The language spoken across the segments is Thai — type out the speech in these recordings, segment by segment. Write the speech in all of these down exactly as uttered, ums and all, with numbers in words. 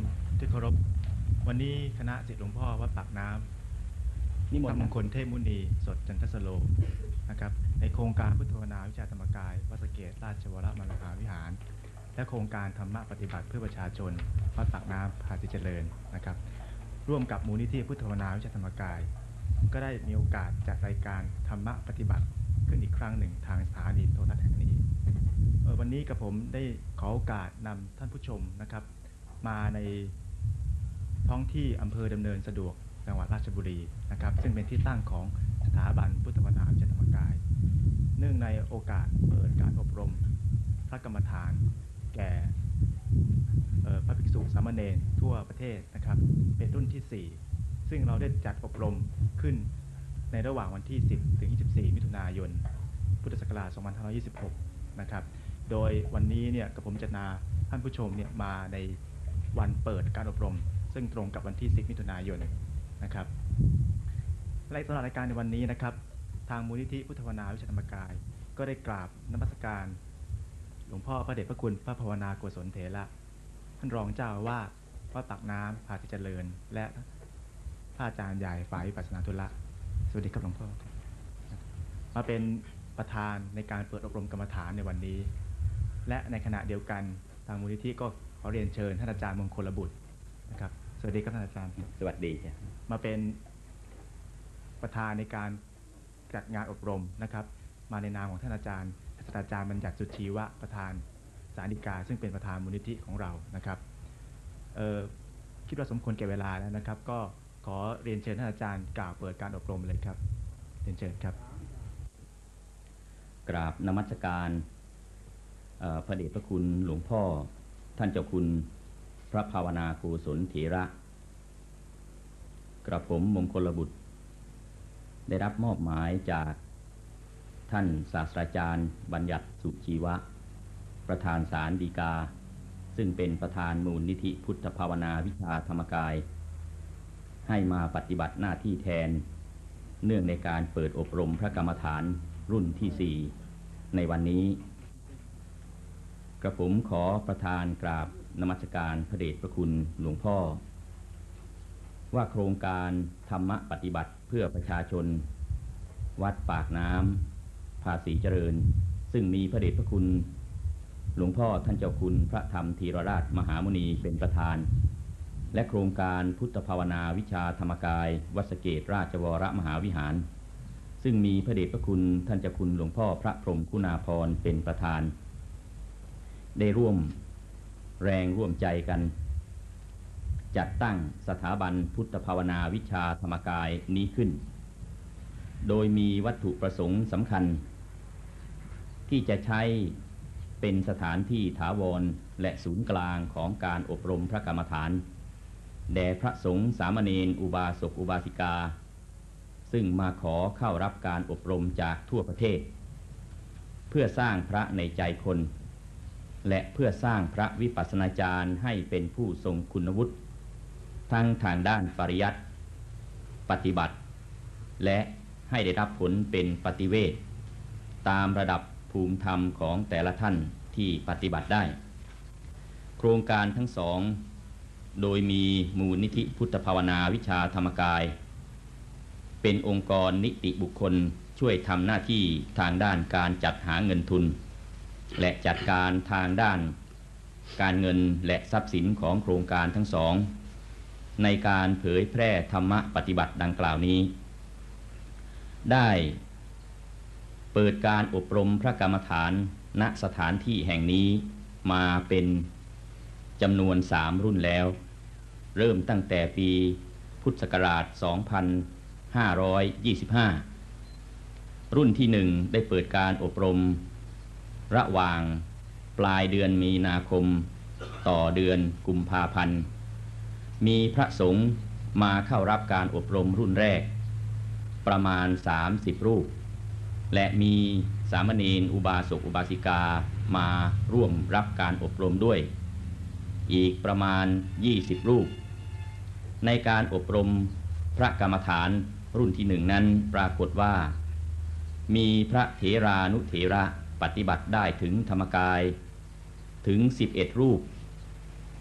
มที่เคารพวันนี้คณะศิษย์หลวงพ่อวัดปากน้ำนิมนต์มงคลเทพมุนีสดจันทสโลนะครับในโครงการพุทธภาวนาวิชาธรรมกายวัดสะเกษราชวรมหาวิหารและโครงการธรรมะปฏิบัติเพื่อประชาชนวัดปากน้ำภาษีเจริญนะครับร่วมกับมูลนิธิพุทธภาวนาวิชาธรรมกายก็ได้มีโอกาสจัดรายการธรรมะปฏิบัติขึ้นอีกครั้งหนึ่งทางสถานีโทรทัศน์แห่งนี้วันนี้กับผมได้ขอโอกาสนำท่านผู้ชมนะครับมาในท้องที่อำเภอดำเนินสะดวกจังหวัดราชบุรีนะครับซึ่งเป็นที่ตั้งของสถาบันพุทธภาวนาวิชาธรรมกายเนื่องในโอกาสเปิดการอบรมพระกรรมฐานแก่พระภิกษุสามเณรทั่วประเทศนะครับเป็นรุ่นที่สี่ซึ่งเราได้จัดอบรมขึ้นในระหว่างวันที่สิบถึงยี่สิบสี่มิถุนายนพุทธศักราชสองพันห้าร้อยยี่สิบหกนะครับโดยวันนี้เนี่ยกับผมจะนาท่านผู้ชมเนี่ยมาในวันเปิดการอบรมซึ่งตรงกับวันที่สิบมิถุนายนนะครับและสำหรับรายการในวันนี้นะครับทางมูลนิธิพุทธภาวนาวิชาธรรมกายก็ได้กราบนมัสการหลวงพ่อพระเดชพระคุณพระภาวนาโกศลเถระท่านรองเจ้าอาวาสวัดปากน้ำภาษีเจริญและพระอาจารย์ใหญ่ฝ่ายวิปัสสนาธุระสวัสดีครับหลวงพ่อมาเป็นประธานในการเปิดอบรมกรรมฐานในวันนี้และในขณะเดียวกันทางมูลนิธิก็ขอเรียนเชิญท่านอาจารย์มงคลบุตรนะครับสวัสดีครับท่านอาจารย์สวัสดีครับมาเป็นประธานในการจัดงานอบรมนะครับมาในนามของท่านอาจารย์ศาสตราจารย์บัญญัติสุชีวะประธานสานิกาซึ่งเป็นประธานมูลนิธิของเรานะครับเอ่อคิดว่าสมควรแก่เวลาแล้วนะครับก็ขอเรียนเชิญท่านอาจารย์กล่าวเปิดการอบรมเลยครับเรียนเชิญครับกราบนมัสการพระเดชพระคุณหลวงพ่อท่านเจ้าคุณพระภาวนาโกศลเถระกระผมมงคลบุตรได้รับมอบหมายจากท่านศาสตราจารย์บัญญัติสุชีวะประธานศาลฎีกาซึ่งเป็นประธานมูลนิธิพุทธภาวนาวิชาธรรมกายให้มาปฏิบัติหน้าที่แทนเนื่องในการเปิดอบรมพระกรรมฐานรุ่นที่สี่ในวันนี้กระผมขอประธานกราบนมัสการพระเดชพระคุณหลวงพ่อว่าโครงการธรรมะปฏิบัติเพื่อประชาชนวัดปากน้ำภาษีเจริญซึ่งมีพระเดชพระคุณหลวงพ่อท่านเจ้าคุณพระธรรมธีรราชมหามุนีเป็นประธานและโครงการพุทธภาวนาวิชาธรรมกายวัดสะเกษราชวรมหาวิหารซึ่งมีพระเดชพระคุณท่านเจ้าคุณหลวงพ่อพระพรหมคุณาภรณ์เป็นประธานได้ร่วมแรงร่วมใจกันจัดตั้งสถาบันพุทธภาวนาวิชาธรรมกายนี้ขึ้นโดยมีวัตถุประสงค์สำคัญที่จะใช้เป็นสถานที่ถาวรและศูนย์กลางของการอบรมพระกรรมฐานแด่พระสงฆ์สามเณรอุบาสกอุบาสิกาซึ่งมาขอเข้ารับการอบรมจากทั่วประเทศเพื่อสร้างพระในใจคนและเพื่อสร้างพระวิปัสสนาจารย์ให้เป็นผู้ทรงคุณวุฒิทั้งทางด้านปริยัติปฏิบัติและให้ได้รับผลเป็นปฏิเวทตามระดับภูมิธรรมของแต่ละท่านที่ปฏิบัติได้โครงการทั้งสองโดยมีมูลนิธิพุทธภาวนาวิชาธรรมกายเป็นองค์กรนิติบุคคลช่วยทำหน้าที่ทางด้านการจัดหาเงินทุนและจัดการทางด้านการเงินและทรัพย์สินของโครงการทั้งสองในการเผยแพร่ธรรมะปฏิบัติดังกล่าวนี้ได้เปิดการอบรมพระกรรมฐานณสถานที่แห่งนี้มาเป็นจำนวนสามรุ่นแล้วเริ่มตั้งแต่ปีพุทธศักราชสองพันห้าร้อยยี่สิบห้ารุ่นที่หนึ่งได้เปิดการอบรมระหว่างปลายเดือนมีนาคมต่อเดือนกุมภาพันธ์มีพระสงฆ์มาเข้ารับการอบรมรุ่นแรกประมาณสามสิบรูปและมีสามเณรอุบาสกอุบาสิกามาร่วมรับการอบรมด้วยอีกประมาณยี่สิบรูปในการอบรมพระกรรมฐานรุ่นที่หนึ่งนั้นปรากฏว่ามีพระเถรานุเถระปฏิบัติได้ถึงธรรมกายถึงสิบเอ็ดรูป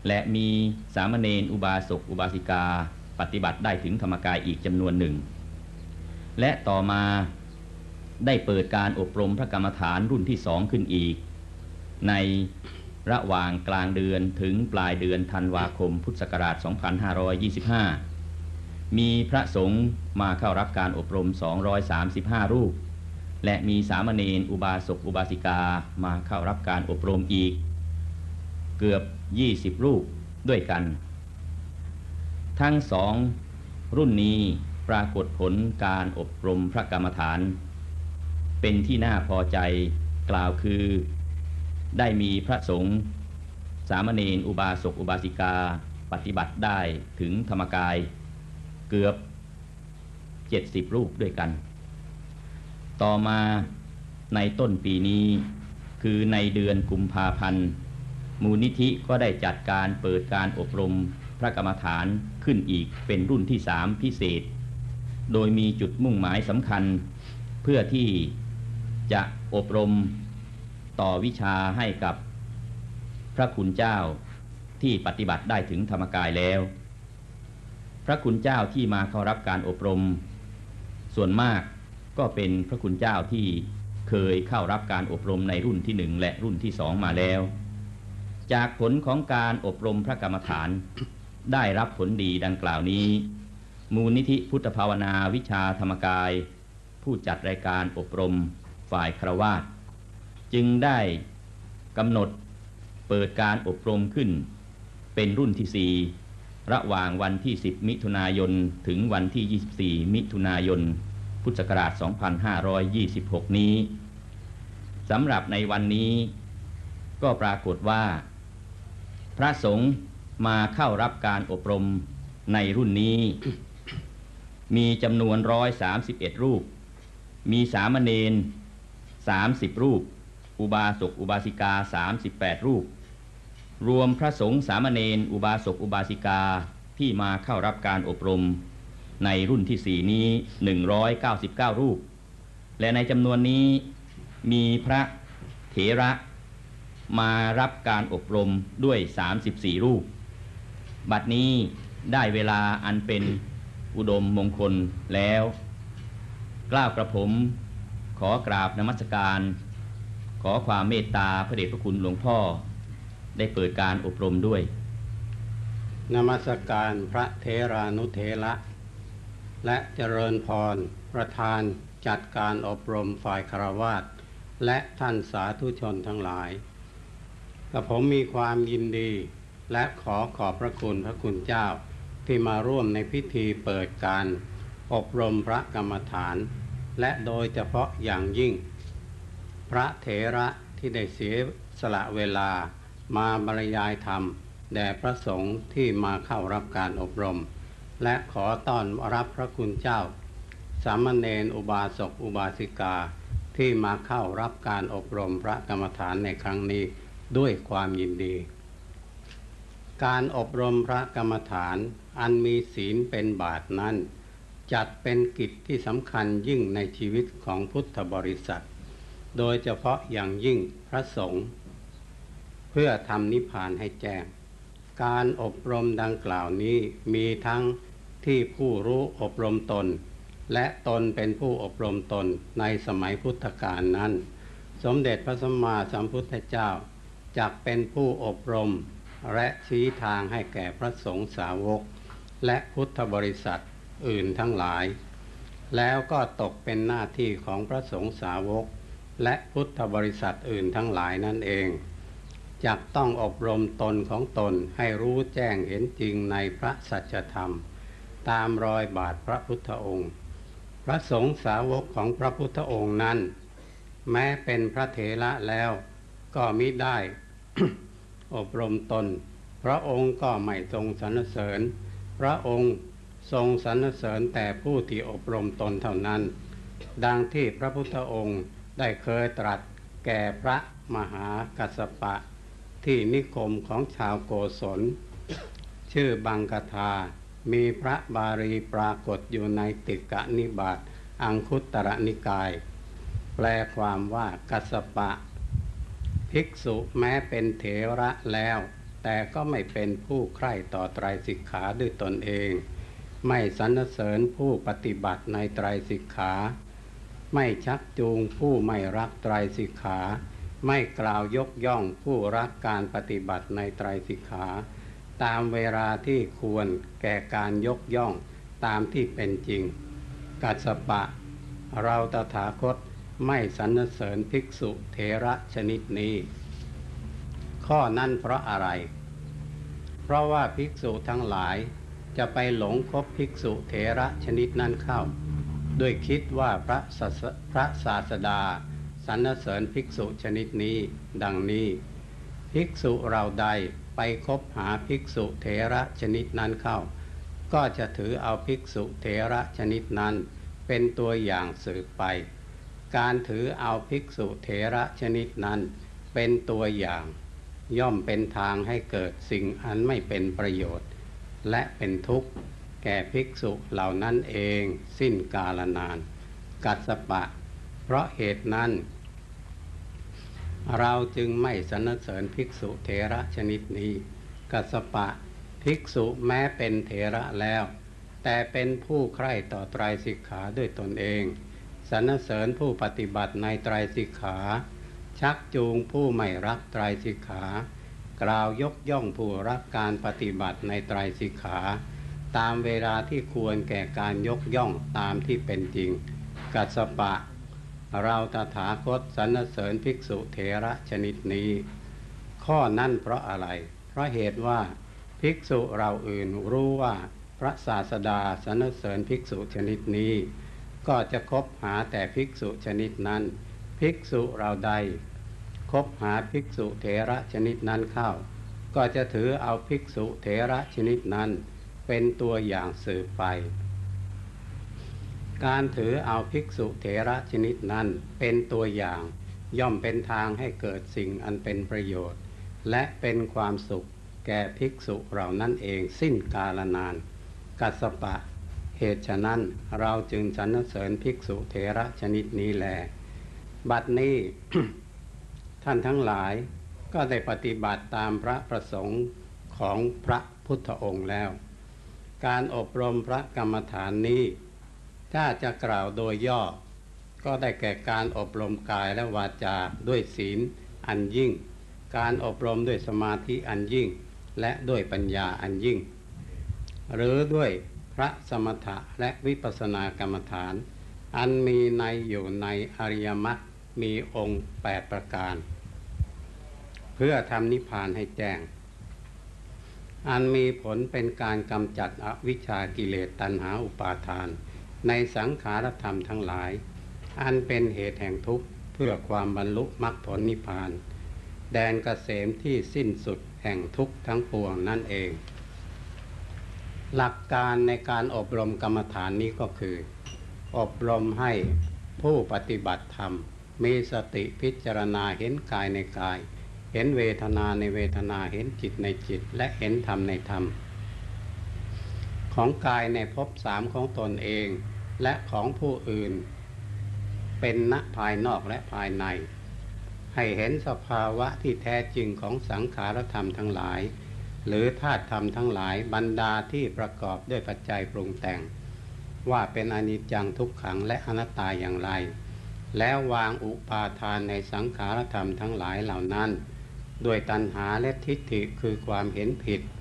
และมีสามเณรอุบาสกอุบาสิกาปฏิบัติได้ถึงธรรมกายอีกจำนวนหนึ่งและต่อมาได้เปิดการอบรมพระกรรมฐานรุ่นที่สองขึ้นอีกในระหว่างกลางเดือนถึงปลายเดือนธันวาคมพุทธศักราช สองพันห้าร้อยยี่สิบห้า มีพระสงฆ์มาเข้ารับการอบรม สองร้อยสามสิบห้า รูปและมีสามเณรอุบาสกอุบาสิกามาเข้ารับการอบรมอีกเกือบ ยี่สิบ รูปด้วยกันทั้งสองรุ่นนี้ปรากฏผลการอบรมพระกรรมฐานเป็นที่น่าพอใจกล่าวคือได้มีพระสงฆ์สามเณรอุบาสกอุบาสิกาปฏิบัติได้ถึงธรรมกายเกือบ เจ็ดสิบ รูปด้วยกันต่อมาในต้นปีนี้คือในเดือนกุมภาพันธ์มูลนิธิก็ได้จัดการเปิดการอบรมพระกรรมฐานขึ้นอีกเป็นรุ่นที่สามพิเศษโดยมีจุดมุ่งหมายสำคัญเพื่อที่จะอบรมต่อวิชาให้กับพระคุณเจ้าที่ปฏิบัติได้ถึงธรรมกายแล้วพระคุณเจ้าที่มาเข้ารับการอบรมส่วนมากก็เป็นพระคุณเจ้าที่เคยเข้ารับการอบรมในรุ่นที่หนึ่งและรุ่นที่สองมาแล้วจากผลของการอบรมพระกรรมฐานได้รับผลดีดังกล่าวนี้มูลนิธิพุทธภาวนาวิชาธรรมกายผู้จัดรายการอบรมฝ่ายฆราวาสจึงได้กำหนดเปิดการอบรมขึ้นเป็นรุ่นที่สี่ระหว่างวันที่สิบมิถุนายนถึงวันที่ยี่สิบสี่มิถุนายนพุทธศักราช สองพันห้าร้อยยี่สิบหก นี้สำหรับในวันนี้ก็ปรากฏว่าพระสงฆ์มาเข้ารับการอบรมในรุ่นนี้มีจำนวนหนึ่งร้อยสามสิบเอ็ดรูปมีสามเณรสามสิบรูปอุบาสกอุบาสิกาสามสิบแปดรูปรวมพระสงฆ์สามเณรอุบาสกอุบาสิกาที่มาเข้ารับการอบรมในรุ่นที่สี่นี้หนึ่งร้อยเก้าสิบเก้ารูปและในจำนวนนี้มีพระเถระมารับการอบรมด้วยสามสิบสี่รูปบัดนี้ได้เวลาอันเป็นอุดมมงคลแล้วกล้าวกระผมขอกราบนมัสการขอความเมตตาพระเดชพระคุณหลวงพ่อได้เปิดการอบรมด้วยนมัสการพระเถรานุเถระและเจริญพรประธานจัดการอบรมฝ่ายฆราวาสและท่านสาธุชนทั้งหลายกระผมมีความยินดีและขอขอบพระคุณพระคุณเจ้าที่มาร่วมในพิธีเปิดการอบรมพระกรรมฐานและโดยเฉพาะอย่างยิ่งพระเถระที่ได้เสียสละเวลามาบรรยายธรรมแด่พระสงฆ์ที่มาเข้ารับการอบรมและขอต้อนรับพระคุณเจ้าสามเณรอุบาสกอุบาสิกาที่มาเข้ารับการอบรมพระกรรมฐานในครั้งนี้ด้วยความยินดีการอบรมพระกรรมฐานอันมีศีลเป็นบาทนั้นจัดเป็นกิจที่สำคัญยิ่งในชีวิตของพุทธบริษัทโดยเฉพาะอย่างยิ่งพระสงฆ์เพื่อทำนิพพานให้แจ้งการอบรมดังกล่าวนี้มีทั้งที่ผู้รู้อบรมตนและตนเป็นผู้อบรมตนในสมัยพุทธกาลนั้นสมเด็จพระสัมมาสัมพุทธเจ้าจักเป็นผู้อบรมและชี้ทางให้แก่พระสงฆ์สาวกและพุทธบริษัทอื่นทั้งหลายแล้วก็ตกเป็นหน้าที่ของพระสงฆ์สาวกและพุทธบริษัทอื่นทั้งหลายนั่นเองจักต้องอบรมตนของตนให้รู้แจ้งเห็นจริงในพระสัจธรรมตามรอยบาทพระพุทธองค์พระสงฆ์สาวกของพระพุทธองค์นั้นแม้เป็นพระเถระแล้วก็มิได้ อบรมตนพระองค์ก็ไม่ทรงสรรเสริญพระองค์ทรงสรรเสริญแต่ผู้ที่อบรมตนเท่านั้นดังที่พระพุทธองค์ได้เคยตรัสแก่พระมหากัสสปะที่นิคมของชาวโกศลชื่อบังกทามีพระบาลีปรากฏอยู่ในติกนิบาตอังคุตรนิกายแปลความว่ากัสสปะภิกษุแม้เป็นเถระแล้วแต่ก็ไม่เป็นผู้ใคร่ต่อไตรสิกขาด้วยตนเองไม่สรรเสริญผู้ปฏิบัติในไตรสิกขาไม่ชักจูงผู้ไม่รักไตรสิกขาไม่กล่าวยกย่องผู้รักการปฏิบัติในไตรสิกขาตามเวลาที่ควรแก่การยกย่องตามที่เป็นจริงกัสสปะเราตถาคตไม่สรรเสริญภิกษุเถระชนิดนี้ข้อนั้นเพราะอะไรเพราะว่าภิกษุทั้งหลายจะไปหลงคบภิกษุเถระชนิดนั้นเข้าด้วยคิดว่าพระศาสพระศาสดาสรรเสริญภิกษุชนิดนี้ดังนี้ภิกษุเราใดไปคบหาภิกษุเถระชนิดนั้นเข้าก็จะถือเอาภิกษุเถระชนิดนั้นเป็นตัวอย่างสืบไปการถือเอาภิกษุเถระชนิดนั้นเป็นตัวอย่างย่อมเป็นทางให้เกิดสิ่งอันไม่เป็นประโยชน์และเป็นทุกข์แก่ภิกษุเหล่านั้นเองสิ้นกาลนานกัสสปะเพราะเหตุนั้นเราจึงไม่สรรเสริญภิกษุเถระชนิดนี้กัสสปะภิกษุแม้เป็นเถระแล้วแต่เป็นผู้ใคร่ต่อไตรสิกขาด้วยตนเองสรรเสริญผู้ปฏิบัติในไตรสิกขาชักจูงผู้ไม่รักไตรสิกขากล่าวยกย่องผู้รักการปฏิบัติในไตรสิกขาตามเวลาที่ควรแก่การยกย่องตามที่เป็นจริงกัสสปะเราตถาคตสรรเสริญภิกษุเถระชนิดนี้ข้อนั้นเพราะอะไรเพราะเหตุว่าภิกษุเราอื่นรู้ว่าพระศาสดาสรรเสริญภิกษุชนิดนี้ก็จะคบหาแต่ภิกษุชนิดนั้นภิกษุเราใดคบหาภิกษุเถระชนิดนั้นเข้าก็จะถือเอาภิกษุเถระชนิดนั้นเป็นตัวอย่างสืบไปการถือเอาภิกษุเถระชนิดนั้นเป็นตัวอย่างย่อมเป็นทางให้เกิดสิ่งอันเป็นประโยชน์และเป็นความสุขแก่ภิกษุเหล่านั้นเองสิ้นกาลนานกัสสปะเหตุฉะนั้นเราจึงสรรเสริญภิกษุเถระชนิดนี้แลบัดนี้ ท่านทั้งหลายก็ได้ปฏิบัติตามพระประสงค์ของพระพุทธองค์แล้วการอบรมพระกรรมฐานนี้ถ้าจะกล่าวโดยย่อก็ได้แก่การอบรมกายและวาจาด้วยศีลอันยิ่งการอบรมด้วยสมาธิอันยิ่งและด้วยปัญญาอันยิ่งหรือด้วยพระสมถะและวิปัสสนากรรมฐานอันมีในอยู่ในอริยมรรคมีองค์แปดประการเพื่อทำนิพพานให้แจ้งอันมีผลเป็นการกำจัดอวิชชากิเลสตัณหาอุปาทานในสังขารธรรมทั้งหลายอันเป็นเหตุแห่งทุกข์เพื่อความบรรลุมรรคผลนิพพานแดนเกษมที่สิ้นสุดแห่งทุกข์ทั้งปวงนั่นเองหลักการในการอบรมกรรมฐานนี้ก็คืออบรมให้ผู้ปฏิบัติธรรมมีสติพิจารณาเห็นกายในกายเห็นเวทนาในเวทนาเห็นจิตในจิตและเห็นธรรมในธรรมของกายในภพสามของตนเองและของผู้อื่นเป็นณภายนอกและภายในให้เห็นสภาวะที่แท้จริงของสังขารธรรมทั้งหลายหรือธาตุธรรมทั้งหลายบรรดาที่ประกอบด้วยปัจจัยปรุงแต่งว่าเป็นอนิจจังทุกขังและอนัตตาอย่างไรแล้ววางอุปาทานในสังขารธรรมทั้งหลายเหล่านั้นด้วยตัณหาและทิฏฐิคือความเห็นผิด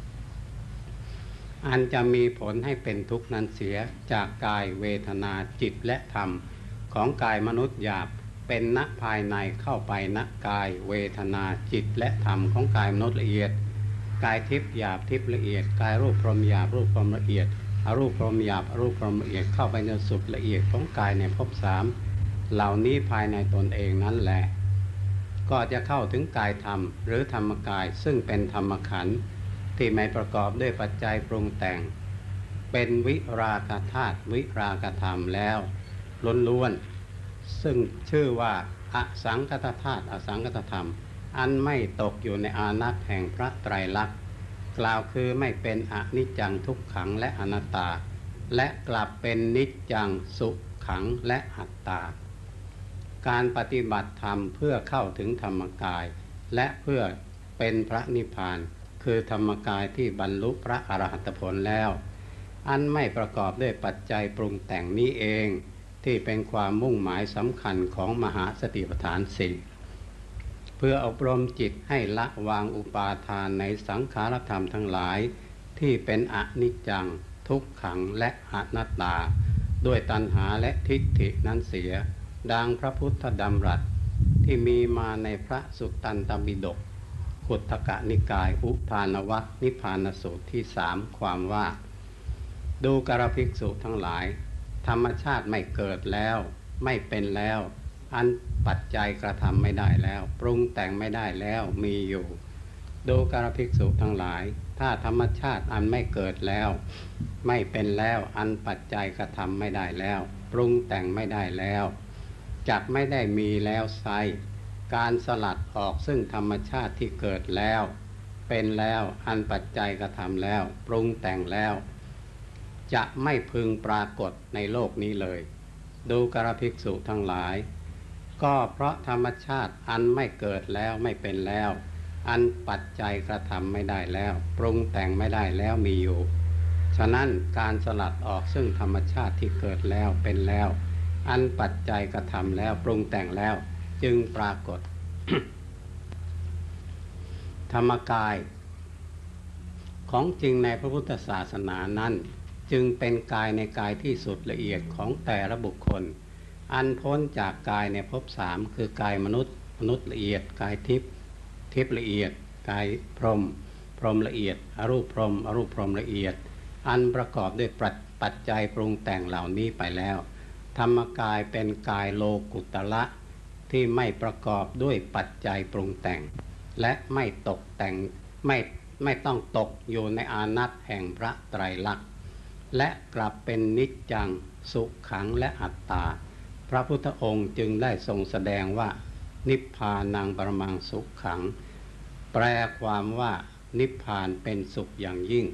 อันจะมีผลให้เป็นทุกข์นั้นเสียจากกายเวทนาจิตและธรรมของกายมนุษย์หยาบเป็นณภายในเข้าไปณกายเวทนาจิตและธรรมของกายมนุษย์ละเอียดกายทิพย์หยาบทิพย์ละเอียดกายรูปพรหมหยาบรูปพรหมละเอียดอรูปพรหมหยาบอรูปพรหมละเอียดเข้าไปในสุดละเอียดของกายในภพสามเหล่านี้ภายในตนเองนั่นแหละก็จะเข้าถึงกายธรรมหรือธรรมกายซึ่งเป็นธรรมขันธ์ที่ไม่ประกอบด้วยปัจจัยปรุงแต่งเป็นวิราคะธาตุวิราคะธรรมแล้วล้วนๆซึ่งชื่อว่าอสังคตธาตุอสังคตธรรมอันไม่ตกอยู่ในอานัตแห่งพระไตรลักษณ์กล่าวคือไม่เป็นอนิจจังทุกขังและอนัตตาและกลับเป็นนิจจังสุขังและอัตตาการปฏิบัติธรรมเพื่อเข้าถึงธรรมกายและเพื่อเเป็นพระนิพพานคือธรรมกายที่บรรลุพระอรหัตผลแล้วอันไม่ประกอบด้วยปัจจัยปรุงแต่งนี้เองที่เป็นความมุ่งหมายสำคัญของมหาสติปัฏฐานสี่เพื่ออบรมจิตให้ละวางอุปาทานในสังขารธรรมทั้งหลายที่เป็นอนิจจังทุกขังและอนัตตาด้วยตัณหาและทิฏฐินั้นเสียดังพระพุทธดำรัสที่มีมาในพระสุตตันตปิฎกขุททกนิกายอุทานวรรคนิพพานสูตรที่สามความว่าดูกรภิกษุทั้งหลายธรรมชาติไม่เกิดแล้วไม่เป็นแล้วอันปัจจัยกระทำไม่ได้แล้วปรุงแต่งไม่ได้แล้วมีอยู่ดูกรภิกษุทั้งหลายถ้าธรรมชาติอันไม่เกิดแล้วไม่เป็นแล้วอันปัจจัยกระทำไม่ได้แล้วปรุงแต่งไม่ได้แล้วจักไม่ได้มีแล้วไซการสลัดออกซึ่งธรรมชาติที่เกิดแล้วเป็นแล้วอันปัจจัยกระทำแล้วปรุงแต่งแล้วจะไม่พึงปรากฏในโลกนี้เลยดูกรภิกษุทั้งหลายก็เพราะธรรมชาติอันไม่เกิดแล้วไม่เป็นแล้วอันปัจจัยกระทำไม่ได้แล้วปรุงแต่งไม่ได้แล้วมีอยู่ฉะนั้นการสลัดออกซึ่งธรรมชาติที่เกิดแล้วเป็นแล้วอันปัจจัยกระทำแล้วปรุงแต่งแล้วจึงปรากฏ ธรรมกายของจริงในพระพุทธศาสนานั้นจึงเป็นกายในกายที่สุดละเอียดของแต่ละบุคคลอันพ้นจากกายในภพสามคือกายมนุษย์มนุษย์ละเอียดกายทิพย์ทิพย์ละเอียดกายพรหมพรหมละเอียดอรูปพรหมอรูปพรหมละเอียดอันประกอบด้วยปัจจัยปรุงแต่งเหล่านี้ไปแล้วธรรมกายเป็นกายโลกุตละที่ไม่ประกอบด้วยปัจจัยปรุงแต่งและไม่ตกแต่งไม่ไม่ต้องตกอยู่ในอานัตแห่งพระไตรลักษณ์และกลับเป็นนิจจังสุขขังและอัตตาพระพุทธองค์จึงได้ทรงแสดงว่านิพพานังปรมังสุขขังแปลความว่านิพพานเป็นสุขอย่างยิ่ง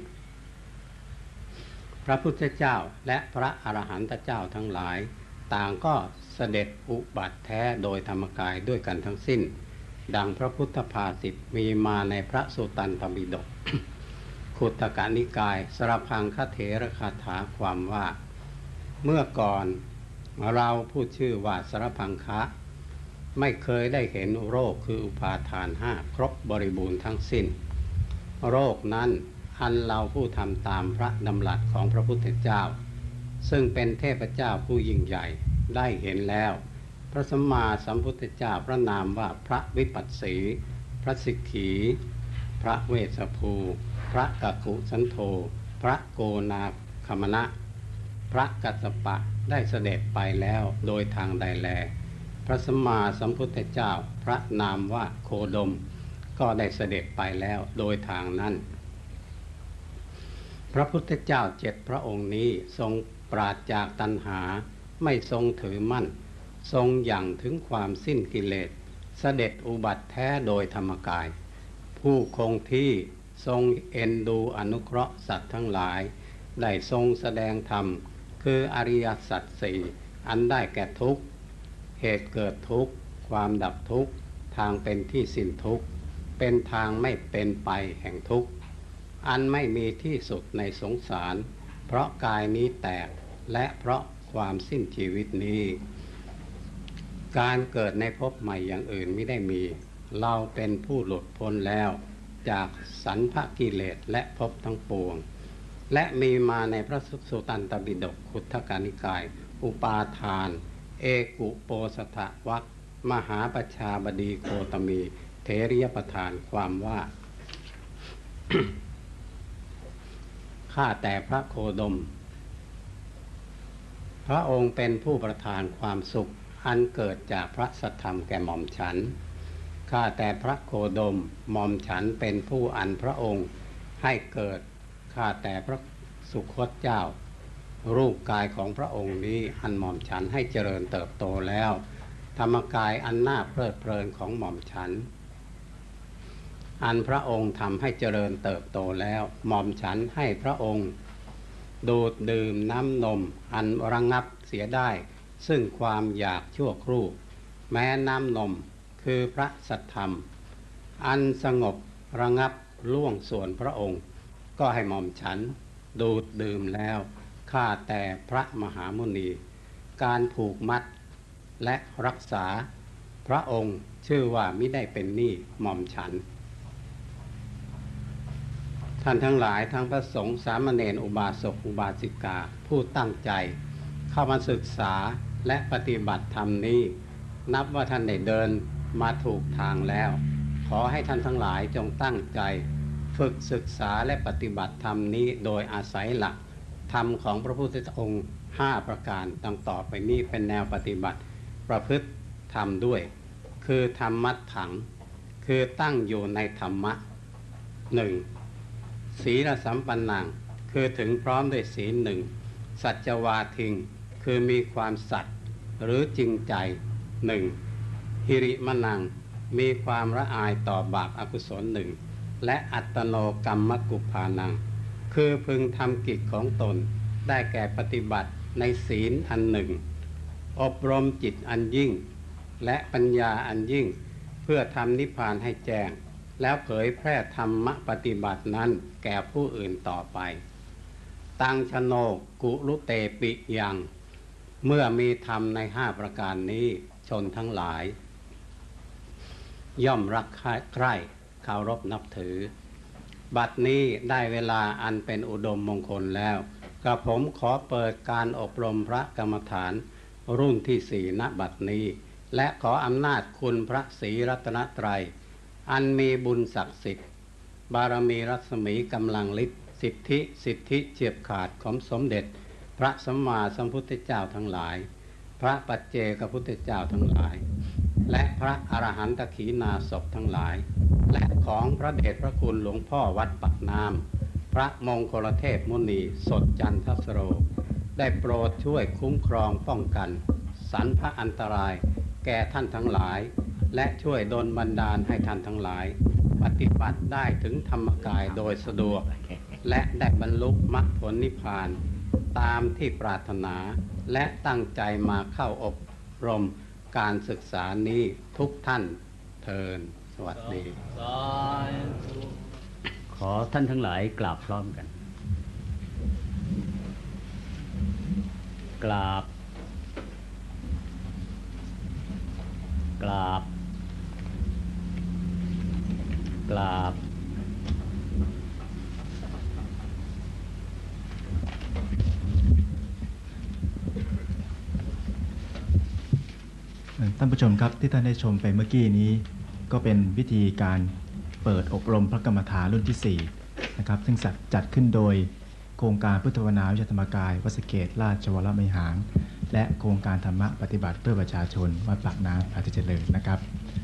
พระพุทธเจ้าและพระอรหันตเจ้าทั้งหลายต่างก็เสด็จอุบัติแท้โดยธรรมกายด้วยกันทั้งสิ้นดังพระพุทธภาษิตมีมาในพระสุตตันตปิฎก ขุททกนิกายสรพังคเถระคาถาความว่าเมื่อก่อนเราผู้ชื่อว่าสรพังคะไม่เคยได้เห็นโรคคืออุปาทานห้าครบบริบูรณ์ทั้งสิ้นโรคนั้นอันเราผู้ทำตามพระดำรัสของพระพุทธเจ้าซึ่งเป็นเทพเจ้าผู้ยิ่งใหญ่ได้เห็นแล้วพระสัมมาสัมพุทธเจ้าพระนามว่าพระวิปัสสีพระสิกขีพระเวสสภูพระกักุสันโธพระโกนาคมณะพระกัสสปะได้เสด็จไปแล้วโดยทางใดแลพระสัมมาสัมพุทธเจ้าพระนามว่าโคดมก็ได้เสด็จไปแล้วโดยทางนั้นพระพุทธเจ้าเจ็ดพระองค์นี้ทรงปราศจากตัณหาไม่ทรงถือมั่นทรงอย่างถึงความสิ้นกิเลสเสด็จอุบัติแท้โดยธรรมกายผู้คงที่ทรงเอ็นดูอนุเคราะห์สัตว์ทั้งหลายได้ทรงแสดงธรรมคืออริยสัจสี่อันได้แก่ทุกข์เหตุเกิดทุกข์ความดับทุกข์ทางเป็นที่สิ้นทุกข์เป็นทางไม่เป็นไปแห่งทุกข์อันไม่มีที่สุดในสงสารเพราะกายนี้แตกและเพราะความสิ้นชีวิตนี้การเกิดในภพใหม่อย่างอื่นไม่ได้มีเราเป็นผู้หลุดพ้นแล้วจากสันภกิเลสและภพทั้งปวงและมีมาในพระสุตตันตปิฎกขุททกนิกายอุปาทานเอกุโปสถวรรคมหาประชาบดีโคตมีเถรียประธานความว่า ข้าแต่พระโคดมพระองค์เป็นผู้ประทานความสุขอันเกิดจากพระสัทธรรมแก่หม่อมฉันข้าแต่พระโคดมหม่อมฉันเป็นผู้อันพระองค์ให้เกิดข้าแต่พระสุคตเจ้ารูปกายของพระองค์นี้อันหม่อมฉันให้เจริญเติบโตแล้วธรรมกายอันน่าเพลิดเพลินของหม่อมฉันอันพระองค์ทำให้เจริญเติบโตแล้วหม่อมฉันให้พระองค์ดูดดื่มน้ำนมอันระงับเสียได้ซึ่งความอยากชั่วครู่แม้น้ำนมคือพระสัทธรรมอันสงบระงับล่วงส่วนพระองค์ก็ให้หม่อมฉันดูดดื่มแล้วข้าแต่พระมหามุนีการผูกมัดและรักษาพระองค์ชื่อว่ามิได้เป็นหนี้หม่อมฉันท่านทั้งหลายทั้งพระสงฆ์สามเณรอุบาสกอุบาสิกาผู้ตั้งใจเข้ามาศึกษาและปฏิบัติธรรมนี้นับว่าท่านได้เดินมาถูกทางแล้วขอให้ท่านทั้งหลายจงตั้งใจฝึกศึกษาและปฏิบัติธรรมนี้โดยอาศัยหลักธรรมของพระพุทธองค์ห้าประการดังต่อไปนี้เป็นแนวปฏิบัติประพฤติธรรมด้วยคือธรรมัตถังคือตั้งอยู่ในธรรมะหนึ่งศีลสัมปันนังคือถึงพร้อมด้วยศีลหนึ่งสัจวาทิงคือมีความสัตย์หรือจริงใจหนึ่งหิริมนังมีความละอายต่อบาปอกุศลหนึ่งและอัตตโนกรรมกุปภานังคือพึงทำกิจของตนได้แก่ปฏิบัติในศีลอันหนึ่งอบรมจิตอันยิ่งและปัญญาอันยิ่งเพื่อทำนิพพานให้แจ้งแล้วเผยแพร่ธรรมปฏิบัตินั้นแก่ผู้อื่นต่อไปตังชโนกุลุเตปิยังเมื่อมีธรรมในห้าประการนี้ชนทั้งหลายย่อมรักใคร่เคารพนับถือบัดนี้ได้เวลาอันเป็นอุดมมงคลแล้วกระผมขอเปิดการอบรมพระกรรมฐานรุ่นที่สี่ณบัดนี้และขออำนาจคุณพระศรีรัตนตรัยอันมีบุญศักดิ์สิทธิ์บารมีรัศมีกำลังฤทธิ์สิทธิสิทธิเฉียบขาดของสมเด็จพระสัมมาสัมพุทธเจ้าทั้งหลายพระปัจเจกพุทธเจ้าทั้งหลายและพระอรหันตขีณาสพทั้งหลายและของพระเดชพระคุณหลวงพ่อวัดปากน้ำพระมงคลเทพมุนีสดจันทสโรได้โปรดช่วยคุ้มครองป้องกันสรรพอันตรายแก่ท่านทั้งหลายและช่วยดลบันดาลให้ท่านทั้งหลายปฏิบัติได้ถึงธรรมกายโดยสะดวกและได้บรรลุมรรคผลนิพพานตามที่ปรารถนาและตั้งใจมาเข้าอบรมการศึกษานี้ทุกท่านเทินสวัสดีขอท่านทั้งหลายกราบพร้อมกันกราบกราบกราบท่านผู้ชมครับที่ท่านได้ชมไปเมื่อกี้นี้ก็เป็นวิธีการเปิดอบรมพระกรรมฐานรุ่นที่สี่นะครับซึ่งจัดขึ้นโดยโครงการพุทธวนาวิชาธรรมกายวัดสะเกษราชวรมหางและโครงการธรรมะปฏิบัติเพื่อประชาชนวัดปากน้ำอาทิตย์เจริญนะครับ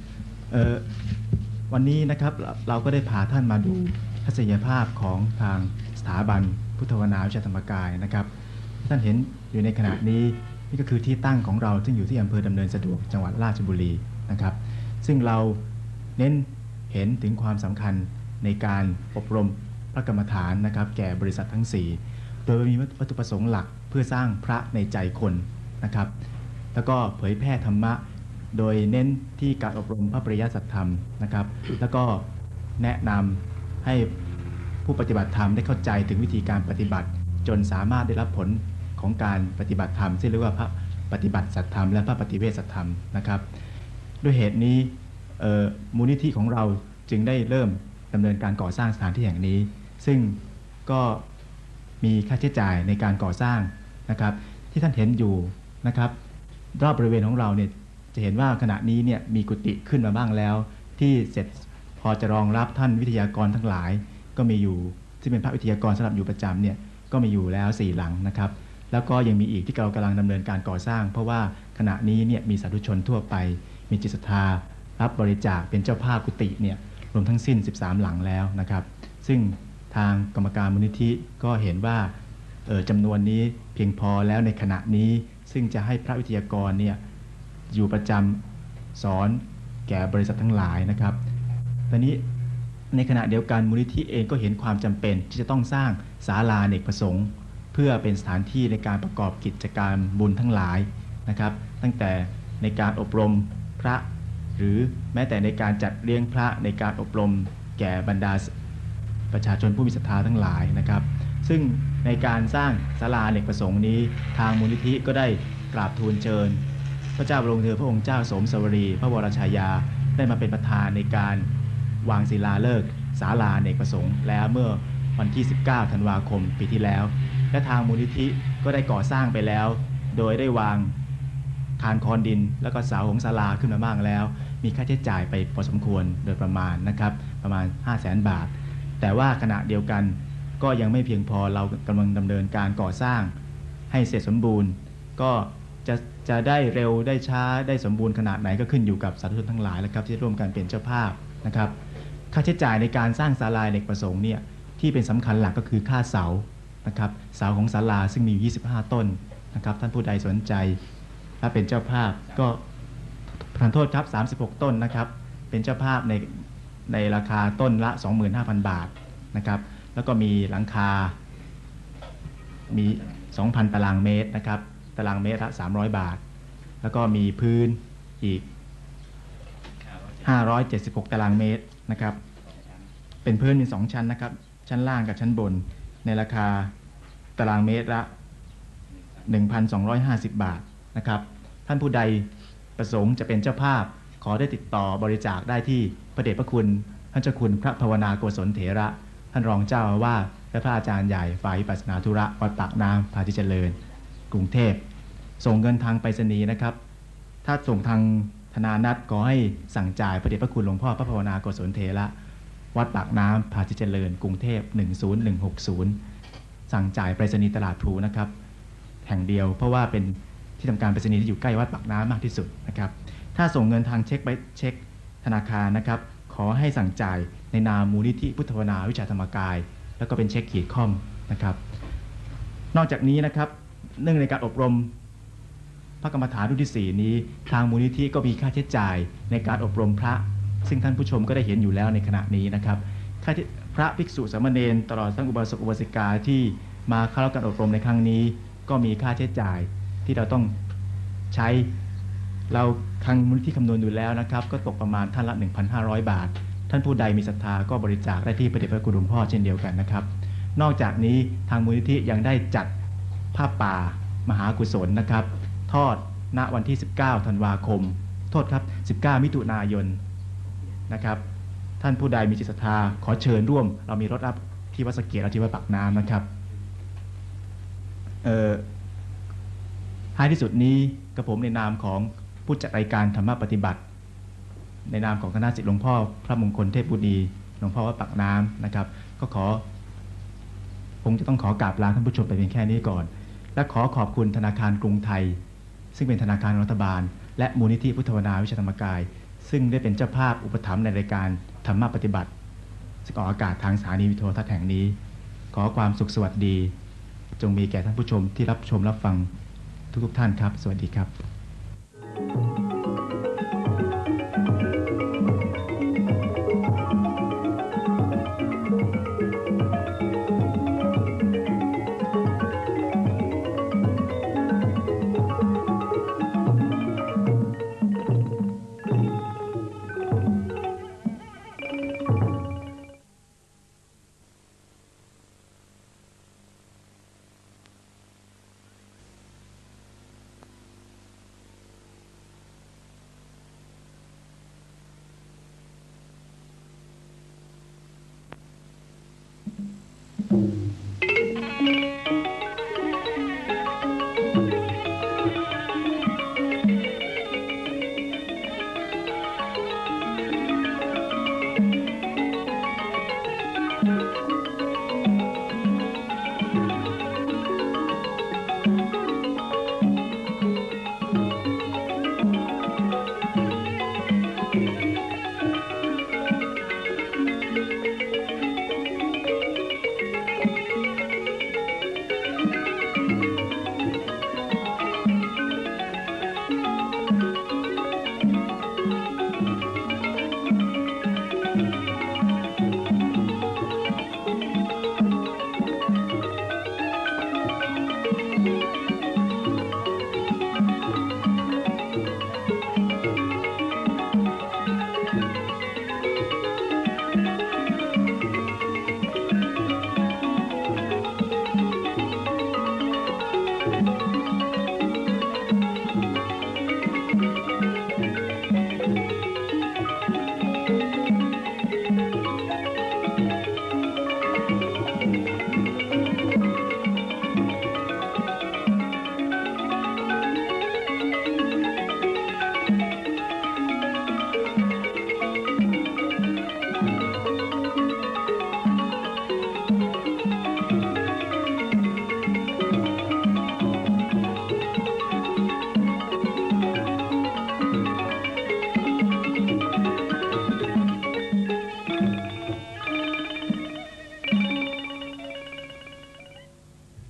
วันนี้นะครับเราก็ได้พาท่านมาดูทัศนียภาพของทางสถาบันพุทธวนาวิชาธรรมกายนะครับท่านเห็นอยู่ในขณะนี้นี่ก็คือที่ตั้งของเราซึ่งอยู่ที่อำเภอดำเนินสะดวกจังหวัดราชบุรีนะครับซึ่งเราเน้นเห็นถึงความสำคัญในการอบรมพระกรรมฐานนะครับแก่บริษัททั้งสี่โดยมีวัตถุประสงค์หลักเพื่อสร้างพระในใจคนนะครับแล้วก็เผยแพร่ธรรมะโดยเน้นที่การอบรมพระปริยัติสัจธรรมนะครับแล้วก็แนะนำให้ผู้ปฏิบัติธรรมได้เข้าใจถึงวิธีการปฏิบัติจนสามารถได้รับผลของการปฏิบัติธรรมที่เรียกว่าพระปฏิบัติสัจธรรมและพระปฏิเวทสัจธรรมนะครับด้วยเหตุนี้มูลนิธิของเราจึงได้เริ่มดำเนินการก่อสร้างสถานที่แห่งนี้ซึ่งก็มีค่าใช้จ่ายในการก่อสร้างนะครับที่ท่านเห็นอยู่นะครับรอบบริเวณของเราเนี่ยจะเห็นว่าขณะนี้เนี่ยมีกุฏิขึ้นมาบ้างแล้วที่เสร็จพอจะรองรับท่านวิทยากรทั้งหลายก็มีอยู่ที่เป็นพระวิทยากรสำหรับอยู่ประจำเนี่ยก็มีอยู่แล้วสี่หลังนะครับแล้วก็ยังมีอีกที่เรากำลังดำเนินการก่อสร้างเพราะว่าขณะนี้เนี่ยมีสาธุชนทั่วไปมีจิตศรัทธารับบริจาคเป็นเจ้าภาพกุฏิเนี่ยรวมทั้งสิ้นสิบสามหลังแล้วนะครับซึ่งทางกรรมการมูลนิธิก็เห็นว่าเออจำนวนนี้เพียงพอแล้วในขณะนี้ซึ่งจะให้พระวิทยากรเนี่ยอยู่ประจำสอนแก่บริษัททั้งหลายนะครับตอนนี้ในขณะเดียวกันมูลนิธิเองก็เห็นความจำเป็นที่จะต้องสร้างศาลาอเนกประสงค์เพื่อเป็นสถานที่ในการประกอบกิจการบุญทั้งหลายนะครับตั้งแต่ในการอบรมพระหรือแม้แต่ในการจัดเลี้ยงพระในการอบรมแก่บรรดาประชาชนผู้มีศรัทธาทั้งหลายนะครับซึ่งในการสร้างศาลาอเนกประสงค์นี้ทางมูลนิธิก็ได้กราบทูลเชิญพระเจ้าบรมเธอพระองค์เจ้าสมสวรีพระวรชายาได้มาเป็นประธานในการวางศิลาฤกษ์ศาลาอเนกประสงค์แล้วเมื่อวันที่สิบเก้าธันวาคมปีที่แล้วและทางมูลนิธิก็ได้ก่อสร้างไปแล้วโดยได้วางคานคอนดินแล้วก็เสาของศาลาขึ้นมาบ้างแล้วมีค่าใช้จ่ายไปพอสมควรโดยประมาณนะครับประมาณ ห้าแสน บาทแต่ว่าขณะเดียวกันก็ยังไม่เพียงพอเรากำลังดำเนินการก่อสร้างให้เสร็จสมบูรณ์ก็จะจะได้เร็วได้ช้าได้สมบูรณ์ขนาดไหนก็ขึ้นอยู่กับสาธุชนทั้งหลายแล้วครับที่ร่วมกันเป็นเจ้าภาพนะครับค่าใช้จ่ายในการสร้างศาลาอเนกประสงค์เนี่ยที่เป็นสำคัญหลักก็คือค่าเสานะครับเสาของศาลาซึ่งมีอยู่ยี่สิบห้าต้นนะครับท่านผู้ใดสนใจถ้าเป็นเจ้าภาพก็ทานโทษครับสามสิบหกต้นนะครับเป็นเจ้าภาพในในราคาต้นละ สองหมื่นห้าพัน บาทนะครับแล้วก็มีหลังคามี สองพัน ตารางเมตรนะครับตารางเมตรละสามร้อยบาทแล้วก็มีพื้นอีกห้าร้อยเจ็ดสิบหกตารางเมตรนะครับเป็นพื้นมีสองชั้นนะครับชั้นล่างกับชั้นบนในราคาตารางเมตรละ หนึ่งพันสองร้อยห้าสิบ บาทนะครับท่านผู้ใดประสงค์จะเป็นเจ้าภาพขอได้ติดต่อบริจาคได้ที่พระเดชพระคุณท่านเจ้าคุณพระภาวนาโกศลเถระท่านรองเจ้าอาวาสและพระอาจารย์ใหญ่ฝ่ายวิปัสสนาธุระวัดปากน้ำพาธิเจริญกรุงเทพส่งเงินทางไปรษณีย์นะครับถ้าส่งทางธนานัตขอให้สั่งจ่ายพระเดชพระคุณหลวงพ่อพระภาวนาโกศลเถระวัดปากน้ำพาธิเจริญกรุงเทพหนึ่งศูนย์หนึ่งหกศูนย์สั่งจ่ายไปรษณีย์ตลาดพลูนะครับแห่งเดียวเพราะว่าเป็นที่ทำการไปรษณีย์ที่อยู่ใกล้วัดปากน้ำมากที่สุดนะครับถ้าส่งเงินทางเช็คไปเช็คธนาคารนะครับขอให้สั่งจ่ายในนามมูลนิธิพุทธภาวนาวิชาธรรมกายแล้วก็เป็นเช็คขีดค่อมนะครับนอกจากนี้นะครับเนื่องในการอบรมพระกรรมฐานรุ่นที่สี่นี้ทางมูลนิธิก็มีค่าใช้จ่ายในการอบรมพระซึ่งท่านผู้ชมก็ได้เห็นอยู่แล้วในขณะนี้นะครับค่าพระภิกษุสามเณรตลอดทั้งอุบาสกอุบาสิกาที่มาเข้ารับการอบรมในครั้งนี้ก็มีค่าใช้จ่ายที่เราต้องใช้เราทางมูลนิธิคำนวณอยู่แล้วนะครับก็ตกประมาณท่านละ หนึ่งพันห้าร้อย บาทท่านผู้ใดมีศรัทธาก็บริจาคได้ที่พระเดชพระคุณหลวงพ่อเช่นเดียวกันนะครับนอกจากนี้ทางมูลนิธิยังได้จัดผ้าป่ามหากุศลนะครับทอดณวันที่สิบเก้าธันวาคมโทษครับสิบเก้ามิถุนายนนะครับท่านผู้ใดมีจิตศรัทธาขอเชิญร่วมเรามีรถรับที่วัดสะเกษและที่วัดปากน้ำนะครับเอ่อท้ายที่สุดนี้กระผมในนามของผู้จัดรายการธรรมปฏิบัติในนามของคณะศิษย์หลวงพ่อพระมงคลเทพบุตรีหลวงพ่อวัดปากน้ำนะครับก็ขอคงจะต้องขอกราบลาท่านผู้ชมไปเพียงแค่นี้ก่อนและขอขอบคุณธนาคารกรุงไทยซึ่งเป็นธนาคารรัฐบาลและมูลนิธิพุทธภาวนาวิชาธรรมกายซึ่งได้เป็นเจ้าภาพอุปถัมภ์ในรายการธรรมปฏิบัติซึ่งออกอากาศทางสถานีวิทยุโทรทัศน์แห่งนี้ขอความสุขสวัสดีจงมีแก่ท่านผู้ชมที่รับชมรับฟังทุกๆท่านครับสวัสดีครับ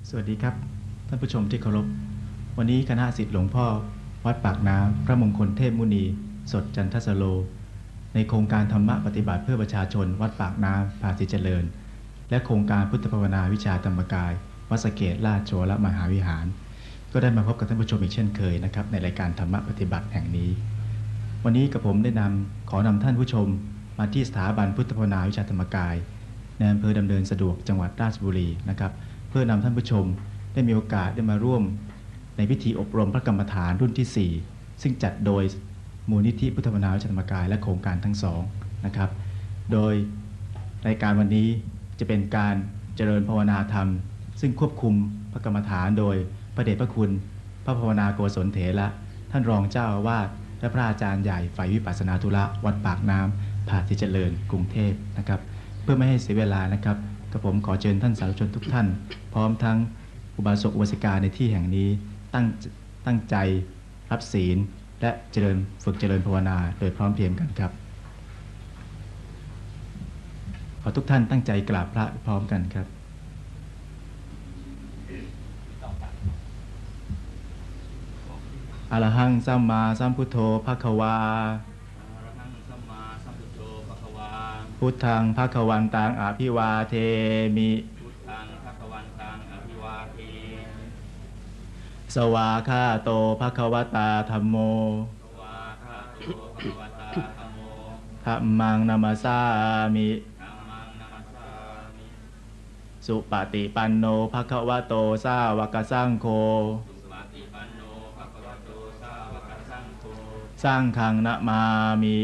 สวัสดีครับท่านผู้ชมที่เคารพวันนี้คณะศิษย์หลวงพ่อวัดปากน้ำพระมงคลเทพมุนีสดจันทสโลในโครงการธรรมะปฏิบัติเพื่อประชาชนวัดปากน้ำภาษีเจริญและโครงการพุทธภาวนาวิชาธรรมกายวัดสะเกษราชวรมหาวิหารก็ได้มาพบกับท่านผู้ชมอีกเช่นเคยนะครับในรายการธรรมะปฏิบัติแห่งนี้วันนี้กับผมได้นำขอนำท่านผู้ชมมาที่สถาบันพุทธภาวนาวิชาธรรมกายในอำเภอดำเนินสะดวกจังหวัดราชบุรีนะครับเพื่อนำท่านผู้ชมได้มีโอกาสได้มาร่วมในพิธีอบรมพระกรรมฐานรุ่นที่สี่ซึ่งจัดโดยมูลนิธิพุทธภาวนาวิชาธรรมกายและโครงการทั้งสองนะครับโดยรายการวันนี้จะเป็นการเจริญภาวนาธรรมซึ่งควบคุมพระกรรมฐานโดยพระเดชพระคุณพระภาวนาโกศลเถระท่านรองเจ้าอาวาสและพระอาจารย์ใหญ่ฝ่ายวิปัสสนาธุระวัดปากน้ำภาษีเจริญกรุงเทพนะครับเพื่อไม่ให้เสียเวลานะครับกับผมขอเชิญท่านสาธุชนทุกท่านพร้อมทั้งอุบาสกอุบาสิกาในที่แห่งนี้ตั้งตั้งใจรับศีลและเจริญฝึกเจริญภาวนาโดยพร้อมเพรียงกันครับขอทุกท่านตั้งใจกราบพระพร้อมกันครับอะระหังสัมมาสัมพุทโธภควาพุทธังภควันตังอภิวาเทมิสวาคาโตภควตาธัมโมธัมมังนัมสสามิสุปฏิปันโนภควโตสาวกสังโฆสังฆังนะมามิ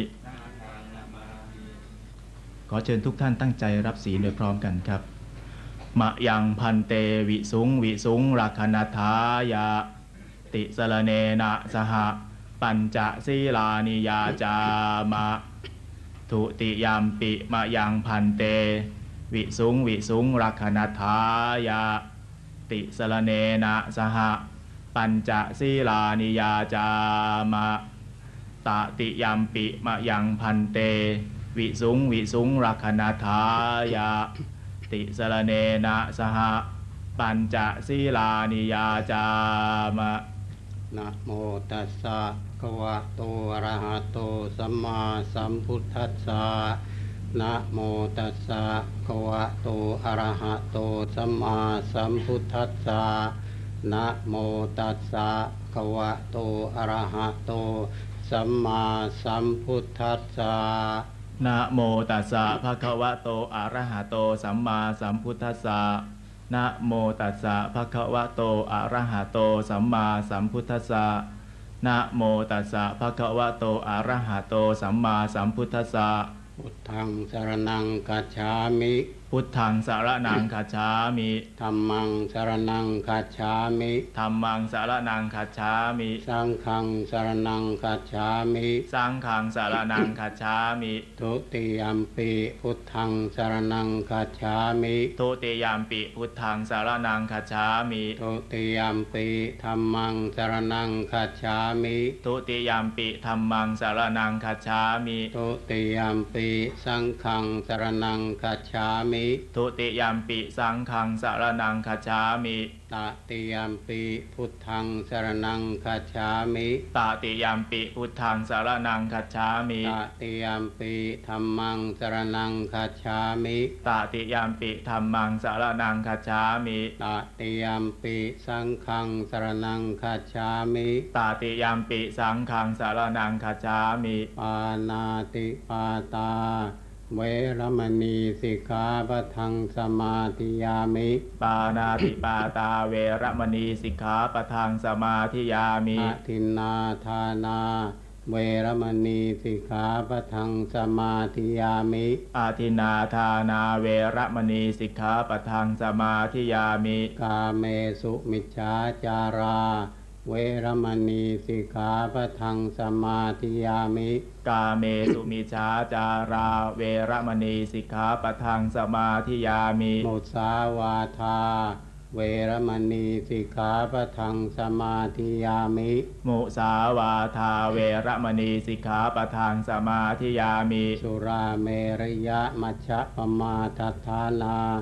ขอเชิญทุกท่านตั้งใจรับศีลโดยพร้อมกันครับมะยังพันเตวิสุงวิสุงรักขณทายาติสรเนนะสหปัญจศีลานิยาจามะทุติยามปิมะยังพันเตวิสุงวิสุงรักขณทายาติสรเนนะสหปัญจศีลานิยาจามะตติยามปิมะยังพันเตวิสุงวิสุงรักขณทายาติสรเนนะสหปัญจศีลานิยาจามะนะโมตัสสะภะคะวะโตอะระหะโตสัมมาสัมพุทธัสสะนะโมตัสสะภะคะวะโตอะระหะโตสัมมาสัมพุทธัสสะนะโมตัสสะภะคะวะโตอะระหะโตสัมมาสัมพุทธัสสะนะโมตัสสะภะคะวะโตอะระหะโตสัมมาสัมพุทธัสสะนะโมตัสสะภะคะวะโตอะระหะโตสัมมาสัมพุทธัสสะนะโมตัสสะภะคะวะโตอะระหะโตสัมมาสัมพุทธัสสะพุทธังสรณังคัจฉามิพุทธังสรณังคัจฉามิธัมมังสรณังคัจฉามิธัมมังสรณังคัจฉามิสังฆังสรณังคัจฉามิสังฆังสรณังคัจฉามิทุติยัมปิพุทธังสรณังคัจฉามิทุติยัมปิพุทธังสรณังคัจฉามิทุติยัมปิธัมมังสรณังคัจฉามิทุติยัมปิธัมมังสรณังคัจฉามิทุติยัมปิสังฆังสรณังคัจฉามิทุติยัมปิสังฆังสรณังคัจฉามิตติยัมปิพุทธังสรณังคัจฉามิตติยัมปิพุทธังสรณังคัจฉามิตติยัมปิธัมมังสรณังคัจฉามิตติยัมปิธัมมังสรณังคัจฉามิตติยัมปิสังฆังสรณังคัจฉามิตติยัมปิสังฆังสรณังคัจฉามิปานาติปาตาเวรมณีสิกขาปะทังสมาธิยามิปานาติปาตาเวรมณีสิกขาปะทังสมาธิยามิอทินนาทานาเวรมณีสิกขาปะทังสมาธิยามิอาทินนาทานาเวรมณีสิกขาปะทังสมาธิยามิกาเมสุมิจฉาจาราเวรมณีสิกขาปะทังสมาธิยามิกาเมสุมิจฉาจาราเวรมณีสิกขาปะทังสมาธิยามิมุสาวาทาเวรมณีสิกขาปะทังสมาธิยามิมุสาวาทาเวรมณีสิกขาปะทังสมาธิยามิสุราเมรยะมัชฌะปมาทัฏฐานาเ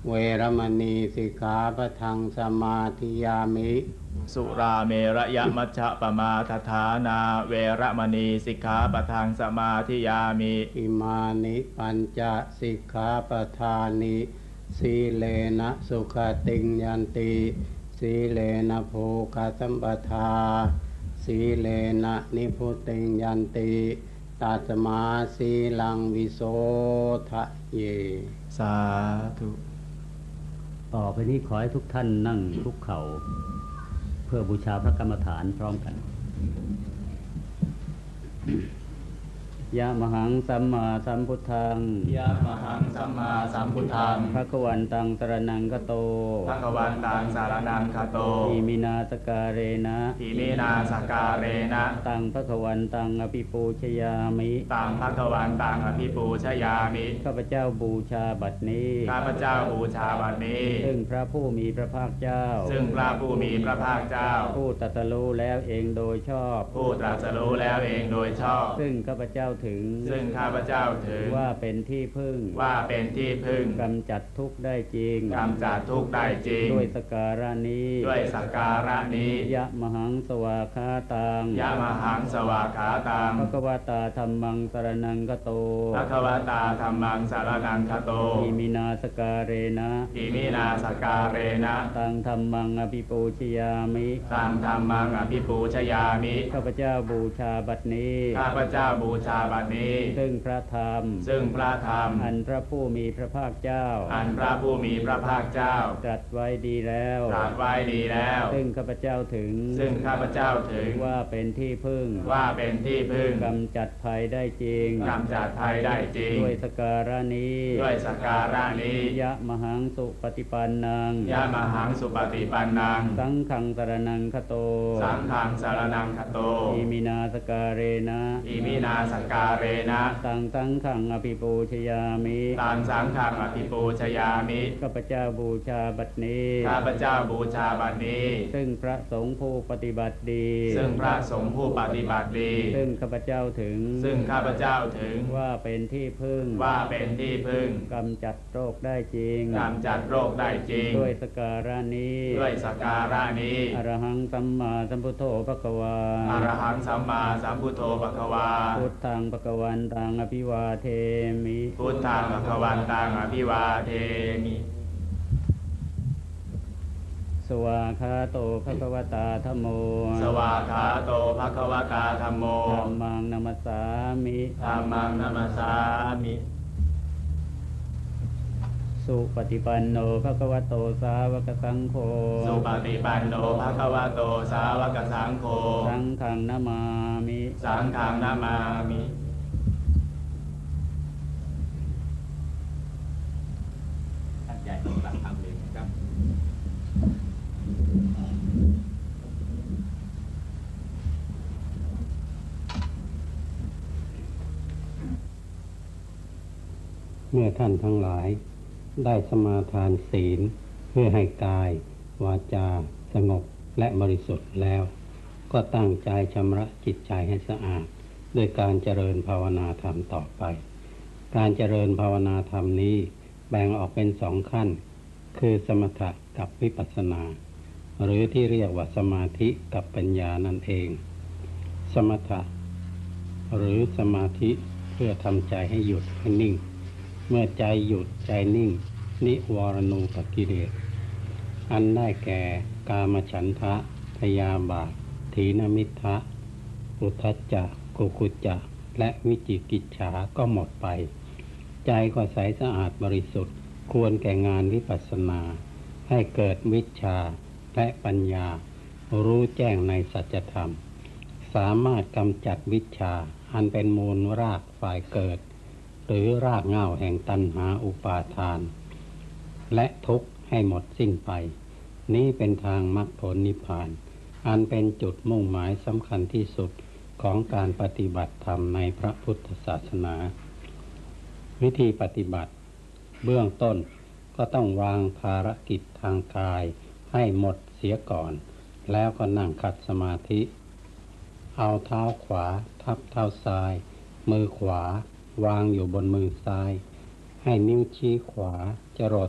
เวรมณีสิกขาปะทังสมาธิยามิสุราเมระยะมัชฌะปมาทฐานาเวระมณีสิกขาปะทังสมาธิยามิอิมานิปัญจสิกขาปทานิสีเลนะสุขติงยันติสีเลนะโภคสัมปทาสีเลนะนิพุติงยันติตัสมาสีลังวิโสทะเยสาธุต่อไปนี้ขอให้ทุกท่านนั่งคุกเข่าเพื่อบูชาพระกรรมฐานพร้อมกันยะมหังสัมมาสัมพุทธังยะมหังสัมมาสัมพุทธังภคะวันตังสรณังคโตภคะวันตังสรณังคโตอิมินาสการเรนะอิมินาสการเรนะตังภคะวันตังอภิปูชยามิตังภคะวันตังอภิปูชยามิข้าพเจ้าบูชาบัดนี้ข้าพเจ้าบูชาบัดนี้ซึ่งพระผู้มีพระภาคเจ้าซึ่งพระผู้มีพระภาคเจ้าผู้ตรัสรู้แล้วเองโดยชอบผู้ตรัสรู้แล้วเองโดยชอบซึ่งข้าพเจ้าถึงซึ่งข้าพเจ้าถึงว่าเป็นที่พึ่งว่าเป็นที่พึ่งกำจัดทุกข์ได้จริงกำจัดทุกข์ได้จริงด้วยสักการะนี้ด้วยสักการะนี้ยะมหังสวากขาตังยะมหังสวากขาตังภควตาธัมมังสรณังคโตภควตาธัมมังสรณังคโตอิมินาสการเรนะอิมินาสการเรนะตังธัมมังอภิปูชยามิตังธัมมังอภิปูชยามิข้าพเจ้าบูชาบัดนี้ข้าพเจ้าบูชาบัดนี้ซึ่งพระธรรมซึ่งพระธรรมอันพระผู้มีพระภาคเจ้าอันพระผู้มีพระภาคเจ้าตรัสไว้ดีแล้วตรัสไว้ดีแล้วซึ่งข้าพเจ้าถึงซึ่งข้าพเจ้าถึงว่าเป็นที่พึ่งว่าเป็นที่พึ่งกำจัดภัยได้จริงกำจัดภัยได้จริงด้วยสักการะนี้ด้วยสักการะนี้ยะมหังสุปฏิปันนังยะมหังสุปฏิปันนังสังฆังสรณังคโตสังฆังสรณังคโตอิมินาสการเรนะอิมินาสการเรนะตังสังฆังอภิปูชยามิตังสังฆังอภิปูชยามิข้าพเจ้าบูชาบัดนี้ข้าพเจ้าบูชาบัดนี้ซึ่งพระสงฆ์ผู้ปฏิบัติดีซึ่งพระสงฆ์ผู้ปฏิบัติดีซึ่งข้าพเจ้าถึงซึ่งข้าพเจ้าถึงว่าเป็นที่พึ่งว่าเป็นที่พึ่งกำจัดโรคได้จริงกำจัดโรคได้จริงด้วยสักการะนี้ด้วยสักการะนี้อรหังสัมมาสัมพุทโธภควาอรหังสัมมาสัมพุทโธภควาพุทธังภควันตังอภิวาเทมิพุทธังภควันตังอภิวาเทมิสวากขาโตภควตาธัมโมสวากขาโตภควตาธัมโมธัมมังนัมสสามิธัมมังนัมสสามิสุปฏิปันโนภควโตสาวกสังโฆสุปฏิปันโนภควโตสาวกสังโฆสังฆังนะมามิสังฆังนะมามิตั้งใจปฏิบัติธรรมเลยครับเมื่อท่านทั้งหลายได้สมาทานศีลเพื่อให้กายวาจาสงบและบริสุทธิ์แล้วก็ตั้งใจชำระจิตใจให้สะอาดด้วยการเจริญภาวนาธรรมต่อไปการเจริญภาวนาธรรมนี้แบ่งออกเป็นสองขั้นคือสมถะกับวิปัสสนาหรือที่เรียกว่าสมาธิกับปัญญานั่นเองสมถะหรือสมาธิเพื่อทำใจให้หยุดให้นิ่งเมื่อใจหยุดใจนิ่งนิวรณูปกิเลสอันได้แก่กามฉันทะพยาบาทถีนมิทธะอุทธัจจะกุกุจจะและวิจิกิจฉาก็หมดไปใจก็ใสสะอาดบริสุทธิ์ควรแก่งานวิปัสสนาให้เกิดวิชชาและปัญญารู้แจ้งในสัจธรรมสามารถกำจัดวิชชาอันเป็นมูลรากฝ่ายเกิดหรือรากเหง้าแห่งตัณหาอุปาทานและทุกข์ให้หมดสิ้นไปนี้เป็นทางมรรคผลนิพพานอันเป็นจุดมุ่งหมายสำคัญที่สุดของการปฏิบัติธรรมในพระพุทธศาสนาวิธีปฏิบัติเบื้องต้นก็ต้องวางภารกิจทางกายให้หมดเสียก่อนแล้วก็นั่งขัดสมาธิเอาเท้าขวาทับเท้าซ้ายมือขวาวางอยู่บนมือซ้ายให้นิ้วชี้ขวาจรด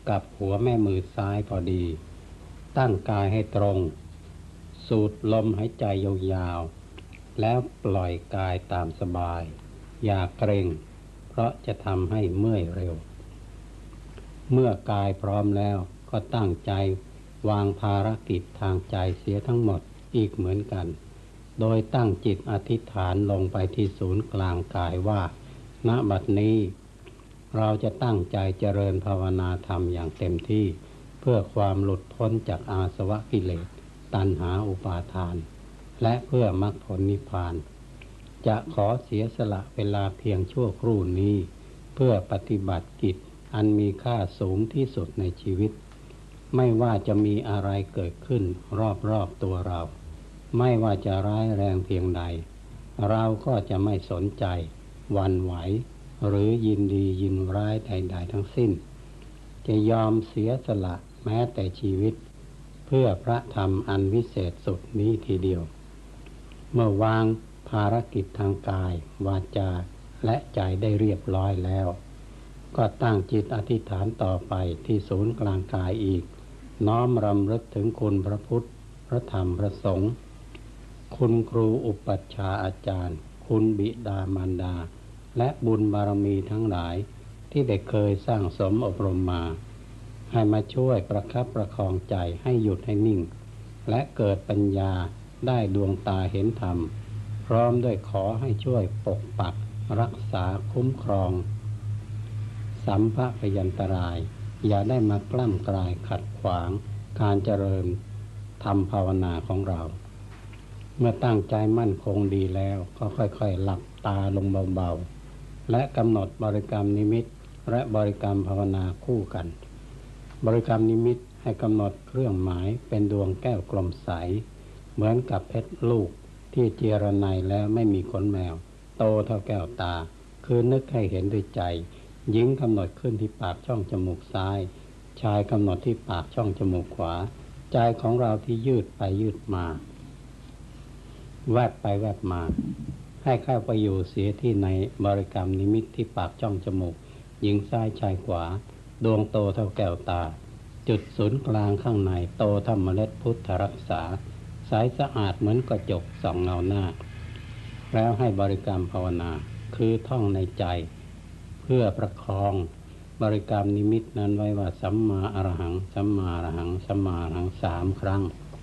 กับหัวแม่มือซ้ายพอดีตั้งกายให้ตรงสูดลมหายใจยาวๆแล้วปล่อยกายตามสบายอย่าเกรงเพราะจะทำให้เมื่อยเร็วเมื่อกายพร้อมแล้วก็ตั้งใจวางภารกิจทางใจเสียทั้งหมดอีกเหมือนกันโดยตั้งจิตอธิษฐานลงไปที่ศูนย์กลางกายว่าณบัดนี้เราจะตั้งใจเจริญภาวนาธรรมอย่างเต็มที่เพื่อความหลุดพ้นจากอาสวะกิเลสตัณหาอุปาทานและเพื่อมรรคผลนิพพานจะขอเสียสละเวลาเพียงชั่วครู่นี้เพื่อปฏิบัติกิจอันมีค่าสูงที่สุดในชีวิตไม่ว่าจะมีอะไรเกิดขึ้นรอบๆตัวเราไม่ว่าจะร้ายแรงเพียงใดเราก็จะไม่สนใจหวั่นไหวหรือยินดียินร้ายใดๆทั้งสิ้นจะยอมเสียสละแม้แต่ชีวิตเพื่อพระธรรมอันวิเศษสุดนี้ทีเดียวเมื่อวางภารกิจทางกายวาจาและใจได้เรียบร้อยแล้วก็ตั้งจิตอธิษฐานต่อไปที่ศูนย์กลางกายอีกน้อมรำลึกถึงคุณพระพุทธพระธรรมพระสงฆ์คุณครูอุปัชฌาย์อาจารย์คุณบิดามารดาและบุญบารมีทั้งหลายที่ได้เคยสร้างสมอบรมมาให้มาช่วยประคับประคองใจให้หยุดให้นิ่งและเกิดปัญญาได้ดวงตาเห็นธรรมพร้อมด้วยขอให้ช่วยปกปักรักษาคุ้มครองสัมภพยันตรายอย่าได้มากล้ำกลายขัดขวางการเจริญธรรมภาวนาของเราเมื่อตั้งใจมั่นคงดีแล้วก็ค่อยๆหลับตาลงเบาๆและกำหนดบริกรรมนิมิตและบริกรรมภาวนาคู่กันบริกรรมนิมิตให้กำหนดเครื่องหมายเป็นดวงแก้วกลมใสเหมือนกับเพชรลูกที่เจรไนแล้วไม่มีขนแมวโตเท่าแก้วตาคือนึกให้เห็นด้วยใจหญิงกำหนดขึ้นที่ปากช่องจมูกซ้ายชายกำหนดที่ปากช่องจมูกขวาใจของเราที่ยืดไปยืดมาแวบไปแวบมาให้เข้าไปอยู่เสียที่ในบริกรรมนิมิตที่ปากช่องจมูกหญิงซ้ายชายขวาดวงโตเท่าแก้วตาจุดศูนย์กลางข้างในโตเท่าเมล็ดพุทธรักษาใสสะอาดเหมือนกระจกส่องเงาหน้าแล้วให้บริกรรมภาวนาคือท่องในใจเพื่อประคองบริกรรมนิมิตนั้นไว้ว่าสัมมาอรหังสัมมาอรหังสัมมาอรหังสามครั้ง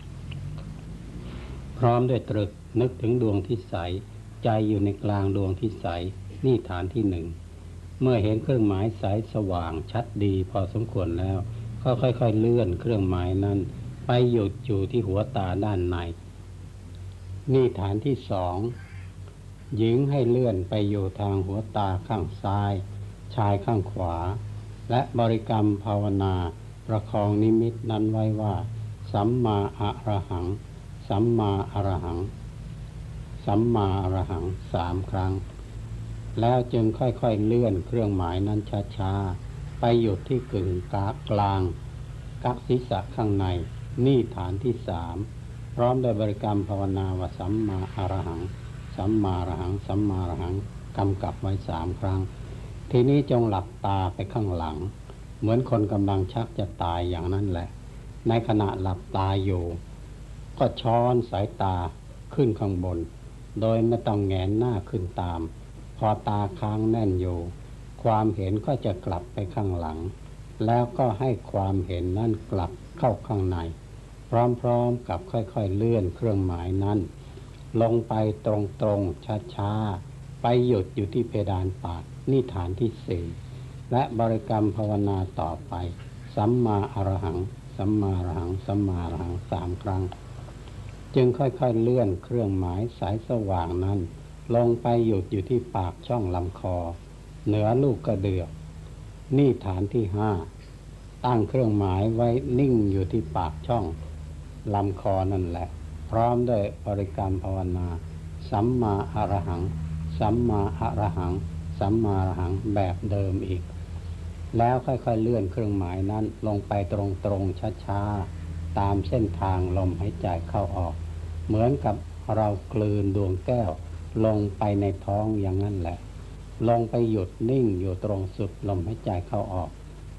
พร้อมด้วยตรึกนึกถึงดวงที่ใสใจอยู่ในกลางดวงที่ใสนี่ฐานที่หนึ่งเมื่อเห็นเครื่องหมายใสสว่างชัดดีพอสมควรแล้วก็ค่อยๆเลื่อนเครื่องหมายนั้นไปหยุดอยู่ที่หัวตาด้านในนี่ฐานที่สองหญิงให้เลื่อนไปอยู่ทางหัวตาข้างซ้ายชายข้างขวาและบริกรรมภาวนาประคองนิมิตนั้นไว้ว่าสัมมาอรหังสัมมาอรหังสัมมาอรหังสามครั้งแล้วจึงค่อยๆเลื่อนเครื่องหมายนั้นช้าๆไปหยุดที่กึ่งกลางกักศีรษะข้างในนี่ฐานที่สามพร้อมด้วยบริกรรมภาวนาว่าสัมมาอรหังสัมมาอรหังสัมมาอรหังกำกับไว้สามครั้งทีนี้จงหลับตาไปข้างหลังเหมือนคนกำลังชักจะตายอย่างนั้นแหละในขณะหลับตาอยู่ก็ช้อนสายตาขึ้นข้างบนโดยไม่ต้องแงนหน้าขึ้นตามพอตาค้างแน่นอยู่ความเห็นก็จะกลับไปข้างหลังแล้วก็ให้ความเห็นนั่นกลับเข้าข้างในพร้อมๆกับค่อยๆเลื่อนเครื่องหมายนั้นลงไปตรงๆช้าๆไปหยุดอยู่ที่เพดานปากนี่ฐานที่สี่และบริกรรมภาวนาต่อไปสัมมาอรหังสัมมาอรหังสัมมาอรหังสามครั้งจึงค่อยๆเลื่อนเครื่องหมายสายสว่างนั้นลงไปหยุดอยู่ที่ปากช่องลำคอเหนือลูกกระเดือกนี่ฐานที่ห้าตั้งเครื่องหมายไว้นิ่งอยู่ที่ปากช่องลำคอนั่นแหละพร้อมด้วยบริกรรมภาวนาสัมมาอรหังสัมมาอรหังสัมมาอรหังแบบเดิมอีกแล้วค่อยๆเลื่อนเครื่องหมายนั้นลงไปตรงๆช้าๆตามเส้นทางลมหายใจเข้าออกเหมือนกับเรากลืนดวงแก้วลงไปในท้องอย่างนั้นแหละลงไปหยุดนิ่งอยู่ตรงสุดลมหายใจเข้าออก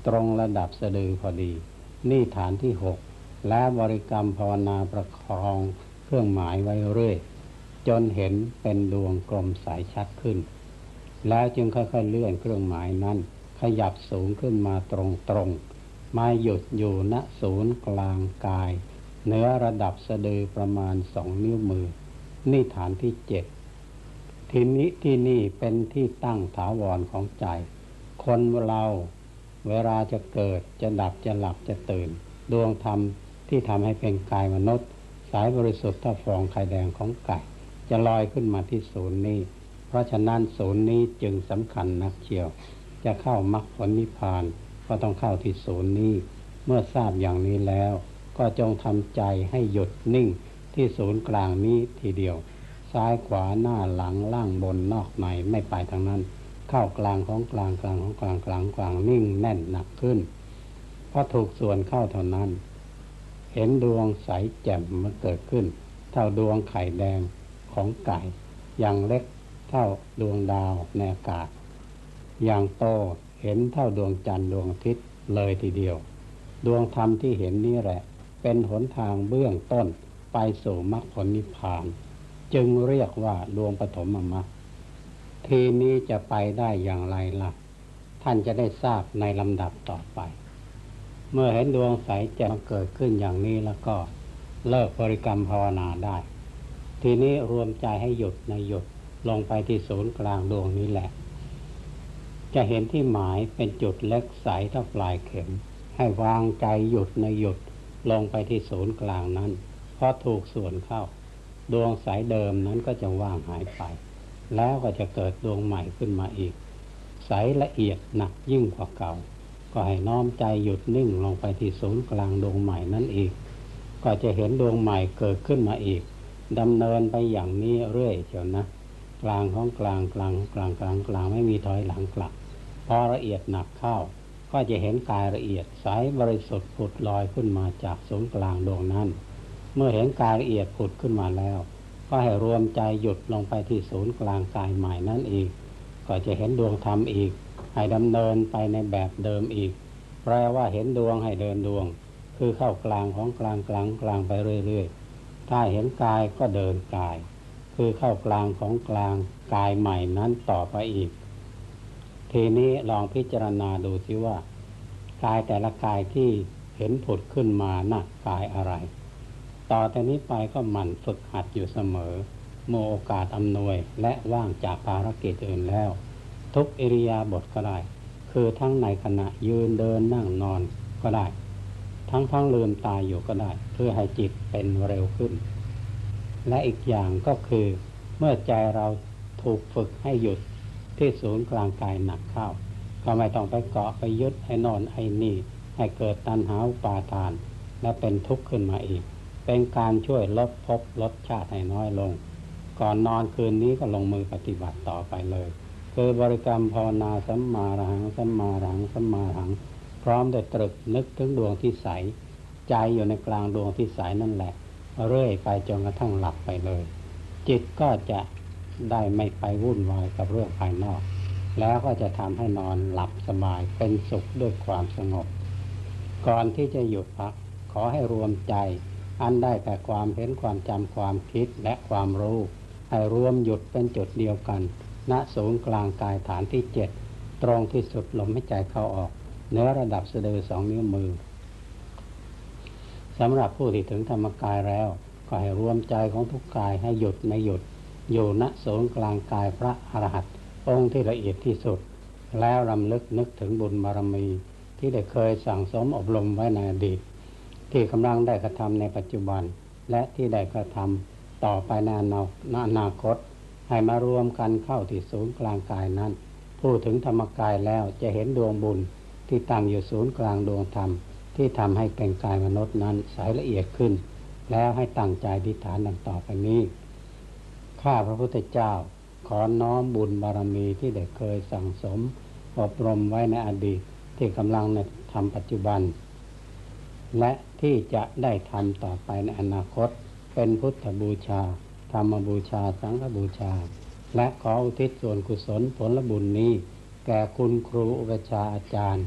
ตรงระดับสะดือพอดีนี่ฐานที่หกและบริกรรมภาวนาประคองเครื่องหมายไว้เรื่อยจนเห็นเป็นดวงกลมใสชัดขึ้นแล้วจึงค่อยๆเลื่อนเครื่องหมายนั้นขยับสูงขึ้นมาตรงๆมาหยุดอยู่ณศูนย์กลางกายเหนือระดับสะดือประมาณสองนิ้วมือนี่ฐานที่เจ็ดทีนี้ที่นี่เป็นที่ตั้งถาวรของใจคนเราเวลาจะเกิดจะดับจะหลับจะตื่นดวงธรรมที่ทำให้เป็นกายมนุษย์สายบริสุทธิ์ถ้าฟองไข่แดงของไก่จะลอยขึ้นมาที่ศูนย์นี้เพราะฉะนั้นศูนย์นี้จึงสำคัญนักเชียวจะเข้ามรรคผลนิพพานก็ต้องเข้าที่ศูนย์นี้เมื่อทราบอย่างนี้แล้วก็จงทำใจให้หยุดนิ่งที่ศูนย์กลางนี้ทีเดียวซ้ายขวาหน้าหลังล่างบนนอกในไม่ไปทางนั้นเข้ากลางของกลางกลางของกลางกลางกลางนิ่งแน่นหนักขึ้นพอถูกส่วนเข้าเท่านั้นเห็นดวงใสแจ่มมันเกิดขึ้นเท่าดวงไข่แดงของไก่อย่างเล็กเท่าดวงดาวในอากาศอย่างโตเห็นเท่าดวงจันทร์ดวงอาทิตย์เลยทีเดียวดวงธรรมที่เห็นนี้แหละเป็นหนทางเบื้องต้นไปสู่มรรคผลนิพพานจึงเรียกว่าดวงปฐมมรรคทีนี้จะไปได้อย่างไรล่ะท่านจะได้ทราบในลำดับต่อไปเมื่อเห็นดวงใสแจ่มเกิดขึ้นอย่างนี้แล้วก็เลิกบริกรรมภาวนาได้ทีนี้รวมใจให้หยุดในหยุดลงไปที่ศูนย์กลางดวงนี้แหละจะเห็นที่หมายเป็นจุดเล็กใสเท่าปลายเข็มให้วางใจหยุดในหยุดลงไปที่ศูนย์กลางนั้นพอถูกส่วนเข้าดวงใสเดิมนั้นก็จะว่างหายไปแล้วก็จะเกิดดวงใหม่ขึ้นมาอีกใสละเอียดหนักยิ่งกว่าเก่าก็ให้น้อมใจหยุดนิ่งลงไปที่ศูนย์กลางดวงใหม่นั้นอีกก็จะเห็นดวงใหม่เกิดขึ้นมาอีกดำเนินไปอย่างนี้เรื่อยเชียวนะกลางของกลางกลางกลางกลางกลางไม่มีถอยหลังกลับพอละเอียดหนักเข้าก็จะเห็นกายละเอียดใสบริสุทธิ์ผุดลอยขึ้นมาจากศูนย์กลางดวงนั้นเมื่อเห็นกายละเอียดผุดขึ้นมาแล้วก็ให้รวมใจหยุดลงไปที่ศูนย์กลางกายใหม่นั้นอีกก็จะเห็นดวงธรรมอีกให้ดำเนินไปในแบบเดิมอีกแปลว่าเห็นดวงให้เดินดวงคือเข้ากลางของกลางกลางกลางไปเรื่อยๆถ้าเห็นกายก็เดินกายคือเข้ากลางของกลางกายใหม่นั้นต่อไปอีกทีนี้ลองพิจารณาดูสิว่ากายแต่ละกายที่เห็นผุดขึ้นมาน่ะกายอะไรต่อแต่นี้ไปก็หมั่นฝึกหัดอยู่เสมอเมื่อโอกาสอำนวยและว่างจากภารกิจอื่นแล้วทุกอิริยาบถก็ได้คือทั้งในขณะยืนเดินนั่งนอนก็ได้ทั้งทั้งลืมตาอยู่ก็ได้เพื่อให้จิตเป็นเร็วขึ้นและอีกอย่างก็คือเมื่อใจเราถูกฝึกให้หยุดที่ศูนย์กลางกายหนักเข้าก็ไม่ต้องไปเกาะไปยึดไอ้นอนไอ้นี่ให้เกิดตัณหาอุปาทานและเป็นทุกข์ขึ้นมาอีกเป็นการช่วยลดภพลดชาติให้น้อยลงก่อนนอนคืนนี้ก็ลงมือปฏิบัติต่อไปเลยคือบริกรรมภาวนาสัมมาอรหังสัมมาอรหังสัมมาอรหังพร้อมด้วยตรึกนึกถึงดวงที่ใสใจอยู่ในกลางดวงที่ใสนั่นแหละเรื่อยไปจนกระทั่งหลับไปเลยจิตก็จะได้ไม่ไปวุ่นวายกับเรื่องภายนอกแล้วก็จะทำให้นอนหลับสบายเป็นสุขด้วยความสงบก่อนที่จะหยุดพักขอให้รวมใจอันได้แต่ความเห็นความจำความคิดและความรู้ให้รวมหยุดเป็นจุดเดียวกันณศูนย์กลางกายฐานที่เจ็ดตรงที่สุดลมหายใจเข้าออกเหนือระดับสะดือสองนิ้วมือสำหรับผู้ที่ถึงธรรมกายแล้วก็ให้รวมใจของทุกกายให้หยุดในหยุดอยู่ณศูนย์กลางกายพระอรหันต์องค์ที่ละเอียดที่สุดแล้วรำลึกนึกถึงบุญบารมีที่ได้เคยสั่งสมอบรมไว้ในอดีตที่กำลังได้กระทำในปัจจุบันและที่ได้กระทำต่อไปในอนาคตให้มารวมกันเข้าที่ศูนย์กลางกายนั้นผู้ถึงธรรมกายแล้วจะเห็นดวงบุญที่ตั้งอยู่ศูนย์กลางดวงธรรมที่ทำให้เป็นกายมนุษย์นั้นใสละเอียดขึ้นแล้วให้ตั้งใจอธิษฐานดังต่อไปนี้ข้าพระพุทธเจ้าขอน้อมบุญบารมีที่ได้เคยสั่งสมอบรมไว้ในอดีตที่กำลังในทำปัจจุบันและที่จะได้ทำต่อไปในอนาคตเป็นพุทธบูชาธรรมบูชาสังฆบูชาและขออุทิศส่วนกุศลผลบุญนี้แก่คุณครูอุปชฌาย์อาจารย์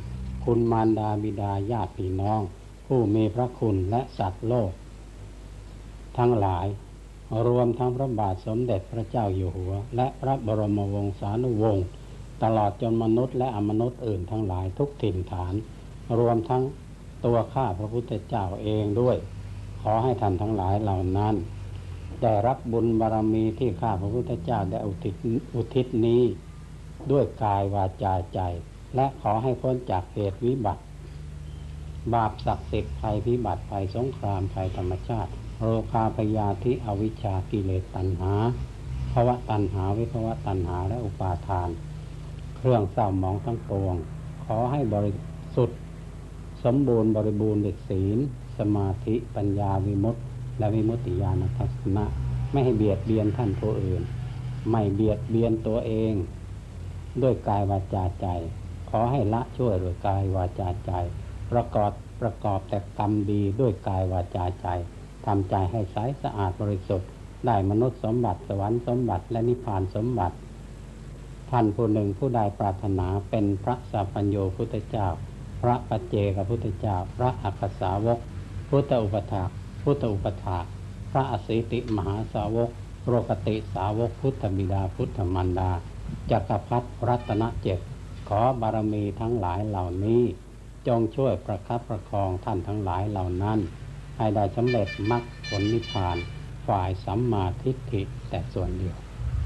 คุณมารดาบิดาญาติพี่น้องผู้มีพระคุณและสัตว์โลกทั้งหลายรวมทั้งพระบาทสมเด็จพระเจ้าอยู่หัวและพระบรมวงศานุวงศ์ตลอดจนมนุษย์และอมนุษย์อื่นทั้งหลายทุกถิ่นฐานรวมทั้งตัวข้าพระพุทธเจ้าเองด้วยขอให้ท่านทั้งหลายเหล่านั้นได้รับบุญบารมีที่ข้าพระพุทธเจ้าได้อุทิศอุทิศนี้ด้วยกายวาจาใจและขอให้พ้นจากเหตุวิบัติบาปศักดิ์สิทธิ์ภัยพิบัติภัยสงครามภัยธรรมชาติโรคาพยาธิอวิชชากิเลสตัณหาภวตัณหาวิภวตัณหาและอุปาทานเครื่องเศร้าหมองทั้งปวงขอให้บริสุทธิ์สมบูรณ์บริบูรณ์ด้วยศีลสมาธิปัญญาวิมุตติและวิมุตติญาณทัศนะไม่ให้เบียดเบียนท่านผู้อื่นไม่เบียดเบียนตัวเองด้วยกายวาจาใจขอให้ละชั่วด้วยกายวาจาใจประกอบประกอบแต่กรรมดีด้วยกายวาจาใจทำใจให้ใสสะอาดบริสุทธิ์ได้มนุษย์สมบัติสวรรค์สมบัติและนิพพานสมบัติท่านผู้หนึ่งผู้ใดปรารถนาเป็นพระสัพพัญโญพุทธเจ้าพระปัจเจกพุทธเจ้าพระอัคคสาวกพุทธอุปถากพุทธอุปถากพระอสิติมหาสาวกโรกติสาวกพุทธบิดาพุทธมารดาจักรพรรดิรัตนเจ็ดขอบารมีทั้งหลายเหล่านี้จงช่วยประคับประคองท่านทั้งหลายเหล่านั้นให้ได้สำเร็จมรรคผลนิพพานฝ่ายสัมมาทิฏฐิแต่ส่วนเดียว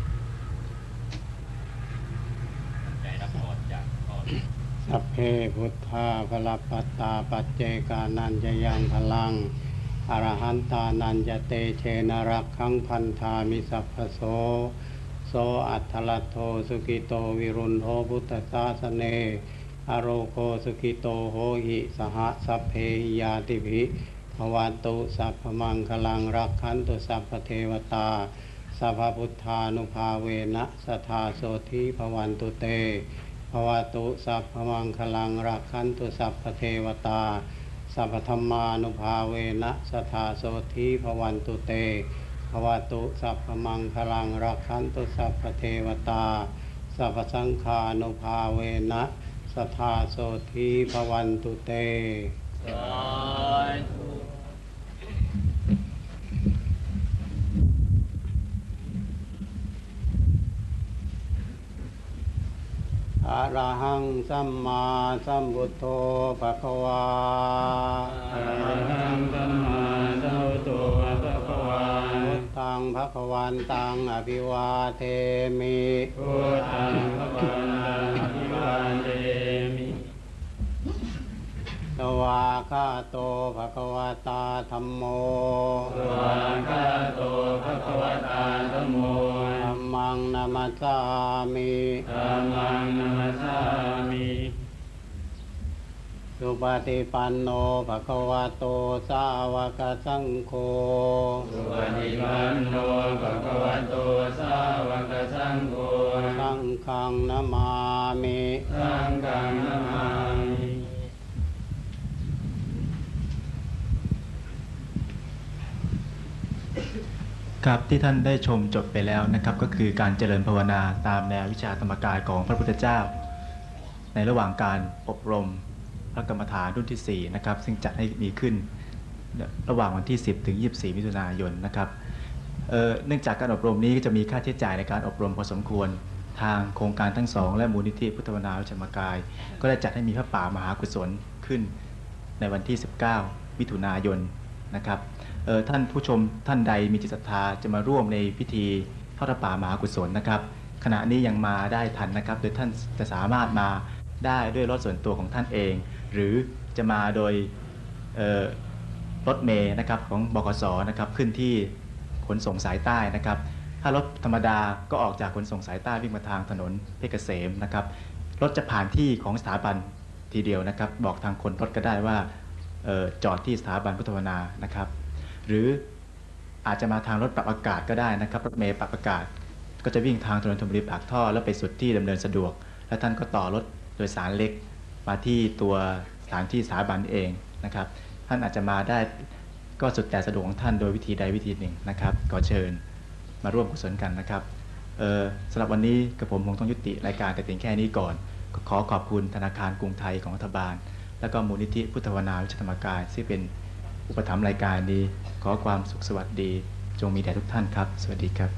สัพเพพุทธาภลปัตตาปัจเจกานันจะยังพลังอรหันตานันจะเตเชนรักขังพันธามิสัพพโสโสอัตถลัตโธสุกิโตวิรุณโธพุทธศาสเนอโรโคสุกิโตโหหิสหสัพเพหิยาติภิภวันตุสัพพมังคลังรักขันตุสัพพเทวตาสัพพพุทธานุภาเวนะสัทธาโสธิภวันตุเตภวตุสัพพมังคลังรักขันตุสัพพเทวตาสัพพธรรมานุภาเวนะสัทธาโสธิภวันตุเตภวตุสัพพมังคลังรักขันตุสัพพเทวตาสัพพสังฆานุภาเวนะสัทธาโสธิภวันตุเตอะระหังสัมมาสัมพุทโธภะคะวาอะระหังสัมมาสัมพุทโธภะคะวาพุทธังภะคะวันตังอภิวาเทมิพุทธังภะคะวันตังอภิวาเทมิสวากขาโตภะคะวะตาธัมโมสวากขาโตภะคะวะตาธัมโมธัมมังนัมมัสสามิธัมมังนัมมัสสามิสุปฏิปันโนภะคะวะโตสาวกสังโฆสุปฏิปันโนภะคะวะโตสาวกสังโฆสังฆังนะมามิสังฆังนะมามิครับที่ท่านได้ชมจบไปแล้วนะครับก็คือการเจริญภาวนาตามแนววิชาธรรมกายของพระพุทธเจ้าในระหว่างการอบรมพระกรรมฐานรุ่นที่สี่นะครับซึ่งจัดให้มีขึ้นระหว่างวันที่สิบถึงยี่สิบสี่มิถุนายนนะครับ เ, เนื่องจากการอบรมนี้ก็จะมีค่าใช้จ่ายในการอบรมพอสมควรทางโครงการทั้งสองและมูลนิธิพุทธภาวนาวิชาธรรมกายก็ได้จัดให้มีพระป่ามหากุศลขึ้นในวันที่สิบเก้ามิถุนายนนะครับท่านผู้ชมท่านใดมีจิตศรัทธาจะมาร่วมในพิธีทอดพระป่ามหากุศลนะครับขณะนี้ยังมาได้ทันนะครับโดยท่านจะสามารถมาได้ด้วยรถส่วนตัวของท่านเองหรือจะมาโดยรถเมล์นะครับของบขสนะครับขึ้นที่ขนส่งสายใต้นะครับถ้ารถธรรมดาก็ออกจากขนส่งสายใต้วิ่งมาทางถนนเพชรเกษมนะครับรถจะผ่านที่ของสถาบันทีเดียวนะครับบอกทางคนรถก็ได้ว่าจอดที่สถาบันพุทธภาวนานะครับหรืออาจจะมาทางรถปรับอากาศก็ได้นะครับรถเมล์ปรับอากาศก็จะวิ่งทางถนนธนบุรีปากท่อแล้วไปสุดที่ดำเนินสะดวกแล้วท่านก็ต่อรถโดยสารเล็กมาที่ตัวสถานที่สถาบันเองนะครับท่านอาจจะมาได้ก็สุดแต่สะดวกของท่านโดยวิธีใดวิธีหนึ่งนะครับขอเชิญมาร่วมกุศลกันนะครับสำหรับวันนี้กระผมคงต้องยุติรายการแต่เพียงแค่นี้ก่อนขอขอบคุณธนาคารกรุงไทยของรัฐบาลและก็มูลนิธิพุทธภาวนาวิชาธรรมกายที่เป็นอุปถัมภ์รายการนี้ขอความสุขสวัสดีจงมีแด่ทุกท่านครับสวัสดีครับ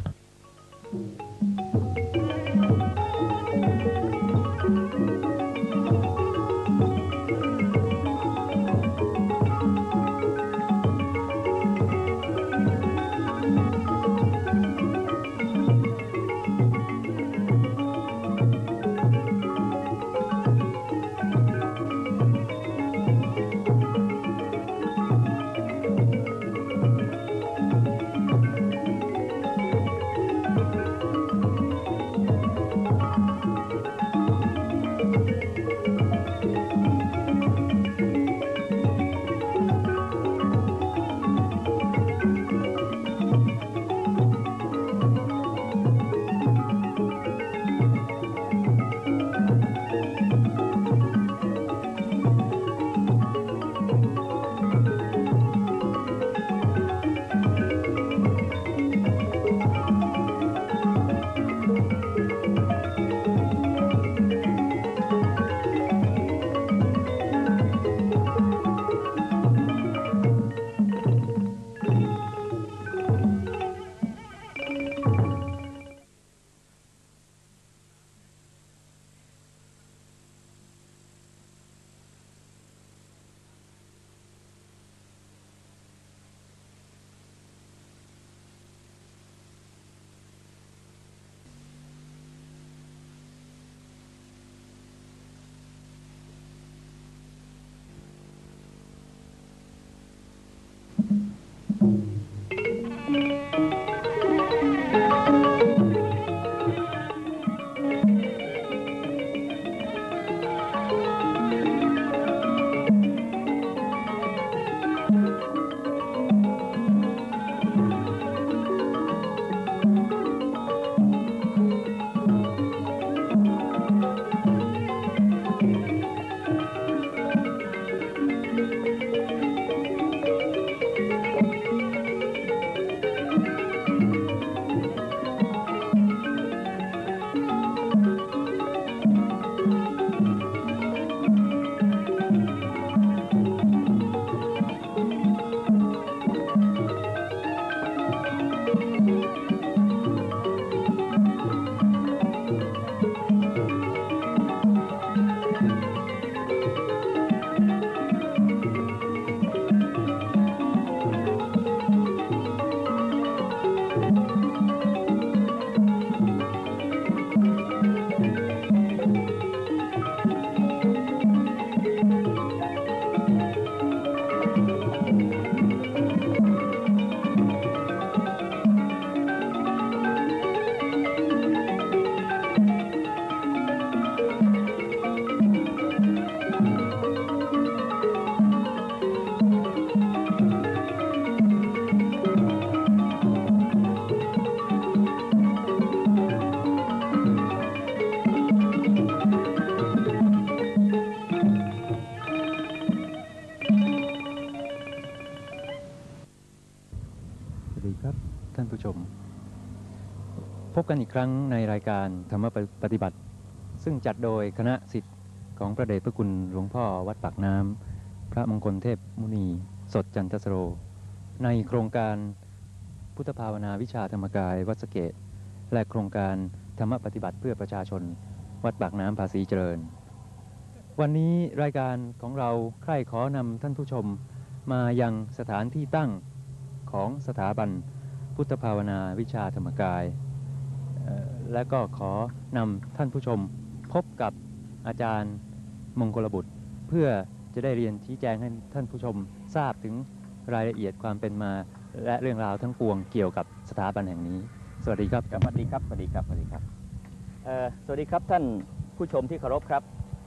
ท่านผู้ชมพบกันอีกครั้งในรายการธรรมปฏิบัติซึ่งจัดโดยคณะศิษย์ของพระเดชพระคุณหลวงพ่อวัดปากน้ำพระมงคลเทพมุนีสดจันทสโรในโครงการพุทธภาวนาวิชาธรรมกายวัดสะเกษและโครงการธรรมปฏิบัติเพื่อประชาชนวัดปากน้ำภาษีเจริญวันนี้รายการของเราใคร่ขอนำท่านผู้ชมมายังสถานที่ตั้งของสถาบันพุทธภาวนาวิชาธรรมกายและก็ขอนำท่านผู้ชมพบกับอาจารย์มงคลบุตรเพื่อจะได้เรียนชี้แจงให้ท่านผู้ชมทราบถึงรายละเอียดความเป็นมาและเรื่องราวทั้งปวงเกี่ยวกับสถาบันแห่งนี้สวัสดีครับสวัสดีครับสวัสดีครับสวัสดีครับสวัสดีครับท่านผู้ชมที่เคารพครับ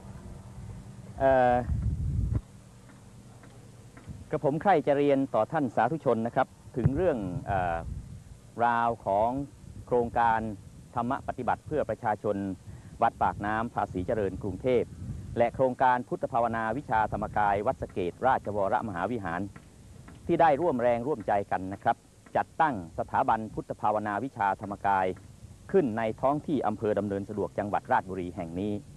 กระผมใคร่จะเรียนต่อท่านสาธุชนนะครับถึงเรื่องอราวของโครงการธรรมปฏิบัติเพื่อประชาชนวัดปากน้ำภาษีเจริญกรุงเทพและโครงการพุทธภาวนาวิชาธรรมกายวัดสะเกษราชวรมหาวิหารที่ได้ร่วมแรงร่วมใจกันนะครับจัดตั้งสถาบันพุทธภาวนาวิชาธรรมกายขึ้นในท้องที่อำเภอดำเนินสะดวกจังหวัดราชบุรีแห่งนี้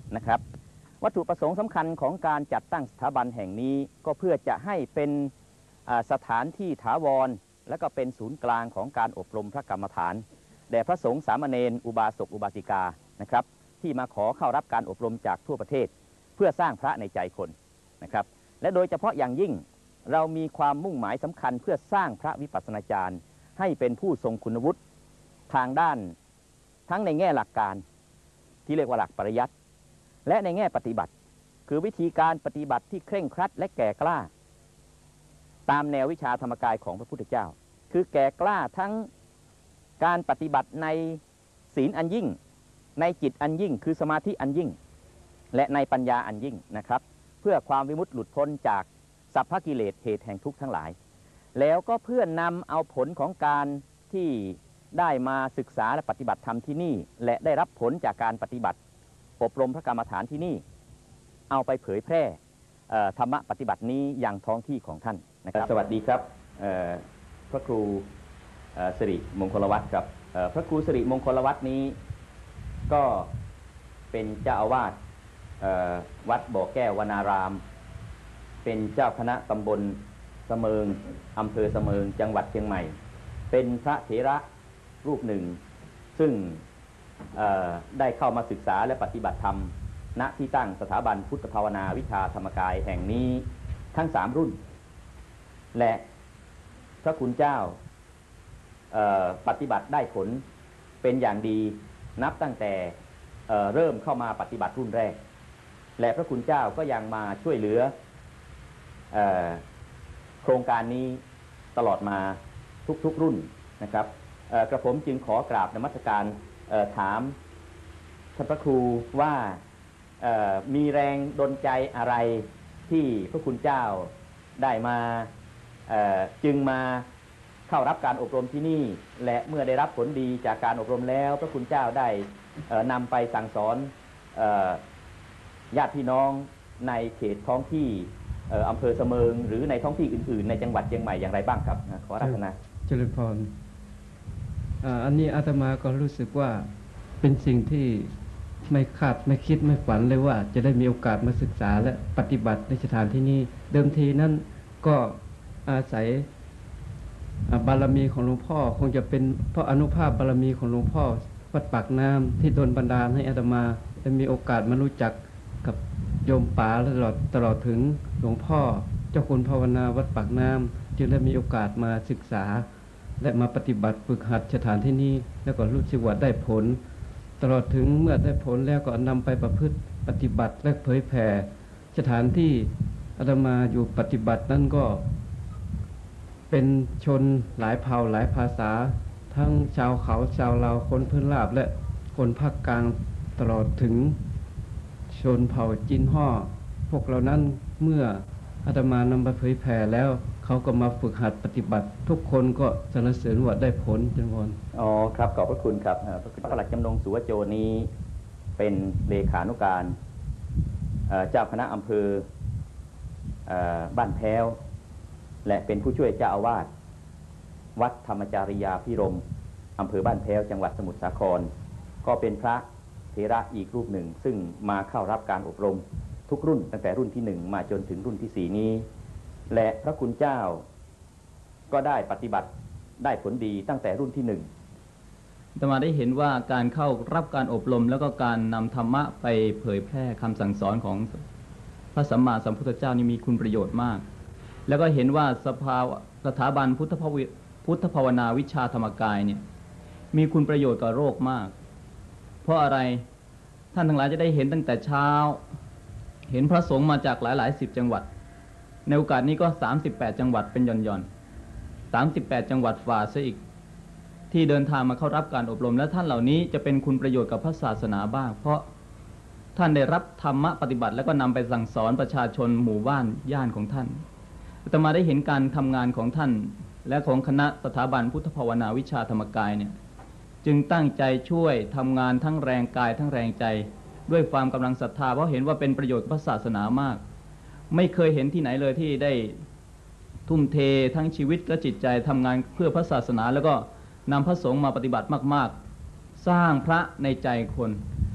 นะครับวัตถุประสงค์สำคัญของการจัดตั้งสถาบันแห่งนี้ก็เพื่อจะให้เป็นสถานที่ถาวรและก็เป็นศูนย์กลางของการอบรมพระกรรมฐานแด่พระสงฆ์สามเณรอุบาสกอุบาสิกานะครับที่มาขอเข้ารับการอบรมจากทั่วประเทศเพื่อสร้างพระในใจคนนะครับและโดยเฉพาะอย่างยิ่งเรามีความมุ่งหมายสำคัญเพื่อสร้างพระวิปัสสนาจารย์ให้เป็นผู้ทรงคุณวุฒิทางด้านทั้งในแง่หลักการที่เรียกว่าหลักปริยัติและในแง่ปฏิบัติคือวิธีการปฏิบัติที่เคร่งครัดและแก่กล้าตามแนววิชาธรรมกายของพระพุทธเจ้าคือแก่กล้าทั้งการปฏิบัติในศีลอันยิ่งในจิตอันยิ่งคือสมาธิอันยิ่งและในปัญญาอันยิ่งนะครับเพื่อความวิมุตติหลุดพ้นจากสัพพกิเลสเหตุแห่งทุกข์ทั้งหลายแล้วก็เพื่อนำเอาผลของการที่ได้มาศึกษาและปฏิบัติธรรมที่นี่และได้รับผลจากการปฏิบัติอบรมพระกรรมฐานที่นี่เอาไปเผยแพร่ธรรมะปฏิบัตินี้อย่างท้องที่ของท่านนะครับสวัสดีครับพระครูสิริมงคลวัฒน์ครับพระครูสิริมงคลวัฒน์นี้ก็เป็นเจ้าอาวาสวัดบ่อแก้ววนารามเป็นเจ้าคณะตำบลเสมิงอำเภอเสมิงจังหวัดเชียงใหม่เป็นพระเถระรูปหนึ่งซึ่งได้เข้ามาศึกษาและปฏิบัติธรรมณที่ตั้งสถาบันพุทธภาวนาวิชาธรรมกายแห่งนี้ทั้งสามรุ่นและพระคุณเจ้าปฏิบัติได้ผลเป็นอย่างดีนับตั้งแต่เอ่อเริ่มเข้ามาปฏิบัติรุ่นแรกและพระคุณเจ้าก็ยังมาช่วยเหลือเอ่อโครงการนี้ตลอดมาทุกๆรุ่นนะครับกระผมจึงขอกราบนมัสการถามท่านพระครูว่ามีแรงดลใจอะไรที่พระคุณเจ้าได้มาจึงมาเข้ารับการอบรมที่นี่และเมื่อได้รับผลดีจากการอบรมแล้วพระคุณเจ้าได้นำไปสั่งสอนญาติพี่น้องในเขตท้องที่อำเภอเสมิงหรือในท้องที่อื่นๆในจังหวัดเชียงใหม่อย่างไรบ้างครับขอรับคณะเจริญพรอันนี้อาตมาก็รู้สึกว่าเป็นสิ่งที่ไม่คาดไม่คิดไม่ฝันเลยว่าจะได้มีโอกาสมาศึกษาและปฏิบัติในสถานที่นี้เดิมทีนั้นก็อาศัยบารมีของหลวงพ่อคงจะเป็นเพราะอนุภาพบารมีของหลวงพ่อวัดปากน้ำที่โดนบันดาลให้อาตมาได้มีโอกาสมารู้จักกับโยมป๋าตลอดตลอดถึงหลวงพ่อเจ้าคุณภาวนาวัดปากน้ำจึงได้มีโอกาสมาศึกษาและมาปฏิบัติฝึกหัดสถานที่นี้แล้วก็รู้สึกว่าได้ผลตลอดถึงเมื่อได้ผลแล้วก็นำไปประพฤติปฏิบัติและเผยแผ่สถานที่อาตมาอยู่ปฏิบัตินั้นก็เป็นชนหลายเผ่าหลายภาษาทั้งชาวเขาชาวลาวคนพื้นราบและคนภาคกลางตลอดถึงชนเผ่าจีนฮ่อพวกเรานั้นเมื่ออาตมานำไปเผยแผ่แล้วเขาก็มาฝึกหัดปฏิบัติทุกคนก็สรรเสริญว่าได้ผลจำนวนอ๋อครับขอบพระคุณครับพระประหลัดจำนงสุวโจนี้เป็นเลขานุการเจ้าคณะอำเภอบ้านแพ้วและเป็นผู้ช่วยเจ้าอาวาสวัดธรรมจาริยาภิรมย์อำเภอบ้านแพ้วจังหวัดสมุทรสาครก็เป็นพระเถระอีกรูปหนึ่งซึ่งมาเข้ารับการอบรมทุกรุ่นตั้งแต่รุ่นที่หนึ่งมาจนถึงรุ่นที่สี่นี้และพระคุณเจ้าก็ได้ปฏิบัติได้ผลดีตั้งแต่รุ่นที่หนึ่งอาตมาได้เห็นว่าการเข้ารับการอบรมแล้วก็การนำธรรมะไปเผยแพร่คำสั่งสอนของพระสัมมาสัมพุทธเจ้านี่มีคุณประโยชน์มากแล้วก็เห็นว่าสภาสถาบันพุทธภาวพุทธภาวนาวิชาธรรมกายเนี่ยมีคุณประโยชน์กับโลกมากเพราะอะไรท่านทั้งหลายจะได้เห็นตั้งแต่เช้าเห็นพระสงฆ์มาจากหลายหลายสิบจังหวัดในโอกาสนี้ก็สามสิบแปดจังหวัดเป็นหย่อนๆสามสิบแปดจังหวัดฝ่าซะอีกที่เดินทางมาเข้ารับการอบรมและท่านเหล่านี้จะเป็นคุณประโยชน์กับพระศาสนาบ้างเพราะท่านได้รับธรรมะปฏิบัติแล้วก็นำไปสั่งสอนประชาชนหมู่บ้านย่านของท่านอาตมาได้เห็นการทำงานของท่านและของคณะสถาบันพุทธภาวนาวิชาธรรมกายเนี่ยจึงตั้งใจช่วยทำงานทั้งแรงกายทั้งแรงใจด้วยความกำลังศรัทธาเพราะเห็นว่าเป็นประโยชน์กับพระศาสนามากไม่เคยเห็นที่ไหนเลยที่ได้ทุ่มเททั้งชีวิตและจิตใจทำงานเพื่อพระศาสนาแล้วก็นำพระสงฆ์มาปฏิบัติมากๆสร้างพระในใจคน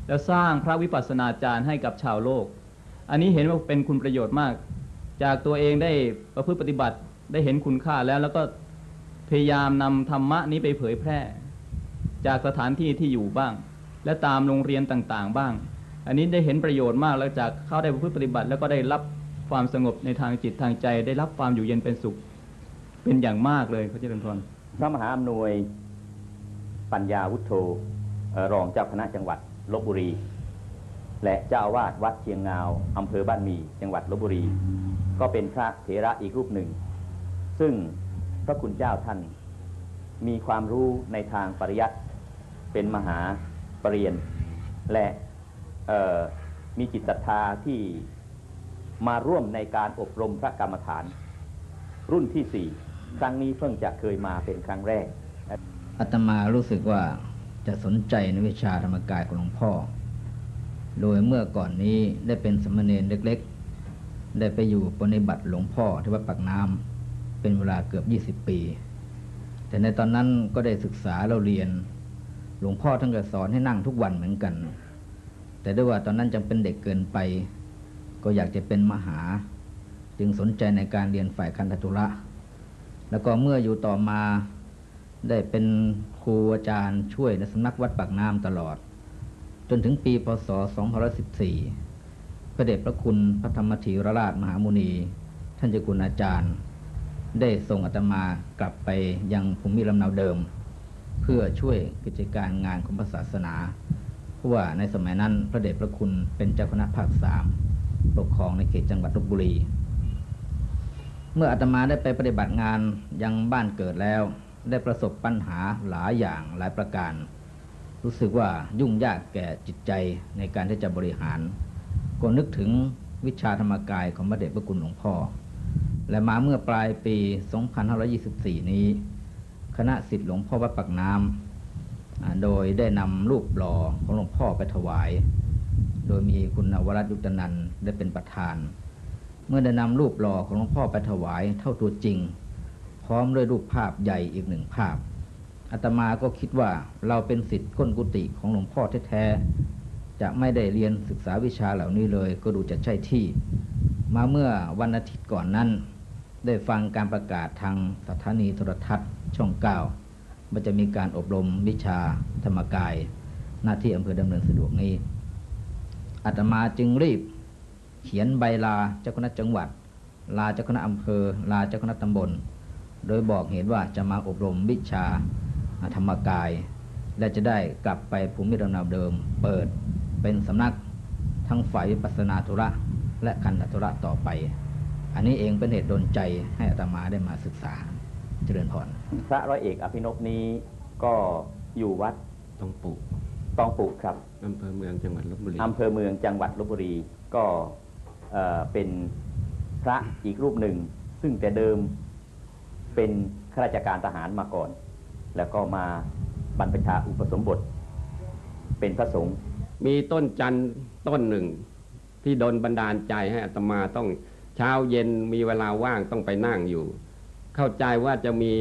แล้วสร้างพระวิปัสสนาจารย์ให้กับชาวโลกอันนี้เห็นว่าเป็นคุณประโยชน์มากจากตัวเองได้ประพฤติปฏิบัติได้เห็นคุณค่าแล้วแล้วก็พยายามนำธรรมะนี้ไปเผยแพร่จากสถานที่ที่อยู่บ้างและตามโรงเรียนต่างๆบ้างอันนี้ได้เห็นประโยชน์มากแล้วจากเขาได้ประพฤติปฏิบัติแล้วก็ได้รับความสงบในทางจิตทางใจได้รับความอยู่เย็นเป็นสุขเป็นอย่างมากเลยพระเจริญพรพระมหาอำนวยปัญญาวุฒโธรองเจ้าคณะจังหวัดลพบุรีและเจ้าอาวาสวัดเชียงงาวอำเภอบ้านหมี่จังหวัดลพบุรีก็เป็นพระเถระอีกรูปหนึ่งซึ่งพระคุณเจ้าท่านมีความรู้ในทางปริยัติเป็นมหาปรริญญาและมีจิตศรัทธาที่มาร่วมในการอบรมพระกรรมฐานรุ่นที่สี่ครั้งนี้เพิ่งจะเคยมาเป็นครั้งแรกอาตมารู้สึกว่าจะสนใจในวิชาธรรมกายของหลวงพ่อโดยเมื่อก่อนนี้ได้เป็นสมณเณรเล็กๆได้ไปอยู่ปฏิบัติหลวงพ่อที่วัดปากน้ำเป็นเวลาเกือบยี่สิบปีแต่ในตอนนั้นก็ได้ศึกษาเราเรียนหลวงพ่อท่านก็สอนให้นั่งทุกวันเหมือนกันแต่ด้วยว่าตอนนั้นยังเป็นเด็กเกินไปก็อยากจะเป็นมหาจึงสนใจในการเรียนฝ่ายคันธทุระแล้วก็เมื่ออยู่ต่อมาได้เป็นครูอาจารย์ช่วยในสำนักวัดปากน้ำตลอดจนถึงปีพ.ศ. สองพันสิบสี่พระเดชพระคุณพระธรรมธีรราชมหามุนีท่านเจ้าคุณอาจารย์ได้ส่งอาตมากลับไปยังภูมิลำเนาเดิมเพื่อช่วยกิจการงานของพระศาสนาเพราะว่าในสมัยนั้นพระเดชพระคุณเป็นเจ้าคณะภาคสามปกครองในเขตจังหวัดลพบุรีเมื่ออาตมาได้ไปปฏิบัติงานยังบ้านเกิดแล้วได้ประสบปัญหาหลายอย่างหลายประการรู้สึกว่ายุ่งยากแก่จิตใจในการที่จะบริหารก็นึกถึงวิชาธรรมกายของพระเดชพระคุณหลวงพ่อและมาเมื่อปลายปีสองพันห้าร้อยยี่สิบสี่นี้คณะศิษย์หลวงพ่อวัดปากน้ำโดยได้นำรูปหล่อของหลวงพ่อไปถวายโดยมีคุณนวรัตน์ยุตนันท์ได้เป็นประธานเมื่อได้นำรูปหล่อของหลวงพ่อไปถวายเท่าตัวจริงพร้อมด้วยรูปภาพใหญ่อีกหนึ่งภาพอาตมาก็คิดว่าเราเป็นศิษย์ก้นกุฏิของหลวงพ่อแท้ๆจะไม่ได้เรียนศึกษาวิชาเหล่านี้เลยก็ดูจะใช่ที่มาเมื่อวันอาทิตย์ก่อนนั้นได้ฟังการประกาศทางสถานีโทรทัศน์ช่องเก้าว่าจะมีการอบรมวิชาธรรมกายหน้าที่อำเภอดำเนินสะดวกนี้อาตมาจึงรีบเขียนใบลาเจ้าคณะจังหวัดลาเจ้าคณะอำเภอลาเจ้าคณะตำบลโดยบอกเหตุว่าจะมาอบรมวิชาธรรมกายและจะได้กลับไปภูมิลำเนาเดิมเปิดเป็นสำนักทั้งฝ่ายวิปัสสนาธุระและคันธธุระต่อไปอันนี้เองเป็นเหตุดลใจให้อาตมาได้มาศึกษาเจริญพรพระร้อยเอกอภินพนี้ก็อยู่วัดตองปุตองปุครับอำเภอเมืองจังหวัดลพบุรีอำเภอเมืองจังหวัดลพบุรีก็เอ่อเป็นพระอีกรูปหนึ่งซึ่งแต่เดิมเป็นข้าราชการทหารมาก่อนแล้วก็มาบรรพชาอุปสมบทเป็นพระสงฆ์มีต้นจันทร์ต้นหนึ่งที่ดลบันดาลใจให้อาตมาต้องเช้าเย็นมีเวลาว่างต้องไปนั่งอยู่เข้าใจว่าจะมี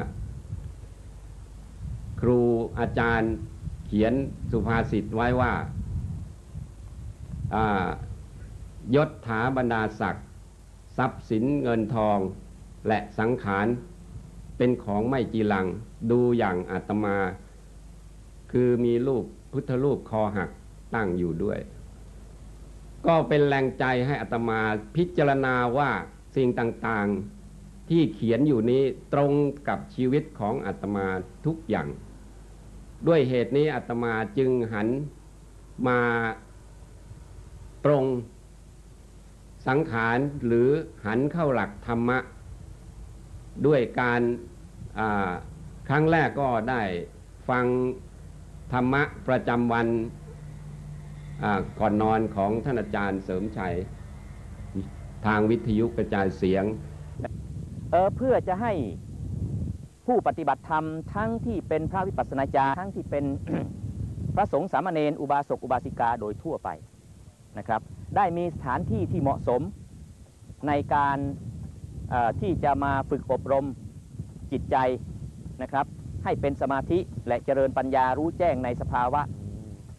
ครูอาจารย์เขียนสุภาษิตไว้ว่ายศถาบรรดาศักดิ์ทรัพย์สินเงินทองและสังขารเป็นของไม่จีรังดูอย่างอาตมาคือมีรูปพุทธรูปคอหักตั้งอยู่ด้วยก็เป็นแรงใจให้อาตมาพิจารณาว่าสิ่งต่างๆที่เขียนอยู่นี้ตรงกับชีวิตของอาตมาทุกอย่างด้วยเหตุนี้อาตมาจึงหันมาตรงสังขารหรือหันเข้าหลักธรรมะด้วยการครั้งแรกก็ได้ฟังธรรมะประจำวันก่อนนอนของท่านอาจารย์เสริมชัยทางวิทยุกระจายเสียงเออเพื่อจะให้ผู้ปฏิบัติธรรมทั้งที่เป็นพระวิปัสสนาจารย์ทั้งที่เป็น พระสงฆ์สามเณรอุบาสกอุบาสิกาโดยทั่วไปนะครับได้มีสถานที่ที่เหมาะสมในการที่จะมาฝึกอบรมจิตใจนะครับให้เป็นสมาธิและเจริญปัญญารู้แจ้งในสภาวะ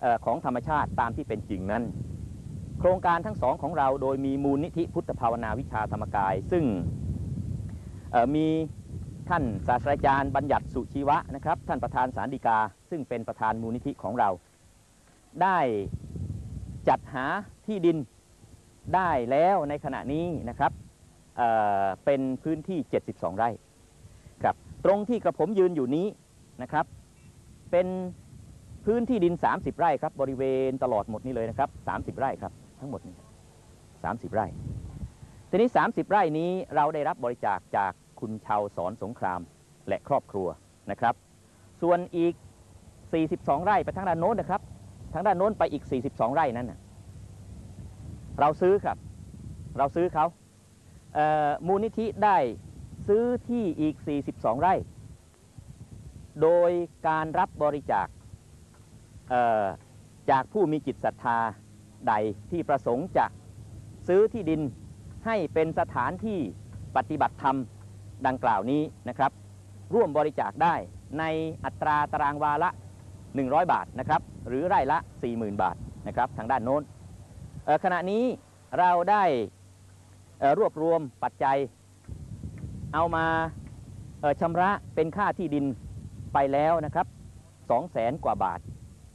ของธรรมชาติตามที่เป็นจริงนั้นโครงการทั้งสองของเราโดยมีมูลนิธิพุทธภาวนาวิชาธรรมกายซึ่งมีท่านศาสตราจารย์บัญญัติสุชีวะนะครับท่านประธานศาลฎีกาซึ่งเป็นประธานมูลนิธิของเราได้จัดหาที่ดินได้แล้วในขณะนี้นะครับ เอ่อ เป็นพื้นที่เจ็ดสิบสองไร่ครับตรงที่กระผมยืนอยู่นี้นะครับเป็นพื้นที่ดินสามสิบไร่ครับบริเวณตลอดหมดนี้เลยนะครับสามสิบไร่ครับทั้งหมดนี้สามสิบไร่ทีนี้สามสิบไร่นี้เราได้รับบริจาคจากคุณชาวสอนสงครามและครอบครัวนะครับส่วนอีกสี่สิบสองไร่ไปทางด้านโน้นนะครับทางด้านโน้นไปอีกสี่สิบสองไร่นั้นนะเราซื้อครับเราซื้อเขาเอ่อมูลนิธิได้ซื้อที่อีกสี่สิบสองไร่โดยการรับบริจาคจากผู้มีจิตศรัทธาใดที่ประสงค์จะซื้อที่ดินให้เป็นสถานที่ปฏิบัติธรรมดังกล่าวนี้นะครับร่วมบริจาคได้ในอัตราตารางวาละหนึ่งร้อยบาทนะครับหรือไร่ละ สี่หมื่น บาทนะครับทางด้านโน้นขณะนี้เราได้รวบรวมปัจจัยเอามาชำระเป็นค่าที่ดินไปแล้วนะครับสองแสนกว่าบาท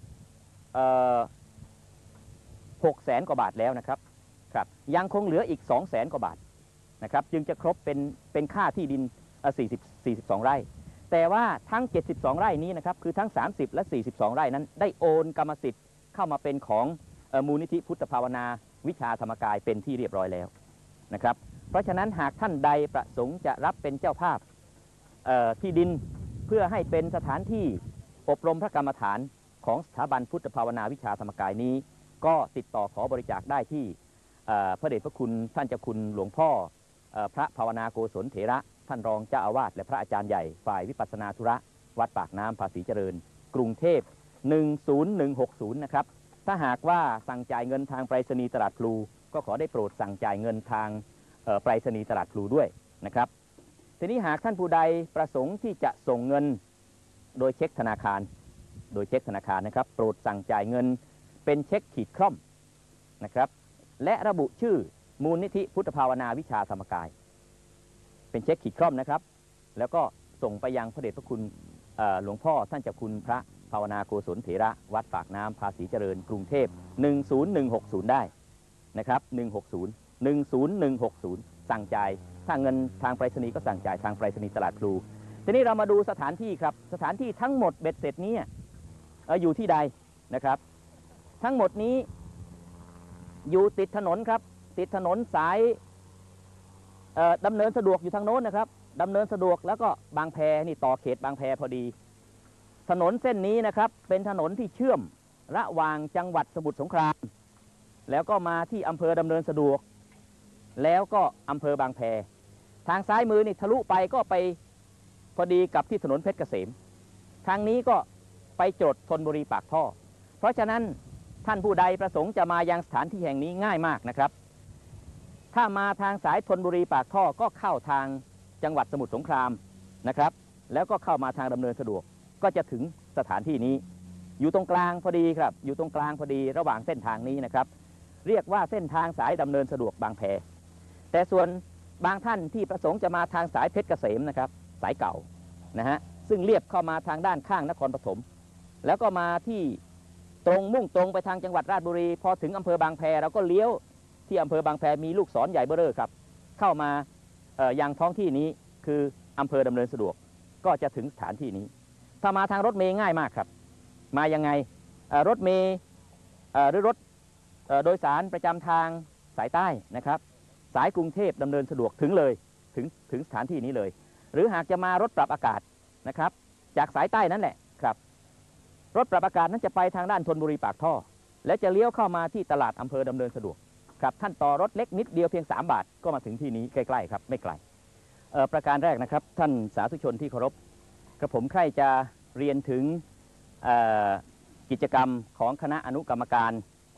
หกแสนกว่าบาทแล้วนะครับครับยังคงเหลืออีกสองแสนกว่าบาทนะครับจึงจะครบเป็นเป็นค่าที่ดินสี่สิบ สี่สิบสองไร่แต่ว่าทั้งเจ็ดสิบสองไร่นี้นะครับคือทั้งสามสิบและสี่สิบสองไร่นั้นได้โอนกรรมสิทธิ์เข้ามาเป็นของมูลนิธิพุทธภาวนาวิชาธรรมกายเป็นที่เรียบร้อยแล้วนะครับเพราะฉะนั้นหากท่านใดประสงค์จะรับเป็นเจ้าภาพที่ดินเพื่อให้เป็นสถานที่อบรมพระกรรมฐานของสถาบันพุทธภาวนาวิชาธรรมกายนี้ก็ติดต่อขอบริจาคได้ที่พระเดชพระคุณท่านเจ้าคุณหลวงพ่อพระภาวนาโกศลเถระท่านรองเจ้าอาวาสและพระอาจารย์ใหญ่ฝ่ายวิปัสสนาธุระวัดปากน้ำภาษีเจริญกรุงเทพหนึ่งศูนย์หนึ่งหกศูนย์นะครับถ้าหากว่าสั่งจ่ายเงินทางไปรษณีย์ตลาดพลูก็ขอได้โปรดสั่งจ่ายเงินทางไปรษณีย์ตลาดพลูด้วยนะครับทีนี้หากท่านผู้ใดประสงค์ที่จะส่งเงินโดยเช็คธนาคารโดยเช็คธนาคารนะครับโปรดสั่งจ่ายเงินเป็นเช็คขีดคร่อมนะครับและระบุชื่อมูลนิธิพุทธภาวนาวิชาธรรมกายเป็นเช็คขีดคร่อมนะครับแล้วก็ส่งไปยังพระเดชพระคุณหลวงพ่อท่านเจ้าคุณพระภาวนาโกศลเถระวัดปากน้ำภาษีเจริญกรุงเทพหนึ่งศูนย์หนึ่งหกศูนย์ได้นะครับหนึ่งหกศูนย์ หนึ่งศูนย์หนึ่งหกศูนย์สั่งจ่ายถ้าเงินทางไปรษณีย์ก็สั่งจ่ายทางไปรษณีย์ตลาดพลูทีนี้เรามาดูสถานที่ครับสถานที่ทั้งหมดเบ็ดเสร็จนี้อยู่ที่ใดนะครับทั้งหมดนี้อยู่ติดถนนครับติดถนนสายดำเนินสะดวกอยู่ทางโน้นนะครับดำเนินสะดวกแล้วก็บางแพนี่ต่อเขตบางแพพอดีถนนเส้นนี้นะครับเป็นถนนที่เชื่อมระหว่างจังหวัดสมุทรสงครามแล้วก็มาที่อำเภอดำเนินสะดวกแล้วก็อำเภอบางแพทางซ้ายมือนี่ทะลุไปก็ไปพอดีกับที่ถนนเพชรเกษมทางนี้ก็ไปจดธนบุรีปากท่อเพราะฉะนั้นท่านผู้ใดประสงค์จะมายังสถานที่แห่งนี้ง่ายมากนะครับถ้ามาทางสายธนบุรีปากท่อก็เข้าทางจังหวัดสมุทรสงครามนะครับแล้วก็เข้ามาทางดำเนินสะดวกก็จะถึงสถานที่นี้อยู่ตรงกลางพอดีครับอยู่ตรงกลางพอดีระหว่างเส้นทางนี้นะครับเรียกว่าเส้นทางสายดำเนินสะดวกบางแพแต่ส่วนบางท่านที่ประสงค์จะมาทางสายเพชรเกษมนะครับสายเก่านะฮะซึ่งเลียบเข้ามาทางด้านข้างนครปฐมแล้วก็มาที่ตรงมุ่งตรงไปทางจังหวัดราชบุรีพอถึงอำเภอบางแพเราก็เลี้ยวที่อำเภอบางแพมีลูกศรใหญ่เบ้อเร่อครับเข้ามายังท้องที่นี้คืออำเภอดำเนินสะดวกก็จะถึงสถานที่นี้ถ้ามาทางรถเมล์ง่ายมากครับมายังไงรถเมล์หรือรถโดยสารประจำทางสายใต้นะครับสายกรุงเทพดำเนินสะดวกถึงเลยถึงถึงสถานที่นี้เลยหรือหากจะมารถปรับอากาศนะครับจากสายใต้นั่นแหละครับรถปรับอากาศนั้นจะไปทางด้านธนบุรีปากท่อและจะเลี้ยวเข้ามาที่ตลาดอำเภอดำเนินสะดวกครับท่านต่อรถเล็กนิดเดียวเพียงสามบาทก็มาถึงที่นี้ใกล้ๆครับไม่ไกลประการแรกนะครับท่านสาธุชนที่เคารพกระผมใคร่จะเรียนถึงกิจกรรมของคณะอนุกรรมการ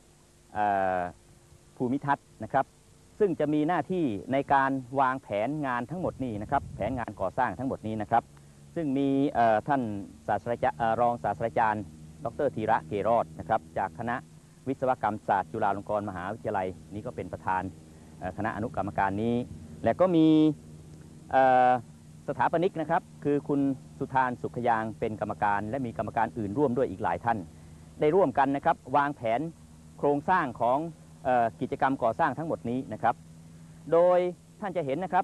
ภูมิทัศน์นะครับซึ่งจะมีหน้าที่ในการวางแผนงานทั้งหมดนี้นะครับแผนงานก่อสร้างทั้งหมดนี้นะครับซึ่งมีท่านศาสตราจารย์รองศาสตราจารย์ดรธีระเกรอดนะครับจากคณะวิศวกรรมศาสตร์จุฬาลงกรณ์มหาวิทยาลัยนี่ก็เป็นประธานคณะอนุกรรมการนี้และก็มีสถาปนิกนะครับคือคุณสุธานสุขยางเป็นกรรมการและมีกรรมการอื่นร่วมด้วยอีกหลายท่านได้ร่วมกันนะครับวางแผนโครงสร้างของเอ่อกิจกรรมก่อสร้างทั้งหมดนี้นะครับโดยท่านจะเห็นนะครับ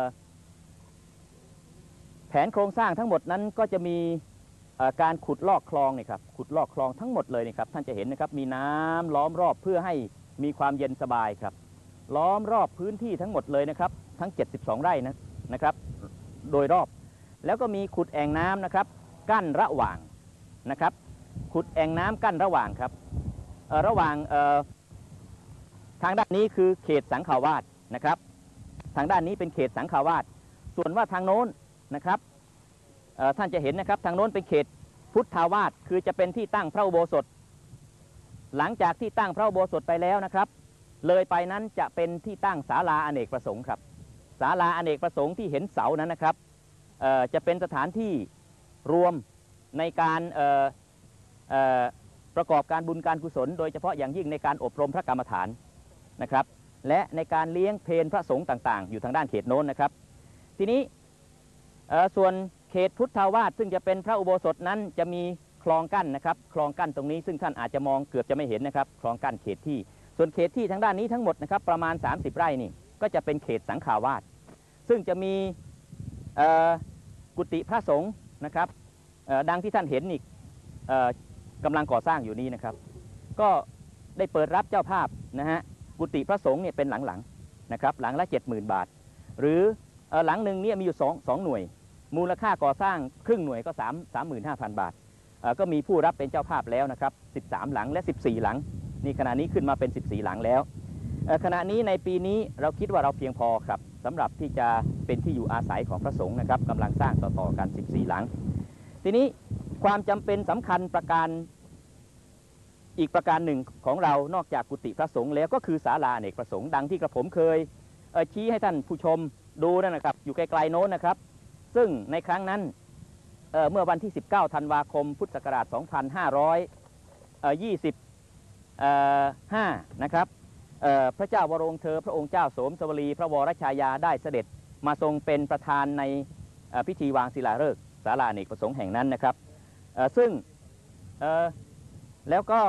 แผนโครงสร้างทั้งหมดนั้นก็จะมีการขุดลอกคลองนี่ครับขุดลอกคลองทั้งหมดเลยนี่ครับท่านจะเห็นนะครับมีน้ำล้อมรอบเพื่อให้มีความเย็นสบายครับล้อมรอบพื้นที่ทั้งหมดเลยนะครับทั้งเจ็ดสิบสองไร่นะนะครับโดยรอบแล้วก็มีขุดแอ่งน้ำนะครับกั้นระหว่างนะครับขุดแอ่งน้ำกั้นระหว่างครับระหว่างทางด้านนี้คือเขตสังขาวาสนะครับทางด้านนี้เป็นเขตสังขาวาสส่วนว่าทางโน้นนะครับท่านจะเห็นนะครับทางโน้นเป็นเขตพุทธาวาสคือจะเป็นที่ตั้งพระอุโบสถหลังจากที่ตั้งพระอุโบสถไปแล้วนะครับเลยไปนั้นจะเป็นที่ตั้งศาลาอเนกประสงค์ครับศาลาอเนกประสงค์ที่เห็นเสานั้นนะครับจะเป็นสถานที่รวมในการประกอบการบุญการกุศลโดยเฉพาะอย่างยิ่งในการอบรมพระกรรมฐานนะครับและในการเลี้ยงเพลพระสงฆ์ต่างๆอยู่ทางด้านเขตโน้นนะครับทีนี้ส่วนเขตพุทธาวาสซึ่งจะเป็นพระอุโบสถนั้นจะมีคลองกั้นนะครับคลองกั้นตรงนี้ซึ่งท่านอาจจะมองเกือบจะไม่เห็นนะครับคลองกั้นเขตที่ส่วนเขตที่ทางด้านนี้ทั้งหมดนะครับประมาณสามสิบไร่นี่ก็จะเป็นเขตสังขาวาสซึ่งจะมีกุฏิพระสงฆ์นะครับดังที่ท่านเห็นนี่กำลังก่อสร้างอยู่นี้นะครับก็ได้เปิดรับเจ้าภาพนะฮะกุฏิพระสงฆ์เนี่ยเป็นหลังๆนะครับหลังละ เจ็ดหมื่น บาทหรือหลังหนึ่งเนี่ยมีอยู่2 2หน่วยมูลค่าก่อสร้างครึ่งหน่วยก็ สามหมื่นห้าพัน บาทก็มีผู้รับเป็นเจ้าภาพแล้วนะครับสิบสามหลังและสิบสี่หลังนี่ขณะนี้ขึ้นมาเป็นสิบสี่หลังแล้วขณะนี้ในปีนี้เราคิดว่าเราเพียงพอครับสำหรับที่จะเป็นที่อยู่อาศัยของพระสงฆ์นะครับกำลังสร้างต่อๆกันสิบสี่หลังทีนี้ความจำเป็นสำคัญประการอีกประการหนึ่งของเรานอกจากกุฏิพระสงฆ์แล้วก็คือศาลาอเนกประสงค์ดังที่กระผมเคยชี้ให้ท่านผู้ชมดูนั่นนะครับอยู่ไกลๆโน้นนะครับซึ่งในครั้งนั้นเ, เมื่อวันที่สิบเก้าธันวาคมพุทธศักราชสองพันห้าร้อยยี่สิบห้านะครับพระเจ้าวโรงเธอพระองค์เจ้าโสมสวลีพระวรชายาได้เสด็จมาทรงเป็นประธานในพิธีวางศิลาฤกษ์ศาลาอเนกประสงค์แห่งนั้นนะครับซึ่งแล้วก็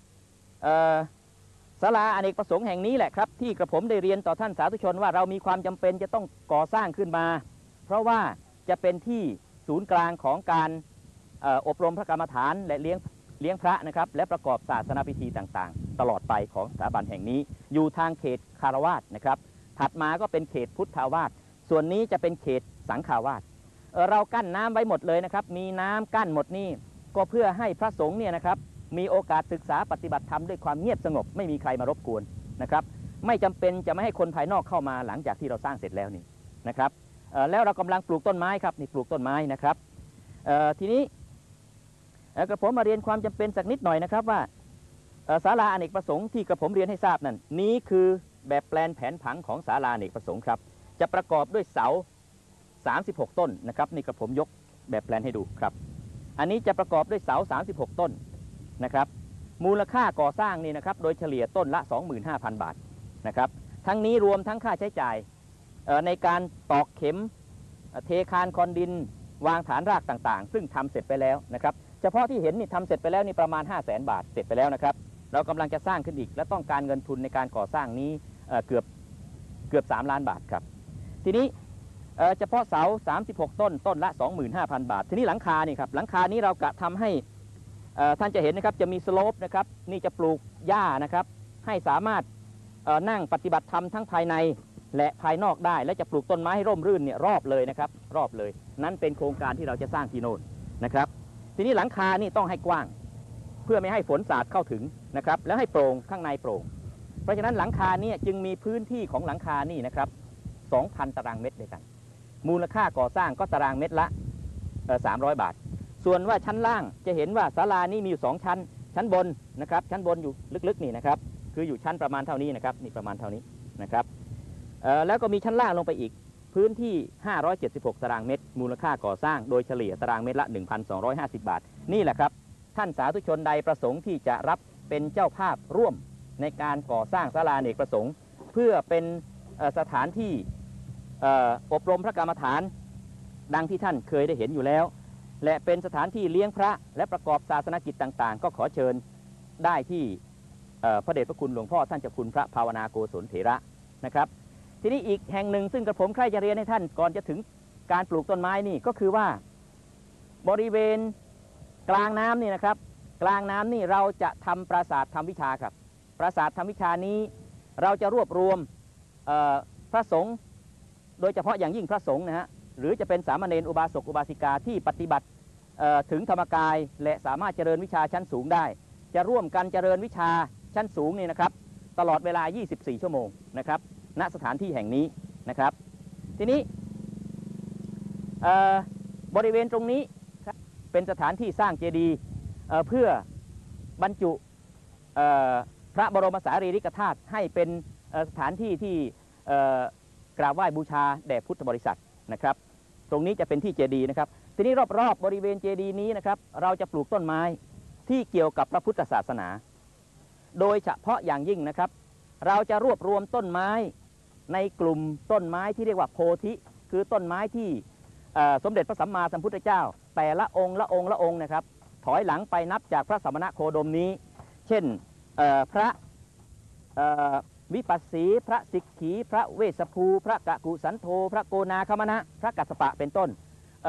ศาลาอเนกประสงค์แห่งนี้แหละครับที่กระผมได้เรียนต่อท่านสาธุชนว่าเรามีความจำเป็นจะต้องก่อสร้างขึ้นมาเพราะว่าจะเป็นที่ศูนย์กลางของการอบรมพระกรรมฐานและเลี้ยงเลี้ยงพระนะครับและประกอบศาสนาพิธีต่างๆตลอดไปของสถาบันแห่งนี้อยู่ทางเขตคารวาสนะครับถัดมาก็เป็นเขตพุทธาวาสส่วนนี้จะเป็นเขตสังขาวาส เ, เรากั้นน้ำไว้หมดเลยนะครับมีน้ำกั้นหมดนี่ก็เพื่อให้พระสงฆ์เนี่ยนะครับมีโอกาสศึกษาปฏิบัติธรรมด้วยความเงียบสงบไม่มีใครมารบกวนนะครับไม่จำเป็นจะไม่ให้คนภายนอกเข้ามาหลังจากที่เราสร้างเสร็จแล้วนี่นะครับแล้วเรากำลังปลูกต้นไม้ครับนี่ปลูกต้นไม้นะครับทีนี้กระผมมาเรียนความจำเป็นสักนิดหน่อยนะครับว่าศาลาอเนกประสงค์ที่กระผมเรียนให้ทราบนั่นนี้คือแบบแปลนแผนผังของศาลาอเนกประสงค์ครับจะประกอบด้วยเสาสามสิบหกต้นนะครับนี่กระผมยกแบบแปลนให้ดูครับอันนี้จะประกอบด้วยเสาสามสิบหกต้นนะครับมูลค่าก่อสร้างนี่นะครับโดยเฉลี่ยต้นละ สองหมื่นห้าพัน บาทนะครับทั้งนี้รวมทั้งค่าใช้จ่ายในการตอกเข็มเทคานคอนดินวางฐานรากต่างๆซึ่งทำเสร็จไปแล้วนะครับเฉพาะที่เห็นนี่ทำเสร็จไปแล้วนี่ประมาณ ห้าแสน บาทเสร็จไปแล้วนะครับเรากำลังจะสร้างขึ้นอีกและต้องการเงินทุนในการก่อสร้างนี้เกือบเกือบสามล้านบาทครับทีนี้เฉพาะเสาสามสิบหกต้นต้นละ สองหมื่นห้าพัน บาททีนี้หลังคานี่ครับหลังคานี้เรากะทำให้ท่านจะเห็นนะครับจะมีสโลปนะครับนี่จะปลูกหญ้านะครับให้สามารถนั่งปฏิบัติธรรมทั้งภายในและภายนอกได้และจะปลูกต้นไม้ให้ร่มรื่นเนี่ยรอบเลยนะครับรอบเลยนั้นเป็นโครงการที่เราจะสร้างที่โน่นนะครับทีนี้หลังคานี่ต้องให้กว้างเพื่อไม่ให้ฝนสาดเข้าถึงนะครับแล้วให้โปร่งข้างในโปร่งเพราะฉะนั้นหลังคานี่จึงมีพื้นที่ของหลังคานี่นะครับ สองพัน ตารางเมตรด้วยกันมูลค่าก่อสร้างก็ตารางเมตรละสามร้อยบาทส่วนว่าชั้นล่างจะเห็นว่าศาลานี้มีอยู่สองชั้นชั้นบนนะครับชั้นบนอยู่ลึกๆนี่นะครับคืออยู่ชั้นประมาณเท่านี้นะครับนี่ประมาณเท่านี้นะครับแล้วก็มีชั้นล่างลงไปอีกพื้นที่ห้าร้อยเจ็ดสิบหกตารางเมตรมูลค่าก่อสร้างโดยเฉลี่ยตารางเมตรละ หนึ่งพันสองร้อยห้าสิบ บาทนี่แหละครับท่านสาธุชนใดประสงค์ที่จะรับเป็นเจ้าภาพร่วมในการก่อสร้างศาลาอเนกประสงค์เพื่อเป็นสถานที่อบรมพระกรรมฐานดังที่ท่านเคยได้เห็นอยู่แล้วและเป็นสถานที่เลี้ยงพระและประกอบศาสนกิจต่างๆก็ขอเชิญได้ที่พระเดชพระคุณหลวงพ่อท่านเจ้าคุณพระภาวนาโกศลเถระนะครับทีนี้อีกแห่งหนึ่งซึ่งกระผมใคร่จะเรียนให้ท่านก่อนจะถึงการปลูกต้นไม้นี่ก็คือว่าบริเวณกลางน้ำนี่นะครับกลางน้ำนี่เราจะทำปราสาททำวิชาครับปราสาททำวิชานี้เราจะรวบรวมพระสงฆ์โดยเฉพาะอย่างยิ่งพระสงฆ์นะฮะหรือจะเป็นสามเณรอุบาสกอุบาสิกาที่ปฏิบัติถึงธรรมกายและสามารถเจริญวิชาชั้นสูงได้จะร่วมกันเจริญวิชาชั้นสูงนี่นะครับตลอดเวลายี่สิบสี่ชั่วโมงนะครับณสถานที่แห่งนี้นะครับทีนี้บริเวณตรงนี้เป็นสถานที่สร้างเจดีย์เพื่อบรรจุพระบรมสารีริกธาตุให้เป็นสถานที่ที่กราบไหว้บูชาแด่พุทธบริษัทนะครับตรงนี้จะเป็นที่เจดีย์นะครับทีนี้รอบๆ บบริเวณเจดีย์นี้นะครับเราจะปลูกต้นไม้ที่เกี่ยวกับพระพุทธศาสนาโดยเฉพาะอย่างยิ่งนะครับเราจะรวบรวมต้นไม้ในกลุ่มต้นไม้ที่เรียกว่าโพธิคือต้นไม้ที่สมเด็จพระสัมมาสัมพุทธเจ้าแต่ละองค์ละองค์ละองค์นะครับถอยหลังไปนับจากพระสมณโคดมนี้เช่นพระวิปัสสีพระสิกขีพระเวสสภูพระกะกุสันโธพระโกนาคมณะพระกัสสปะเป็นต้น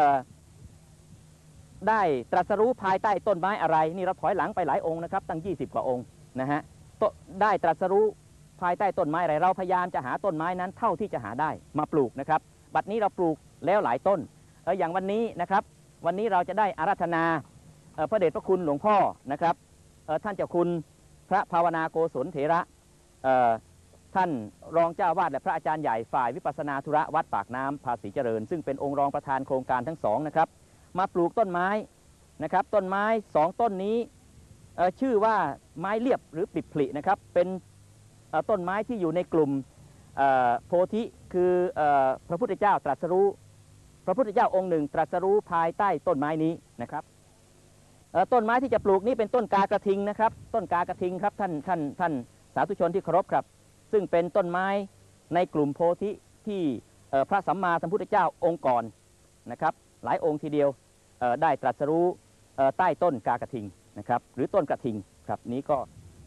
ได้ตรัสรู้ภายใต้ต้นไม้อะไรนี่เราถอยหลังไปหลายองค์นะครับตั้งยี่สิบกว่าองค์นะฮะได้ตรัสรู้ภายใต้ต้นไม้อะไรเราพยายามจะหาต้นไม้นั้นเท่าที่จะหาได้มาปลูกนะครับบัดนี้เราปลูกแล้วหลายต้นอย่างวันนี้นะครับวันนี้เราจะได้อาราธนาพระเดชพระคุณหลวงพ่อนะครับท่านเจ้าคุณพระภาวนาโกศลเถระท่านรองเจ้าวาดและพระอาจารย์ใหญ่ฝ่ายวิปัสสนาธุระวัดปากน้ำภาษีเจริญซึ่งเป็นองค์รองประธานโครงการทั้งสองนะครับมาปลูกต้นไม้นะครับต้นไม้สองต้นนี้ชื่อว่าไม้เรียบหรือปลิบผลินะครับเป็นต้นไม้ที่อยู่ในกลุ่มโพธิคือพระพุทธเจ้าตรัสรู้พระพุทธเจ้าองค์หนึ่งตรัสรู้ภายใต้ต้นไม้นี้นะครับต้นไม้ที่จะปลูกนี้เป็นต้นกากระทิงนะครับต้นกากระทิงครับท่านท่านท่านสาธุชนที่เคารพครับซึ่งเป็นต้นไม้ในกลุ่มโพธิที่พระสัมมาสัมพุทธเจ้าองค์ก่อนนะครับหลายองค์ทีเดียวได้ตรัสรู้ใต้ต้นกากระทิงนะครับหรือต้นกระทิงครับนี้ก็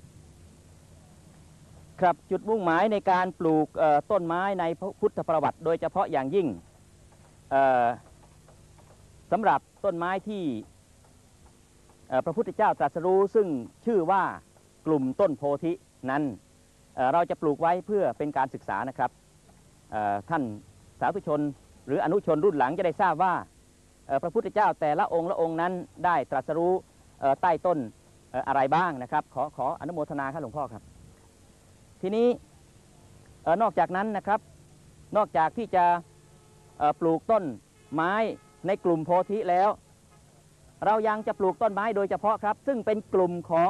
ครับจุดมุ่งหมายในการปลูกต้นไม้ในพุทธประวัติโดยเฉพาะอย่างยิ่งสำหรับต้นไม้ที่พระพุทธเจ้าตรัสรู้ซึ่งชื่อว่ากลุ่มต้นโพธินั้นเราจะปลูกไว้เพื่อเป็นการศึกษานะครับท่านสาธุชนหรืออนุชนรุ่นหลังจะได้ทราบว่าพระพุทธเจ้าแต่ละองค์ละองค์นั้นได้ตรัสรู้ใต้ต้นอะไรบ้างนะครับขอขออนุโมทนาครับหลวงพ่อครับทีนี้นอกจากนั้นนะครับนอกจากที่จะปลูกต้นไม้ในกลุ่มโพธิแล้วเรายังจะปลูกต้นไม้โดยเฉพาะครับซึ่งเป็นกลุ่มของ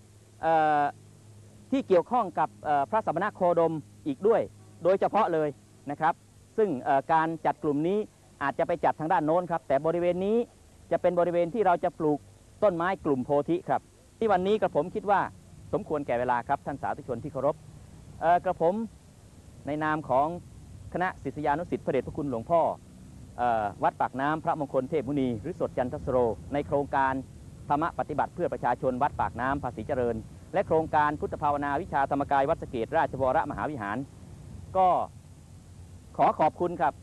ที่เกี่ยวข้องกับพระสมณโคดมอีกด้วยโดยเฉพาะเลยนะครับซึ่งการจัดกลุ่มนี้อาจจะไปจัดทางด้านโน้นครับแต่บริเวณนี้จะเป็นบริเวณที่เราจะปลูกต้นไม้กลุ่มโพธิครับที่วันนี้กระผมคิดว่าสมควรแก่เวลาครับท่านสาธุชนที่เคารพกระผมในนามของคณะศิษยานุศิษย์พระเดชพระคุณหลวงพ่อวัดปากน้ำพระมงคลเทพมุนีหรือสดจันทสโรในโครงการธรรมปฏิบัติเพื่อประชาชนวัดปากน้ำภาษีเจริญและโครงการพุทธภาวนาวิชาธรรมกายวัดสะเกษราชวรมหาวิหารก็ขอขอบคุณครับ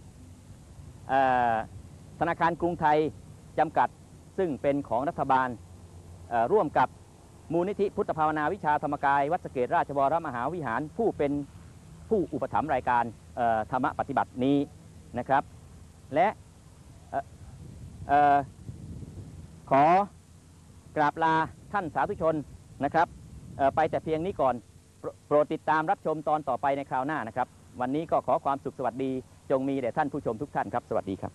ธนาคารกรุงไทยจำกัดซึ่งเป็นของรัฐบาลร่วมกับมูลนิธิพุทธภาวนาวิชาธรรมกายวัดสะเกษราชวรมหาวิหารผู้เป็นผู้อุปถัมภ์รายการธรรมปฏิบัตินี้นะครับและขอกราบลาท่านสาธุชนนะครับไปแต่เพียงนี้ก่อนโปรดติดตามรับชมตอนต่อไปในคราวหน้านะครับวันนี้ก็ขอความสุขสวัสดีจงมีแด่ท่านผู้ชมทุกท่านครับสวัสดีครับ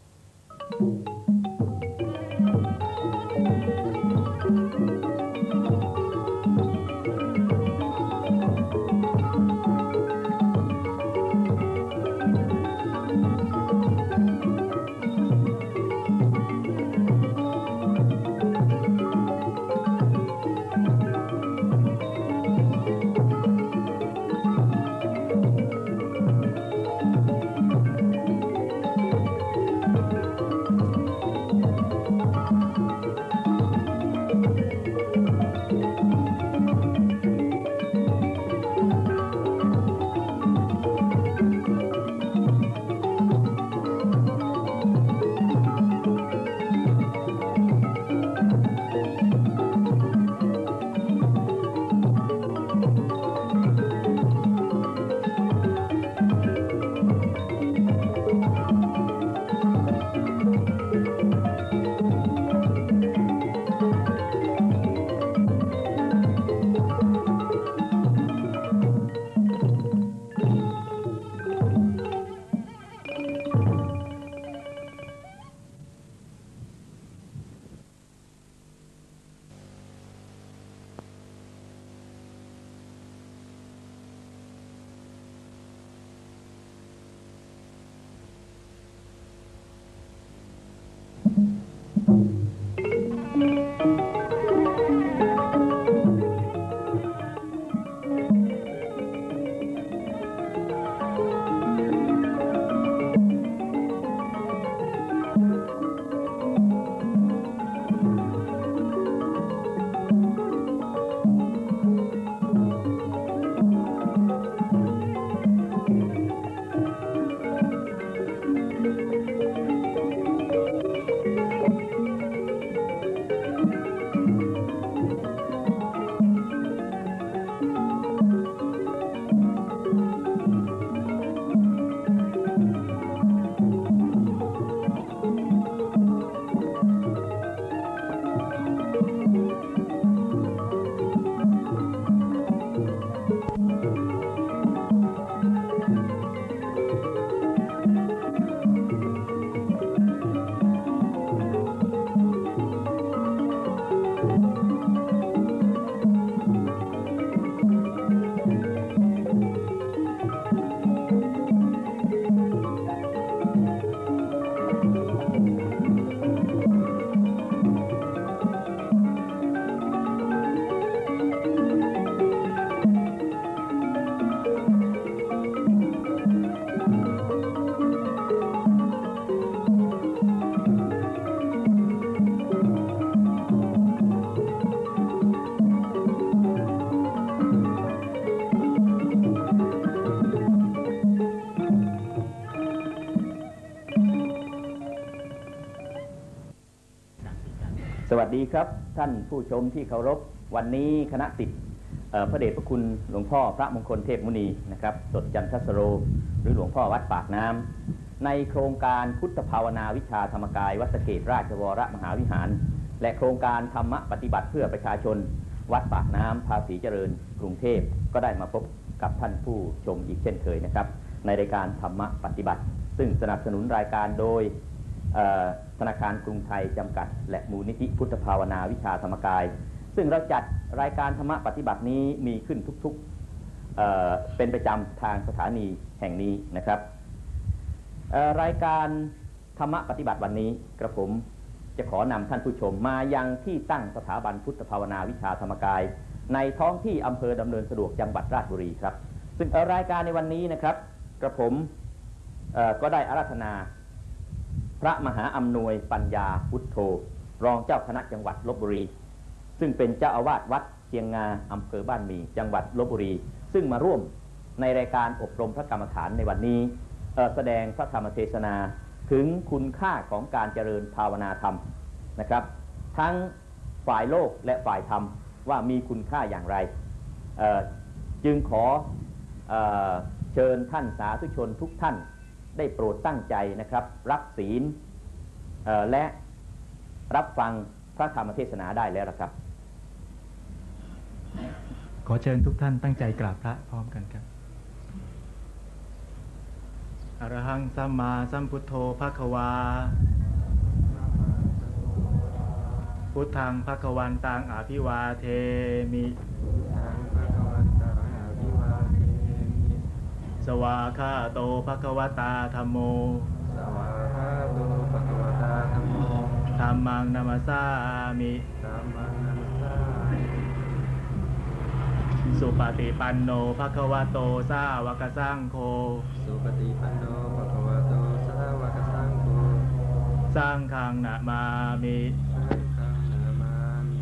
สวัสดีครับท่านผู้ชมที่เคารพวันนี้คณะศิษย์พระเดชพระคุณหลวงพ่อพระมงคลเทพมุนีนะครับสดจันทสโรหรือหลวงพ่อวัดปากน้ำในโครงการพุทธภาวนาวิชาธรรมกายวัดสะเกษราชวรมหาวิหารและโครงการธรรมปฏิบัติเพื่อประชาชนวัดปากน้ำภาษีเจริญกรุงเทพก็ได้มาพบกับท่านผู้ชมอีกเช่นเคยนะครับในรายการธรรมปฏิบัติซึ่งสนับสนุนรายการโดยธนาคารกรุงไทยจำกัดและมูลนิธิพุทธภาวนาวิชาธรรมกายซึ่งเราจัดรายการธรรมปฏิบัตินี้มีขึ้นทุกๆเอ่อเป็นประจำทางสถานีแห่งนี้นะครับรายการธรรมปฏิบัติวันนี้กระผมจะขอนำท่านผู้ชมมายังที่ตั้งสถาบันพุทธภาวนาวิชาธรรมกายในท้องที่อำเภอดำเนินสะดวกจังหวัดราชบุรีครับซึ่งรายการในวันนี้นะครับกระผมก็ได้อาราธนาพระมหาอำนวยปัญญาพุทโธรองเจ้าคณะจังหวัดลพบุรีซึ่งเป็นเจ้าอาวาสวัดเชียงงาอำเภอบ้านหมี่จังหวัดลพบุรีซึ่งมาร่วมในรายการอบรมพระกรรมฐานในวันนี้แสดงพระธรรมเทศนาถึงคุณค่าของการเจริญภาวนาธรรมนะครับทั้งฝ่ายโลกและฝ่ายธรรมว่ามีคุณค่าอย่างไรจึงขอเอ่อเชิญท่านสาธุชนทุกท่านได้โปรดตั้งใจนะครับรับศีลและรับฟังพระธรรมเทศนาได้แล้วครับขอเชิญทุกท่านตั้งใจกราบพระพร้อมกันครับอรหังสัมมาสัมพุทโธภควาพุทธังภควันตังอภิวาเทมิสวาคาโตภควตาธัมโมสวาคาโตภควตาธัมโมธัมมังนัมสสามิธัมมังนัมสสามิสุปฏิปันโนภควโตสาวกสังโฆสุปฏิปันโนภควโตสาวกสังโฆสังฆังนะมามิสังฆังนะมามิ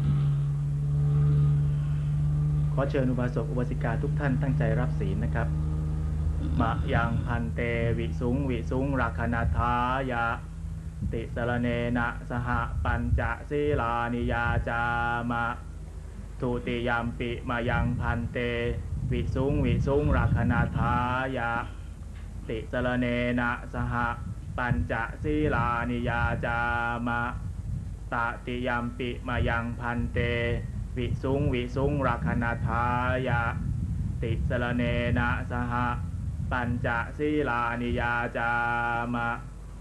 ขอเชิญอุบาสกอุบาสิกาทุกท่านตั้งใจรับศีลนะครับมะยังพันเตวิสุงวิสุงรักนาทายะติสรเนนะสหปัญจศีลานิยาจามะทุติยามปิมายังพันเตวิสุงวิสุงรักนาทายะติสรเนนะสหปัญจศีลานิยาจามะตติยามปิมายังพันเตวิสุงวิสุงรักนาทายะติสรเนนะสหปัญจศีลานิยาจามะ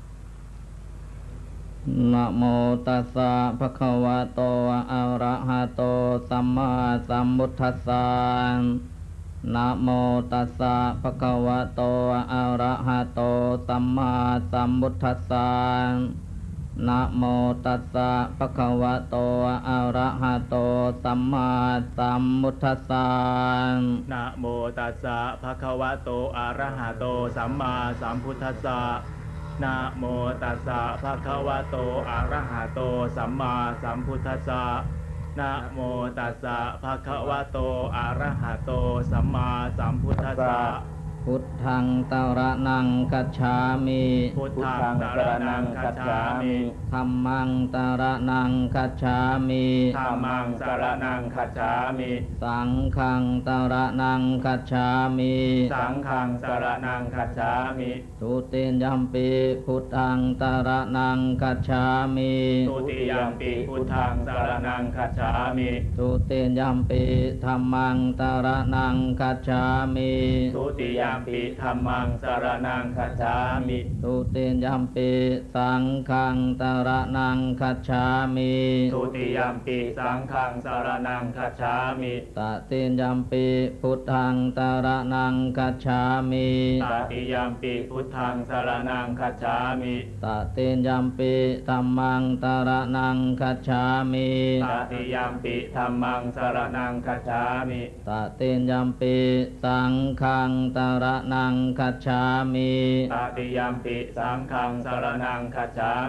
นะโมตัสสะภะคะวะโตอะระหะโตสัมมาสัมพุทธัสสะนะโมตัสสะภะคะวะโตอะระหะโตสัมมาสัมพุทธัสสะนะโมตัสสะภะคะวะโตอะระหะโตสัมมาสัมพุทธัสสะนะโมตัสสะภะคะวะโตอะระหะโตสัมมาสัมพุทธัสสะนะโมตัสสะภะคะวะโตอะระหะโตสัมมาสัมพุทธัสสะนะโมตัสสะภะคะวะโตอะระหะโตสัมมาสัมพุทธัสสะพุทธังตระนังคัจฉามิพุทธังตระนังคัจฉามิธัมมังตระนังคัจฉามิธัมมังตระนังคัจฉามิสังฆังตระนังคัจฉามิสังฆังตระนังคัจฉามิทุติยัมปิพุทธังตระนังคัจฉามิทุติยัมปิพุทธังตระนังคัจฉามิทุติยัมปิธัมมังตระนังคัจฉามิทุติยัมปิธัมมังสรณังคัจฉามิทุติยัมปิสังฆังตระนังคัจฉามิทุติยัมปิสังฆังสรณังคัจฉามิตติยัมปิพุทธังตระนังคัจฉามิตติยัมปิพุทธังสรณังคัจฉามิตติยัมปิธัมมังตระนังคัจฉามิตติยัมปิธัมมังสรณังคัจฉามิตติยัมปิสังฆังตระนังคัจฉามิตติยัมปิสังฆังสรณังคัจฉามิต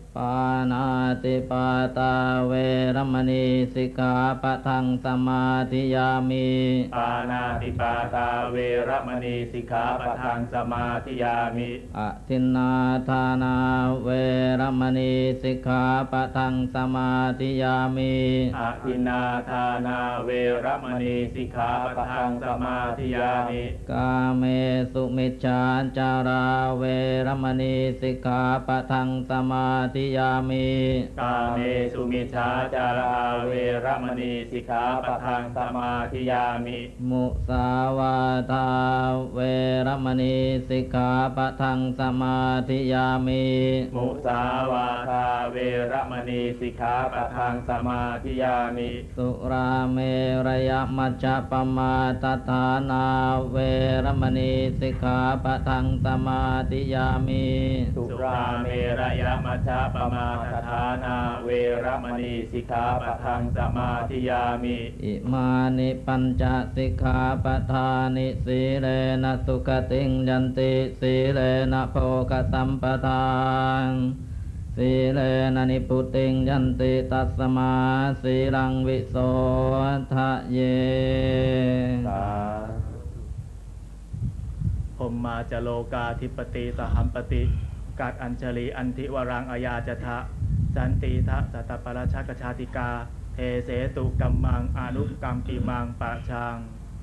ปานาติปาตาเวรมณีสิกขาปะทังสมาธิยามิปานาติปาตาเวรมณีสิกขาปะทังสมาธิยามิอทินนาทานาเวรมณีสิกขาปะทังสมาธิยามิอทินนาทานาเวรมณีสิกขาปะทังสมาธิยามิกาเมสุมิจฉาจาราเวรมณีสิกขาปะทังสมาธิยามิกาเมสุมิจฉาจาราเวรมณีสิกขาปะทังสมาธิยามิมุสาวาทาเวรมณีสิกขาปะทังสมาธิยามิมุสาวาทาเวรมณีสิกขาปะทังสมาธิยามิสุราเมรยมัจจปมาตฐานาเวรมณีสิกขาปะทังสมาธิยามิสุราเมรยมัจจปมาตฐานาเวรมณีสิกขาปะทังสมาธิยามิอิมานิปัญจสิกขาปทานิสีเลนะสุขติงยันติสีเลนะโภคสัมปทานสีเลนะนิพุติงยันติตัสมาสีลังวิโสทะเยพมมาจโลกาธิปติสหัมปติกัดอัญชลีอันทิวรังอายาจทะสันติทะสัตตปราชกชาติกาเทเสตุกัมมังอนุกรรมกิมังปะชัง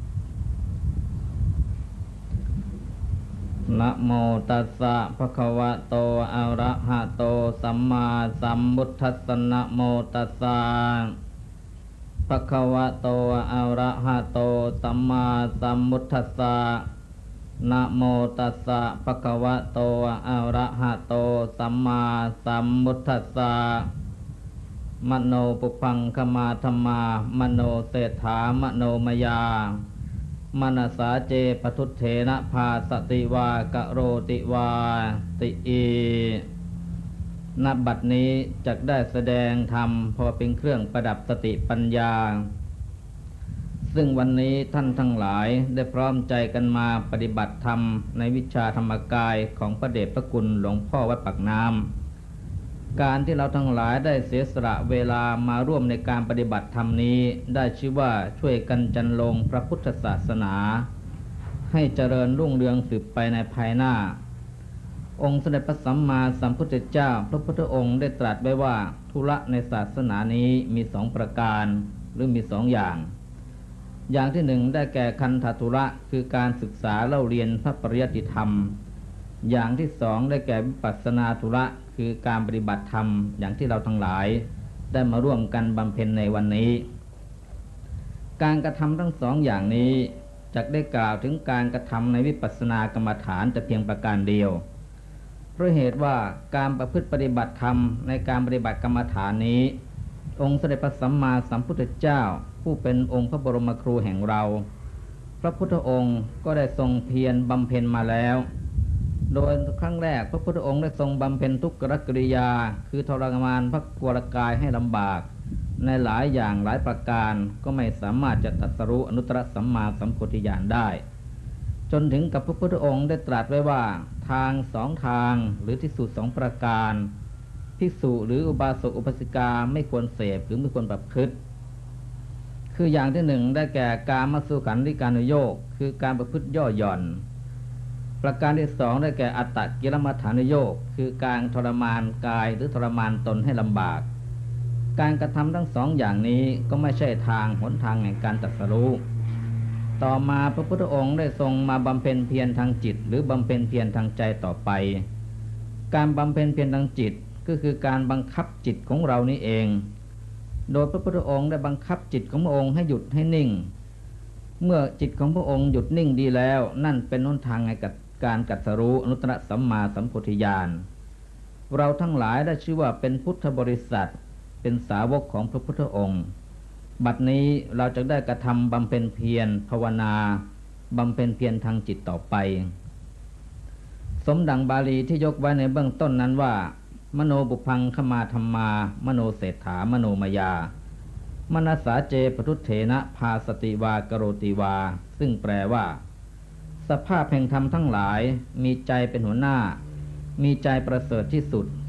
นะโมตัสสะภะคะวะโตอะระหะโตสัมมาสัมพุทธัสสะนะโมตัสสะภะคะวะโตอะระหะโตสัมมาสัมพุทธัสสะนะโมตัสสะภะคะวะโตอะระหะโตสัมมาสัมพุทธัสสะมโนปุพังคมาธัมมามโนเศรษฐามโนมยามนัสสาเจปทุตเถนะภาสติวากะโรติวาติอีณบัดนี้จักได้แสดงธรรมพอเป็นเครื่องประดับสติปัญญาซึ่งวันนี้ท่านทั้งหลายได้พร้อมใจกันมาปฏิบัติธรรมในวิชาธรรมกายของพระเดชพระคุณหลวงพ่อวัดปากน้ำการที่เราทั้งหลายได้เสียสละเวลามาร่วมในการปฏิบัติธรรมนี้ได้ชื่อว่าช่วยกันจันลงพระพุทธศาสนาให้เจริญรุ่งเรืองสืบไปในภายหน้าองค์สมเด็จพระสัมมาสัมพุทธเจ้าพระพุทธองค์ได้ตรัสไว้ว่าธุระในศาสนานี้มีสองประการหรือมีสองอย่างอย่างที่หนึ่งได้แก่คันธธุระคือการศึกษาเล่าเรียนพระปริยัติธรรมอย่างที่สองได้แก่วิปัสสนาธุระคือการปฏิบัติธรรมอย่างที่เราทั้งหลายได้มาร่วมกันบำเพ็ญในวันนี้การกระทำทั้งสองอย่างนี้จักได้กล่าวถึงการกระทำในวิปัสสนากรรมฐานแต่เพียงประการเดียวเพราะเหตุว่าการประพฤติปฏิบัติธรรมในการปฏิบัติกรรมฐานนี้องค์สมเด็จพระสัมมาสัมพุทธเจ้าผู้เป็นองค์พระบรมครูแห่งเราพระพุทธองค์ก็ได้ทรงเพียรบำเพ็ญมาแล้วโดยครั้งแรกพระพุทธองค์ได้ทรงบำเพ็ญทุกขกิริยาคือทรมานพระกรกายให้ลำบากในหลายอย่างหลายประการก็ไม่สามารถจะตรัสรู้อนุตตรสัมมาสัมโพธิญาณได้จนถึงกับพระพุทธองค์ได้ตรัสไว้ว่าทางสองทางหรือที่สุดสองประการภิกษุหรืออุบาสกอุบาสิกาไม่ควรเสพหรือไม่ควรประพฤติคืออย่างที่หนึ่งได้แก่กามสุขันธิการนุโยคคือการประพฤติย่อหย่อนประการที่สองได้แก่อัตตกิลมัฏฐานุโยคคือการทรมานกายหรือทรมานตนให้ลำบากการกระทำทั้งสองอย่างนี้ก็ไม่ใช่ทางหนทางแห่งการตรัสรู้ต่อมาพระพุทธองค์ได้ทรงมาบำเพ็ญเพียรทางจิตหรือบำเพ็ญเพียรทางใจต่อไปการบำเพ็ญเพียรทางจิตก็คือการบังคับจิตของเรานี่เองโดยพระพุทธองค์ได้บังคับจิตของพระองค์ให้หยุดให้นิ่งเมื่อจิตของพระองค์หยุดนิ่งดีแล้วนั่นเป็นหนทางในการตรัสรู้อนุตตรสัมมาสัมโพธิญาณเราทั้งหลายได้ชื่อว่าเป็นพุทธบริษัทเป็นสาวกของพระพุทธองค์บัดนี้เราจะได้กระทำบำเพ็ญเพียรภาวนาบำเพ็ญเพียรทางจิตต่อไปสมดังบาลีที่ยกไว้ในเบื้องต้นนั้นว่ามโนบุพังขมาธัมมามโนเศรษฐามโนมยามนัสสาเจปทุตเถนะภาสติวากโรติวาซึ่งแปลว่าสภาพแห่งธรรมทั้งหลายมีใจเป็นหัวหน้ามีใจประเสริฐที่สุด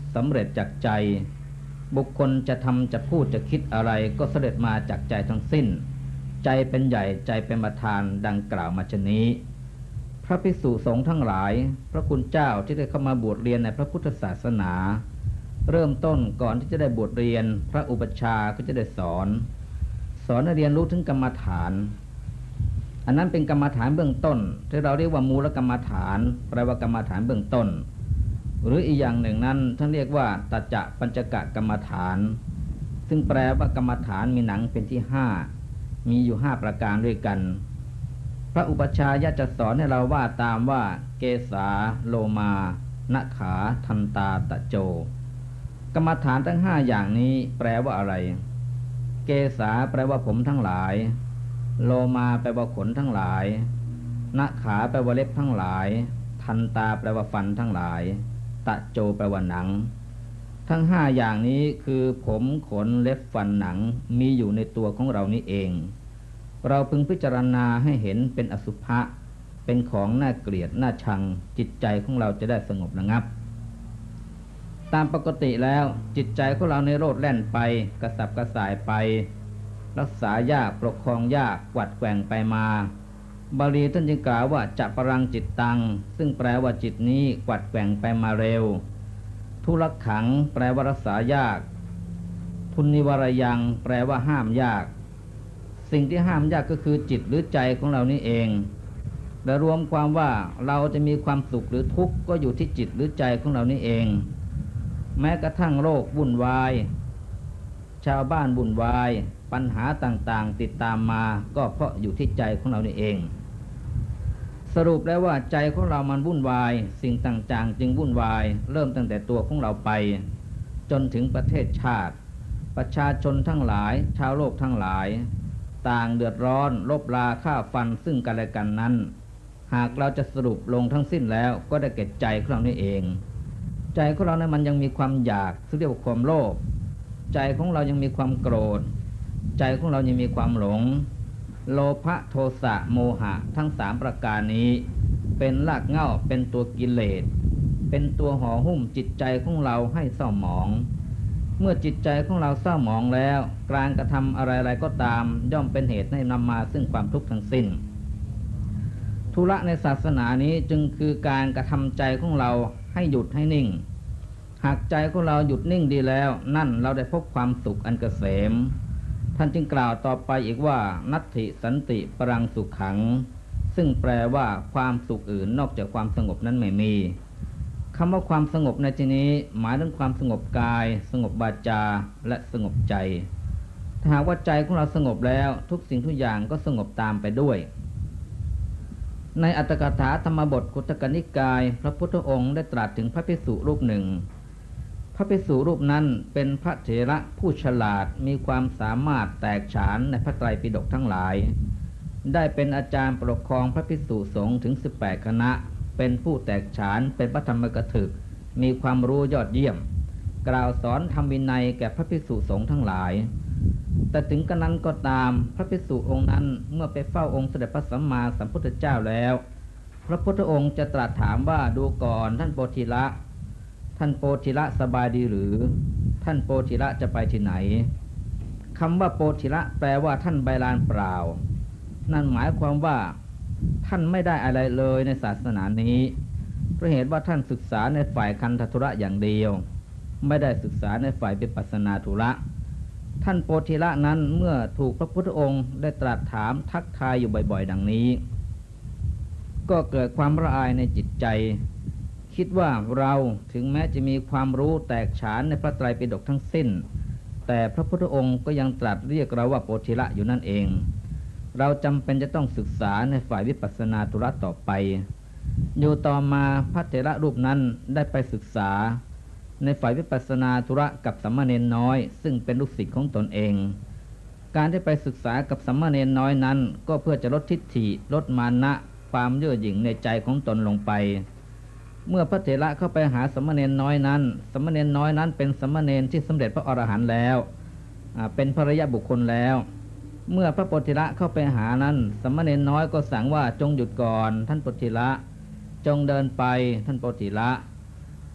สำเร็จจากใจ บุคคลจะทำจะพูดจะคิดอะไรก็เสด็จมาจากใจทั้งสิ้นใจเป็นใหญ่ใจเป็นประธานดังกล่าวมาชนี้พระภิกษุสงฆ์ทั้งหลายพระคุณเจ้าที่ได้เข้ามาบวชเรียนในพระพุทธศาสนาเริ่มต้นก่อนที่จะได้บวชเรียนพระอุปัชฌาย์ก็จะได้สอนสอนให้เรียนรู้ถึงกรรมฐานอันนั้นเป็นกรรมฐานเบื้องต้นที่เราเรียกว่ามูลกรรมฐานแปลว่ากรรมฐานเบื้องต้นหรืออีกอย่างหนึ่งนั้นท่านเรียกว่าตัจจะปัญจกะกรรมฐานซึ่งแปลว่ากรรมฐานมีหนังเป็นที่ห้ามีอยู่ห้าประการด้วยกันพระอุปัชฌายะจะสอนให้เราว่าตามว่าเกสาโลมานะขาทันตาตะโจกรรมฐานทั้งห้าอย่างนี้แปลว่าอะไรเกสาแปลว่าผมทั้งหลายโลมาแปลว่าขนทั้งหลายนะขาแปลว่าเล็บทั้งหลายทันตาแปลว่าฟันทั้งหลายตะโจแปลว่าหนังทั้งห้าอย่างนี้คือผมขนเล็บฟันหนังมีอยู่ในตัวของเรานี้เองเราพึงพิจารณาให้เห็นเป็นอสุภะเป็นของน่าเกลียดน่าชังจิตใจของเราจะได้สงบระงับตามปกติแล้วจิตใจของเราในโลดแล่นไปกระสับกระส่ายไปรักษายากปกครองยากกวัดแกว่งไปมาบาลีท่านจึงกล่าวว่าจะปรังจิตตังซึ่งแปลว่าจิตนี้กวัดแกว่งไปมาเร็วทุลักขังแปลว่ารักษายากทุนนิวรยังแปลว่าห้ามยากสิ่งที่ห้ามยากก็คือจิตหรือใจของเรานี่เองและรวมความว่าเราจะมีความสุขหรือทุกข์ก็อยู่ที่จิตหรือใจของเรานี่เองแม้กระทั่งโลกวุ่นวายชาวบ้านวุ่นวายปัญหาต่างๆติดตามมาก็เพราะอยู่ที่ใจของเรานี่เองสรุปแล้วว่าใจของเรามันวุ่นวายสิ่งต่างๆจึงวุ่นวายเริ่มตั้งแต่ตัวของเราไปจนถึงประเทศชาติประชาชนทั้งหลายชาวโลกทั้งหลายต่างเดือดร้อนลบลาฆ่าฟันซึ่งกันและกันนั้นหากเราจะสรุปลงทั้งสิ้นแล้วก็ได้แก่ใจของเรานี่เองใจของเรานั้นมันยังมีความอยากซึ่งเรียกว่าความโลภใจของเรายังมีความโกรธใจของเรายังมีความหลงโลภะโทสะโมหะทั้งสามประการนี้เป็นรากเหง้าเป็นตัวกิเลสเป็นตัวห่อหุ้มจิตใจของเราให้เศร้าหมองเมื่อจิตใจของเราเศร้าหมองแล้วการกระทำอะไรๆก็ตามย่อมเป็นเหตุให้นำมาซึ่งความทุกข์ทั้งสิ้นธุระในศาสนานี้จึงคือการกระทำใจของเราให้หยุดให้นิ่งหากใจของเราหยุดนิ่งดีแล้วนั่นเราได้พบความสุขอันเกษมท่านจึงกล่าวต่อไปอีกว่านัตถิสันติปรังสุขขังซึ่งแปลว่าความสุขอื่นนอกจากความสงบนั้นไม่มีคำว่าความสงบในที่นี้หมายถึงความสงบกายสงบวาจาและสงบใจถ้าหากว่าใจของเราสงบแล้วทุกสิ่งทุกอย่างก็สงบตามไปด้วยในอัตถกถาธรรมบทคุตกนิกายพระพุทธองค์ได้ตรัสถึงพระภิกษุรูปหนึ่งพระภิกษุรูปนั้นเป็นพระเถระผู้ฉลาดมีความสามารถแตกฉานในพระไตรปิฎกทั้งหลายได้เป็นอาจารย์ปกครองพระภิกษุสงฆ์ถึงสิบแปดคณะเป็นผู้แตกฉานเป็นพระธรรมกถึกมีความรู้ยอดเยี่ยมกล่าวสอนธรรมวินัยแก่พระภิกษุสงฆ์ทั้งหลายแต่ถึงกระนั้นก็ตามพระภิกษุองค์นั้นเมื่อไปเฝ้าองค์เสด็จพระสัมมาสัมพุทธเจ้าแล้วพระพุทธองค์จะตรัสถามว่าดูก่อนท่านโพธิละท่านโพธิละสบายดีหรือท่านโพธิละจะไปที่ไหนคำว่าโพธิละแปลว่าท่านใบลานเปล่านั่นหมายความว่าท่านไม่ได้อะไรเลยในศาสนานี้เพราะเหตุว่าท่านศึกษาในฝ่ายคันธธุระอย่างเดียวไม่ได้ศึกษาในฝ่ายวิปัสสนาธุระท่านโพธิละนั้นเมื่อถูกพระพุทธองค์ได้ตรัสถามทักทายอยู่บ่อยๆดังนี้ก็เกิดความละอายในจิตใจคิดว่าเราถึงแม้จะมีความรู้แตกฉานในพระไตรปิฎกทั้งสิ้นแต่พระพุทธองค์ก็ยังตรัสเรียกเราว่าโพธิละอยู่นั่นเองเราจำเป็นจะต้องศึกษาในฝ่ายวิปัสสนาธุระต่อไปอยู่ต่อมาพระเถระรูปนั้นได้ไปศึกษาในฝ่ายวิปัสสนาธุระกับสามเณรน้อยซึ่งเป็นลูกศิษย์ของตนเองการที่ไปศึกษากับสามเณรน้อยนั้นก็เพื่อจะลดทิฏฐิลดมานะความเย่อหยิ่งในใจของตนลงไปเมื่อพระเถระเข้าไปหาสามเณรน้อยนั้นสามเณรน้อยนั้นเป็นสามเณรที่สำเร็จพระอรหันต์แล้วเป็นพระอริยบุคคลแล้วเมื่อพระโพธิละเข้าไปหานั้นสามเณรน้อยก็สั่งว่าจงหยุดก่อนท่านโพธิละจงเดินไปท่านโพธิละ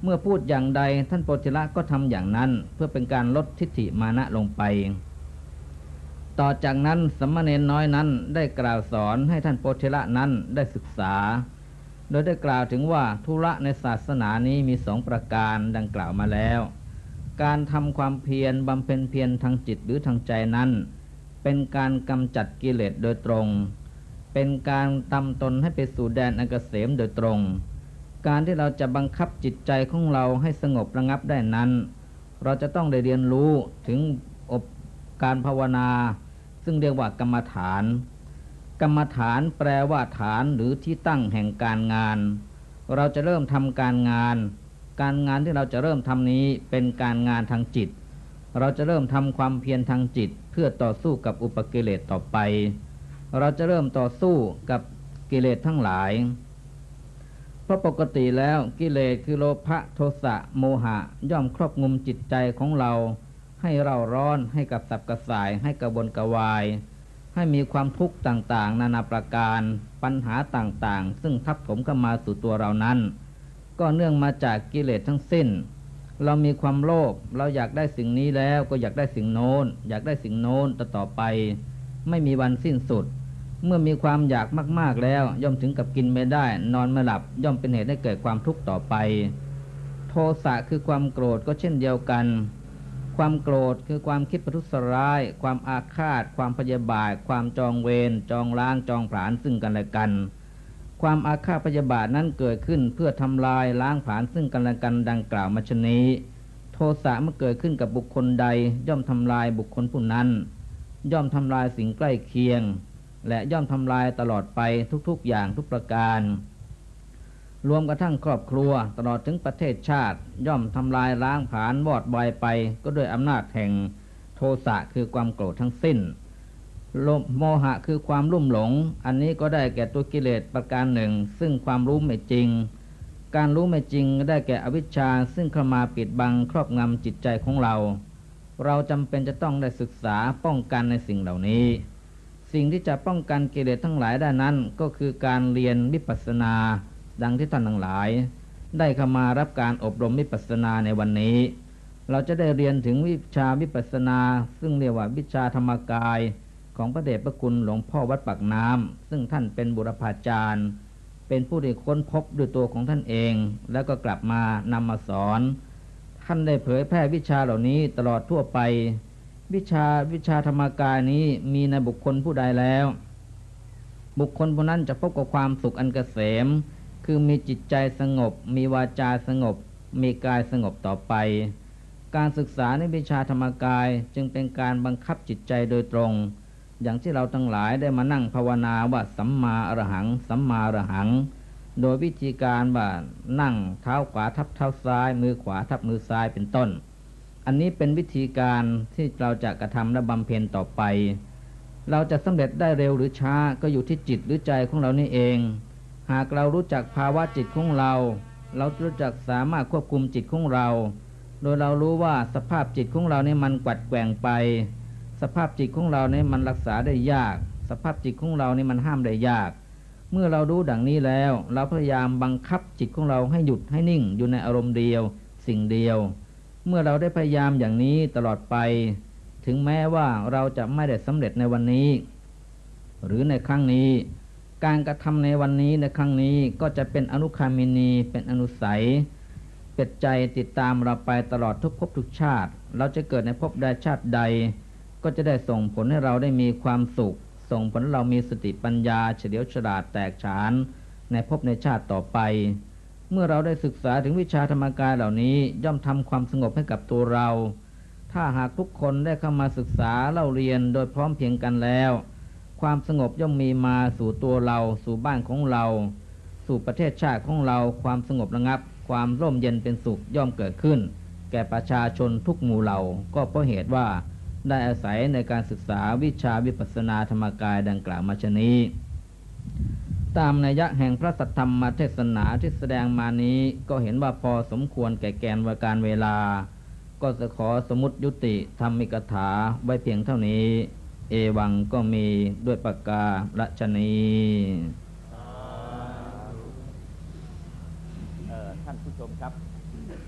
เมื่อพูดอย่างใดท่านโพธิละก็ทำอย่างนั้นเพื่อเป็นการลดทิฏฐิมานะลงไปต่อจากนั้นสมณเณรน้อยนั้นได้กล่าวสอนให้ท่านโพธิละนั้นได้ศึกษาโดยได้กล่าวถึงว่าธุระในศาสนานี้มีสองประการดังกล่าวมาแล้วการทำความเพียรบำเพ็ญเพียรทางจิตหรือทางใจนั้นเป็นการกำจัดกิเลสโดยตรงเป็นการทำตนให้ไปสู่แดนอันเกษมโดยตรงการที่เราจะบังคับจิตใจของเราให้สงบระงับได้นั้นเราจะต้องได้เรียนรู้ถึงอบการภาวนาซึ่งเรียกว่ากรรมฐานกรรมฐานแปลว่าฐานหรือที่ตั้งแห่งการงานเราจะเริ่มทำการงานการงานที่เราจะเริ่มทำนี้เป็นการงานทางจิตเราจะเริ่มทำความเพียรทางจิตเพื่อต่อสู้กับอุปกิเลสต่อไปเราจะเริ่มต่อสู้กับกิเลสทั้งหลายเพราะปกติแล้วกิเลสคือโลภะโทสะโมหะย่อมครอบงำจิตใจของเราให้เราร้อนให้กับสับกระส่ายให้กระวนกระวายให้มีความทุกข์ต่างๆนานาประการปัญหาต่างๆซึ่งทับถมเข้ามาสู่ตัวเรานั้นก็เนื่องมาจากกิเลสทั้งสิ้นเรามีความโลภเราอยากได้สิ่งนี้แล้วก็อยากได้สิ่งโน้นอยากได้สิ่งโน้นต่อไปไม่มีวันสิ้นสุดเมื่อมีความอยากมากๆแล้วย่อมถึงกับกินไม่ได้นอนไม่หลับย่อมเป็นเหตุให้เกิดความทุกข์ต่อไปโทสะคือความโกรธก็เช่นเดียวกันความโกรธคือความคิดประทุษร้ายความอาฆาตความพยาบาทความจองเวรจองล้างจองผลาญซึ่งกันและกันความอาฆาตพยาบาทนั้นเกิดขึ้นเพื่อทำลายล้างผลาญซึ่งกันและกันดังกล่าวมาชนี้โทสะเมื่อเกิดขึ้นกับบุคคลใดย่อมทำลายบุคคลผู้นั้นย่อมทำลายสิ่งใกล้เคียงและย่อมทำลายตลอดไปทุกๆอย่างทุกประการรวมกระทั่งครอบครัวตลอดถึงประเทศชาติย่อมทำลายล้างผลาญวอดวายไปก็ด้วยอำนาจแห่งโทสะคือความโกรธทั้งสิ้นโมหะคือความลุ่มหลงอันนี้ก็ได้แก่ตัวกิเลสประการหนึ่งซึ่งความรู้ไม่จริงการรู้ไม่จริงได้แก่อวิชชาซึ่งเข้ามาปิดบังครอบงำจิตใจของเราเราจำเป็นจะต้องได้ศึกษาป้องกันในสิ่งเหล่านี้สิ่งที่จะป้องกันกิเลสทั้งหลายได้นั้นก็คือการเรียนวิปัสสนาดังที่ท่านทั้งหลายได้เข้ามารับการอบรมวิปัสสนาในวันนี้เราจะได้เรียนถึงวิชาวิปัสสนาซึ่งเรียกว่าวิชาธรรมกายของพระเดชพระคุณหลวงพ่อวัดปากน้ำซึ่งท่านเป็นบุรพาจารย์เป็นผู้ที่ค้นพบด้วยตัวของท่านเองแล้วก็กลับมานำมาสอนท่านได้เผยแพร่วิชาเหล่านี้ตลอดทั่วไปวิชาวิชาธรรมกายนี้มีในบุคคลผู้ใดแล้วบุคคลผู้นั้นจะพบกับความสุขอันเกษมคือมีจิตใจสงบมีวาจาสงบมีกายสงบต่อไปการศึกษาในวิชาธรรมกายจึงเป็นการบังคับจิตใจโดยตรงอย่างที่เราทั้งหลายได้มานั่งภาวนาว่าสัมมาอรหังสัมมาอรหังโดยวิธีการว่านั่งเท้าขวาทับเท้าซ้ายมือขวาทับมือซ้ายเป็นต้นอันนี้เป็นวิธีการที่เราจะกระทำและบำเพ็ญต่อไปเราจะสำเร็จได้เร็วหรือช้าก็อยู่ที่จิตหรือใจของเรานี่เองหากเรารู้จักภาวะจิตของเราเรารู้จักสามารถควบคุมจิตของเราโดยเรารู้ว่าสภาพจิตของเราเนี่ยมันกวัดแกว่งไปสภาพจิตของเราเนี่ยมันรักษาได้ยากสภาพจิตของเราเนี่ยมันห้ามได้ยากเมื่อเรารู้ดังนี้แล้วเราพยายามบังคับจิตของเราให้หยุดให้นิ่งอยู่ในอารมณ์เดียวสิ่งเดียวเมื่อเราได้พยายามอย่างนี้ตลอดไปถึงแม้ว่าเราจะไม่ได้สำเร็จในวันนี้หรือในครั้งนี้การกระทำในวันนี้ในครั้งนี้ก็จะเป็นอนุคามินีเป็นอนุสัยเป็ดใจติดตามเราไปตลอดทุกภพทุกชาติเราจะเกิดในภพใดชาติใดก็จะได้ส่งผลให้เราได้มีความสุขส่งผลให้เรามีสติปัญญาเฉลียวฉลาดแตกฉานในภพในชาติต่อไปเมื่อเราได้ศึกษาถึงวิชาธรรมกายเหล่านี้ย่อมทำความสงบให้กับตัวเราถ้าหากทุกคนได้เข้ามาศึกษาเล่าเรียนโดยพร้อมเพรียงกันแล้วความสงบย่อมมีมาสู่ตัวเราสู่บ้านของเราสู่ประเทศชาติของเราความสงบระงับความร่มเย็นเป็นสุขย่อมเกิดขึ้นแก่ประชาชนทุกหมู่เหล่าก็เพราะเหตุว่าได้อาศัยในการศึกษาวิชาวิปัสสนาธรรมกายดังกล่าวมาชนี้ตามนัยยะแห่งพระสัทธรรมเทศนาที่แสดงมานี้ก็เห็นว่าพอสมควรแก่แกนวการเวลาก็จะขอสมุติยุติธรรมิกถาไว้เพียงเท่านี้เอวังก็มีด้วยปากกาละชนีท่านผู้ชมครับ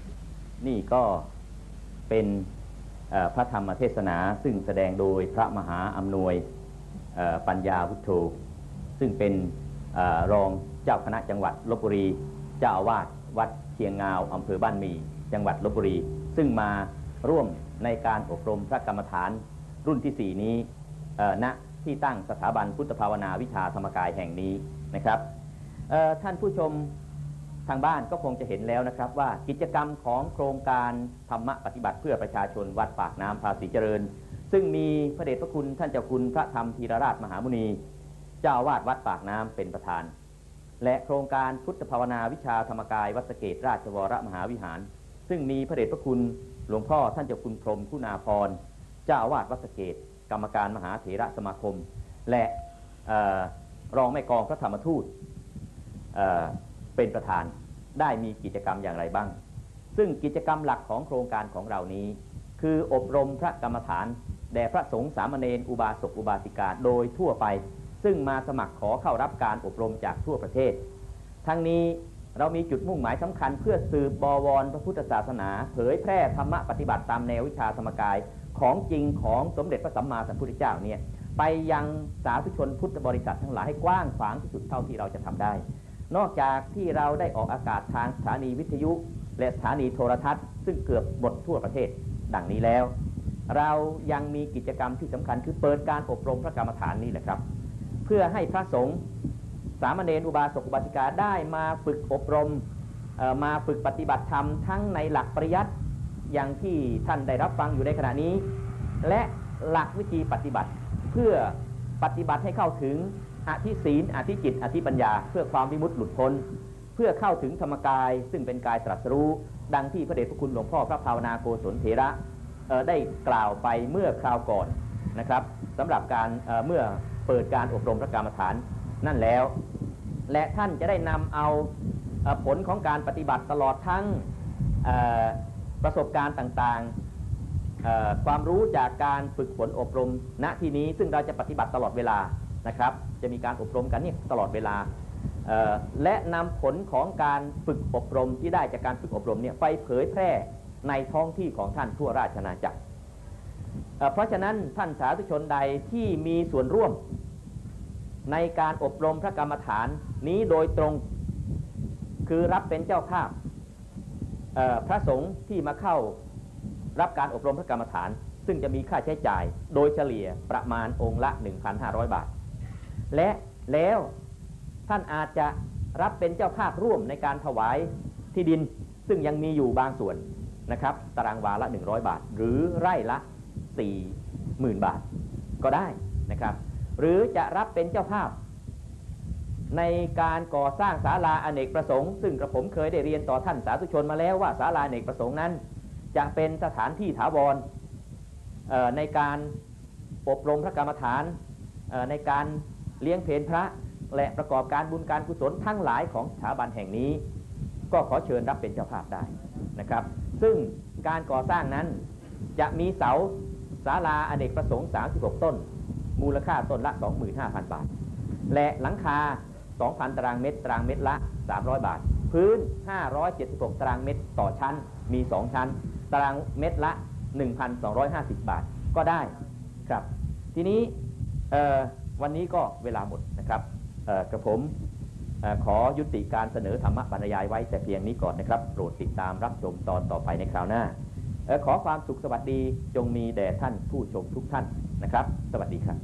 นี่ก็เป็นพระธรรมเทศนาซึ่งแสดงโดยพระมหาอำนวยปัญญาวุฒโธซึ่งเป็นรองเจ้าคณะจังหวัดลพบุรีเจ้าอาวาสวัดเชียงงาวอำเภอบ้านมีจังหวัดลพบุรีซึ่งมาร่วมในการอบรมพระกรรมฐานรุ่นที่สี่นี้ณที่ตั้งสถาบันพุทธภาวนาวิชาธรรมกายแห่งนี้นะครับท่านผู้ชมทางบ้านก็คงจะเห็นแล้วนะครับว่ากิจกรรมของโครงการธรรมปฏิบัติเพื่อประชาชนวัดปากน้ำภาษีเจริญซึ่งมีพระเดชพระคุณท่านเจ้าคุณพระธรรมธีรราชมหามุนีเจ้าอาวาสวัดปากน้ำเป็นประธานและโครงการพุทธภาวนาวิชาธรรมกายวัดสะเกษราชวรมหาวิหารซึ่งมีพระเดชพระคุณหลวงพ่อท่านเจ้าคุณพรหมคุณาภรณ์เจ้าอาวาสวัดสะเกษกรรมการมหาเถรสมาคมและรองแม่กองพระธรรมทูตเอ่อเป็นประธานได้มีกิจกรรมอย่างไรบ้างซึ่งกิจกรรมหลักของโครงการของเรานี้คืออบรมพระกรรมฐานแด่พระสงฆ์สามเณรอุบาสกอุบาสิกาโดยทั่วไปซึ่งมาสมัครขอเข้ารับการอบรมจากทั่วประเทศทั้งนี้เรามีจุดมุ่งหมายสำคัญเพื่อสืบบวรพระพุทธศาสนาเผยแพร่ธรรมะปฏิบัติตามแนววิชาธรรมกายของจริงของสมเด็จพระสัมมาสัมพุทธเจ้าเนี่ยไปยังสาธุชนพุทธบริษัททั้งหลายให้กว้างขวางที่สุดเท่าที่เราจะทำได้นอกจากที่เราได้ออกอากาศทางสถานีวิทยุและสถานีโทรทัศน์ซึ่งเกือบหมดทั่วประเทศดังนี้แล้วเรายังมีกิจกรรมที่สำคัญคือเปิดการอบรมพระกรรมฐานนี่แหละครับเพื่อให้พระสงฆ์สามเณรอุบาสกอุบาสิกาได้มาฝึกอบรมมาฝึกปฏิบัติธรรมทั้งในหลักปริยัติอย่างที่ท่านได้รับฟังอยู่ในขณะนี้และหลักวิธีปฏิบัติเพื่อปฏิบัติให้เข้าถึงอธิศีลอธิจิตอธิปัญญาเพื่อความวิมุตติหลุดพ้นเพื่อเข้าถึงธรรมกายซึ่งเป็นกายตรัสรู้ดังที่พระเดชพระคุณหลวงพ่อพระภาวนาโกศลเถระได้กล่าวไปเมื่อคราวก่อนนะครับสำหรับการเ, เมื่อเปิดการอบรมพระกรรมฐานนั่นแล้วและท่านจะได้นำเอาผลของการปฏิบัติตลอดทั้งประสบการณ์ต่างๆความรู้จากการฝึกฝนอบรมณที่นี้ซึ่งเราจะปฏิบัติตลอดเวลานะครับจะมีการอบรมกันนี่ตลอดเวลาและนำผลของการฝึกอบรมที่ได้จากการฝึกอบรมเนี่ยไปเผยแพร่ในท้องที่ของท่านทั่วราชอาณาจักรเพราะฉะนั้นท่านสาธุชนใดที่มีส่วนร่วมในการอบรมพระกรรมฐานนี้โดยตรงคือรับเป็นเจ้าภาพพระสงฆ์ที่มาเข้ารับการอบรมพระกรรมฐานซึ่งจะมีค่าใช้จ่ายโดยเฉลี่ยประมาณองค์ละ หนึ่งพันห้าร้อย บาทและแล้วท่านอาจจะรับเป็นเจ้าภาพร่วมในการถวายที่ดินซึ่งยังมีอยู่บางส่วนนะครับตารางวาละหนึ่งร้อยบาทหรือไร่ละ สี่หมื่น บาทก็ได้นะครับหรือจะรับเป็นเจ้าภาพในการก่อสร้างศาลาอเนกประสงค์ซึ่งกระผมเคยได้เรียนต่อท่านสาธุชนมาแล้วว่าศาลาอเนกประสงค์นั้นจะเป็นสถานที่ถาวรในการอบรมพระกรรมฐานในการเลี้ยงเพลพระและประกอบการบุญการกุศลทั้งหลายของสถาบันแห่งนี้ก็ขอเชิญรับเป็นเจ้าภาพได้นะครับซึ่งการก่อสร้างนั้นจะมีเสาศาลาอเนกประสงค์สามสิบหกต้นมูลค่าต้นละ สองหมื่นห้าพัน บาทและหลังคา สองพัน ตารางเมตรตารางเมตรละสามร้อยบาทพื้นห้าร้อยเจ็ดสิบหกตารางเมตรต่อชั้นมีสองชั้นตารางเมตรละ หนึ่งพันสองร้อยห้าสิบ บาทก็ได้ครับทีนี้วันนี้ก็เวลาหมดนะครับกระผมขอยุติการเสนอธรรมบรรยายไว้แต่เพียงนี้ก่อนนะครับโปรดติดตามรับชมตอนต่อไปในคราวหน้าขอความสุขสวัสดีจงมีแด่ท่านผู้ชมทุกท่านนะครับสวัสดีครับ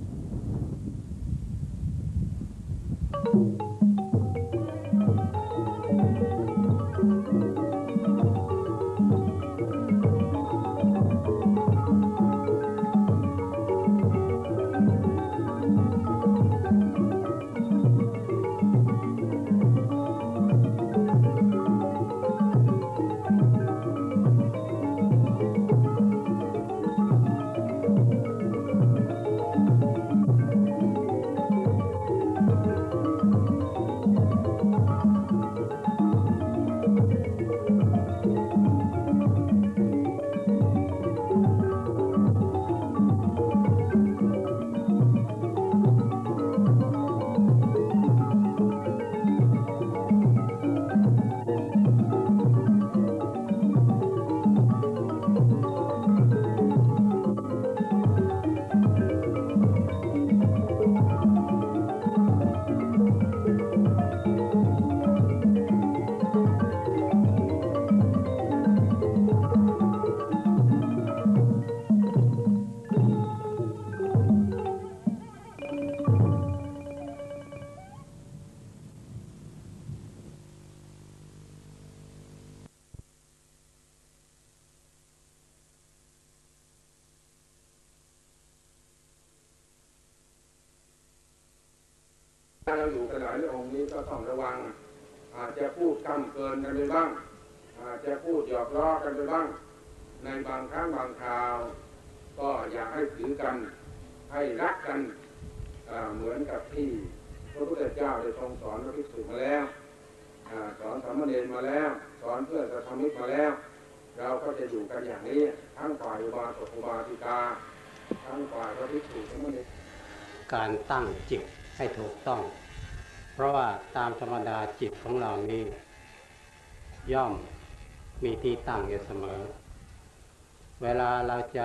ถ้าเราอยู่กันหลายองค์นี้ก็ต้องระวังอาจจะพูดก้ำเกินกันไปบ้างอาจจะพูดหยอกล้อกันไปบ้างในบางครั้งบางคราวก็อยากให้ถือกันให้รักกันเหมือนกับที่พระพุทธเจ้าได้ทรงสอนพระภิกษุมาแล้วสอนสามเณรมาแล้วสอนเพื่อนสัตมิตรมาแล้วเราก็จะอยู่กันอย่างนี้ทั้งฝ่ายอุบาสกอุบาสิกาทั้งฝ่ายพระภิกษุสามเณรการตั้งจิตให้ถูกต้องเพราะว่าตามธรรมดาจิตของเรานี้ย่อมมีที่ตั้งอยู่เสมอเวลาเราจะ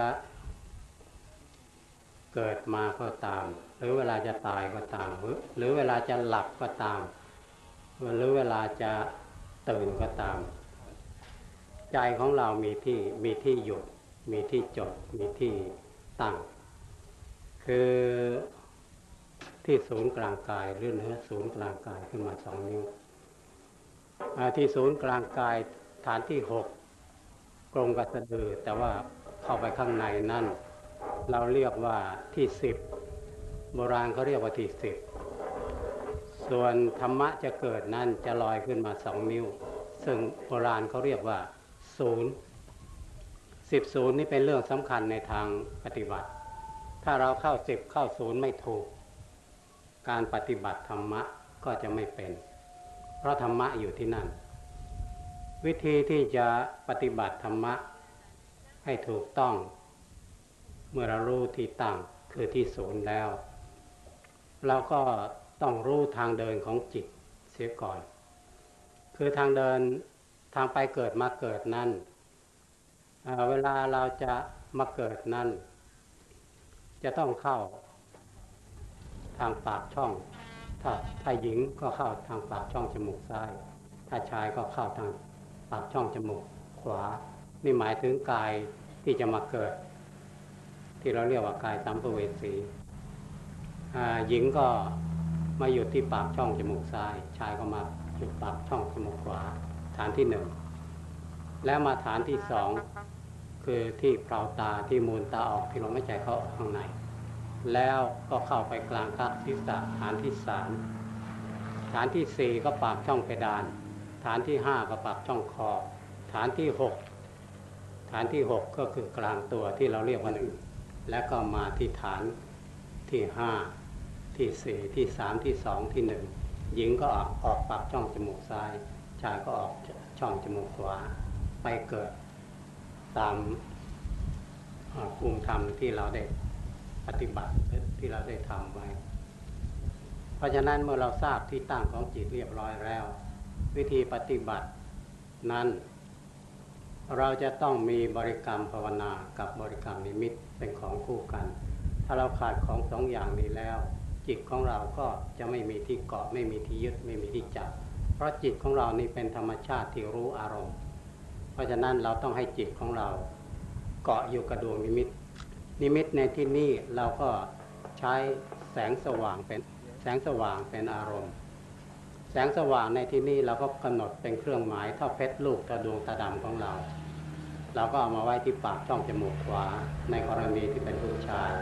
เกิดมาก็ตามหรือเวลาจะตายก็ตามหรือเวลาจะหลับก็ตามหรือเวลาจะตื่นก็ตามใจของเรามีที่มีที่หยุดมีที่จดมีที่ตั้งคือที่ศูนย์กลางกายหรือเนื้อศูนย์กลางกายขึ้นมาสองนิ้วที่ศูนย์กลางกายฐานที่หกกรงกระสะดือแต่ว่าเข้าไปข้างในนั่นเราเรียกว่าที่สิบโบราณเขาเรียกว่าที่สิบส่วนธรรมะจะเกิดนั่นจะลอยขึ้นมาสองนิ้วซึ่งโบราณเขาเรียกว่าศูนย์สิบศูนย์นี่เป็นเรื่องสำคัญในทางปฏิบัติถ้าเราเข้าสิบเข้าศูนย์ไม่ถูกการปฏิบัติธรรมะก็จะไม่เป็นเพราะธรรมะอยู่ที่นั่นวิธีที่จะปฏิบัติธรรมะให้ถูกต้องเมื่อเรารู้ที่ตั้งคือที่ศูนย์แล้วเราก็ต้องรู้ทางเดินของจิตเสียก่อนคือทางเดินทางไปเกิดมาเกิดนั้นเ, เวลาเราจะมาเกิดนั้นจะต้องเข้าทางปากช่องถ้าถ้าหญิงก็เข้าทางปากช่องจมูกซ้ายถ้าชายก็เข้าทางปากช่องจมูกขวานี่หมายถึงกายที่จะมาเกิดที่เราเรียกว่ากายสัมภเวสีหญิงก็มาอยู่ที่ปากช่องจมูกซ้ายชายก็มาอยู่ปากช่องจมูกขวาฐานที่หนึ่งแล้วมาฐานที่สองคือที่เปล่าตาที่มูลตาออกที่ลมหายใจเข้าข้างในแล้วก็เข้าไปกลางคักศีรษะฐานที่สามฐานที่สี่ก็ปากช่องเพดานฐานที่ห้าก็ปากช่องคอฐานที่หกฐานที่หกก็คือกลางตัวที่เราเรียกว่าหนึ่งแล้วก็มาที่ฐานที่ห้าที่สี่ที่สามที่สองที่หนึ่งหญิงก็ออกออกปากช่องจมูกซ้ายชายก็ออกช่องจมูกขวาไปเกิดตามภูมิธรรมที่เราได้ปฏิบัติที่เราได้ทำไว้เพราะฉะนั้นเมื่อเราทราบที่ตั้งของจิตเรียบร้อยแล้ววิธีปฏิบัตินั้นเราจะต้องมีบริกรรมภาวนากับบริกรรมนิมิตเป็นของคู่กันถ้าเราขาดของสองอย่างนี้แล้วจิตของเราก็จะไม่มีที่เกาะไม่มีที่ยึดไม่มีที่จับเพราะจิตของเรานี่เป็นธรรมชาติที่รู้อารมณ์เพราะฉะนั้นเราต้องให้จิตของเราเกาะอยู่กับดวงนิมิตนิมิตในที่นี้เราก็ใช้แสงสว่างเป็นแสงสว่างเป็นอารมณ์แสงสว่างในที่นี้เราก็กำหนดเป็นเครื่องหมายเท่าเพชรลูกตาดวงตาดำของเราเราก็เอามาไว้ที่ปากช่องจมูกขวาในกรณีที่เป็นผู้ชาย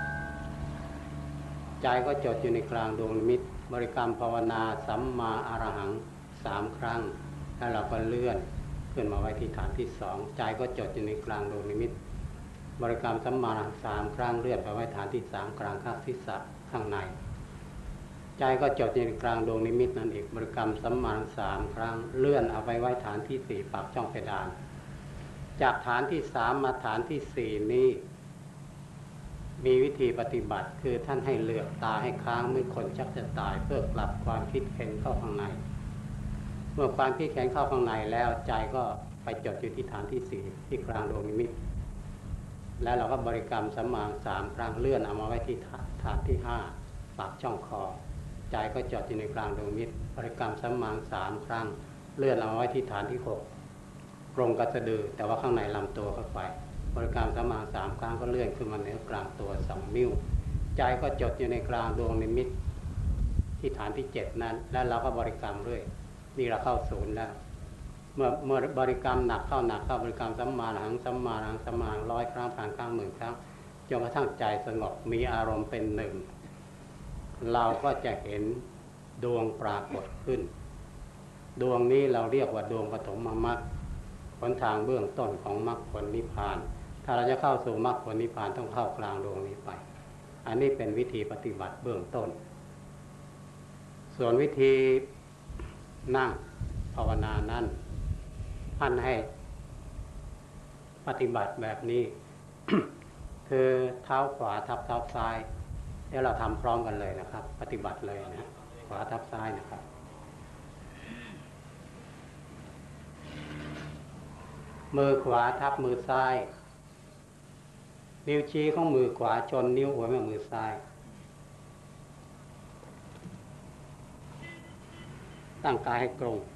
ใจก็จดอยู่ในกลางดวงนิมิตบริกรรมภาวนาสัมมาอรหังสามครั้งแล้วเราก็เลื่อนขึ้นมาไว้ที่ฐานที่สองใจก็จดอยู่ในกลางดวงนิมิตบริกรรมสัมมาอรหังสามครั้งเลื่อนไปไว้ฐานที่สามกลางข้างศีรษะข้างในใจก็จดอยู่ในกลางดวงนิมิตนั่นอีกบริกรรมสัมมาอรหังสามครั้งเลื่อนเอาไปไว้ฐานที่สี่ปากช่องเพดานจากฐานที่สามมาฐานที่สี่นี้มีวิธีปฏิบัติคือท่านให้เหลือบตาให้ค้างเหมือนคนชักจะตายเพื่อกลับความคิดเห็นเข้าข้างในเมื่อความคิดเห็นเข้าข้างในแล้วใจก็ไปจดอยู่ที่ฐานที่สี่ที่กลางดวงนิมิตแล้วเราก็บริกรรมสัมมาสามครั้งเลื่อนเอามาไว้ที่ฐานที่ห้าปากช่องคอใจก็จดอยู่ในกลางดวงนิมิตบริกรรมสัมมาสามครั้งเลื่อนเอามาไว้ที่ฐานที่หกกรงกระสะดือแต่ว่าข้างในลำตัวเข้าไปบริกรรมสัมมาสามครั้งก็เลื่อนขึ้นมาเหนือกลางตัวสองนิ้วใจก็จดอยู่ในกลางดวงนิมิตที่ฐานที่เจ็ดนั้นแล้วเราก็บริกรรมเรื่อยนี่เราเข้าศูนย์แล้วเมื่อเมื่อบริกรรมหนักเข้าหนักเข้าบริกรรมสัมมาอรหังสัมมาอรหังสัมมาร้อยครั้งพันครั้งหมื่นครั้งจนกระทั่งใจสงบมีอารมณ์เป็นหนึ่งเราก็จะเห็นดวงปรากฏขึ้นดวงนี้เราเรียกว่าดวงปฐมมรรคหนทางเบื้องต้นของมรรคผลนิพพานถ้าเราจะเข้าสู่มรรคผลนิพพานต้องเข้ากลางดวงนี้ไปอันนี้เป็นวิธีปฏิบัติเบื้องต้นส่วนวิธีนั่งภาวนานั้นท่านให้ปฏิบัติแบบนี้ คือเท้าขวาทับเท้าซ้ายเดี๋ยวเราทำพร้อมกันเลยนะครับปฏิบัติเลยนะขวาทับซ้ายนะครับมือขวาทับมือซ้ายนิ้วชี้ของมือขวาชนนิ้วหัวแม่มือซ้ายตั้งกายให้ตรง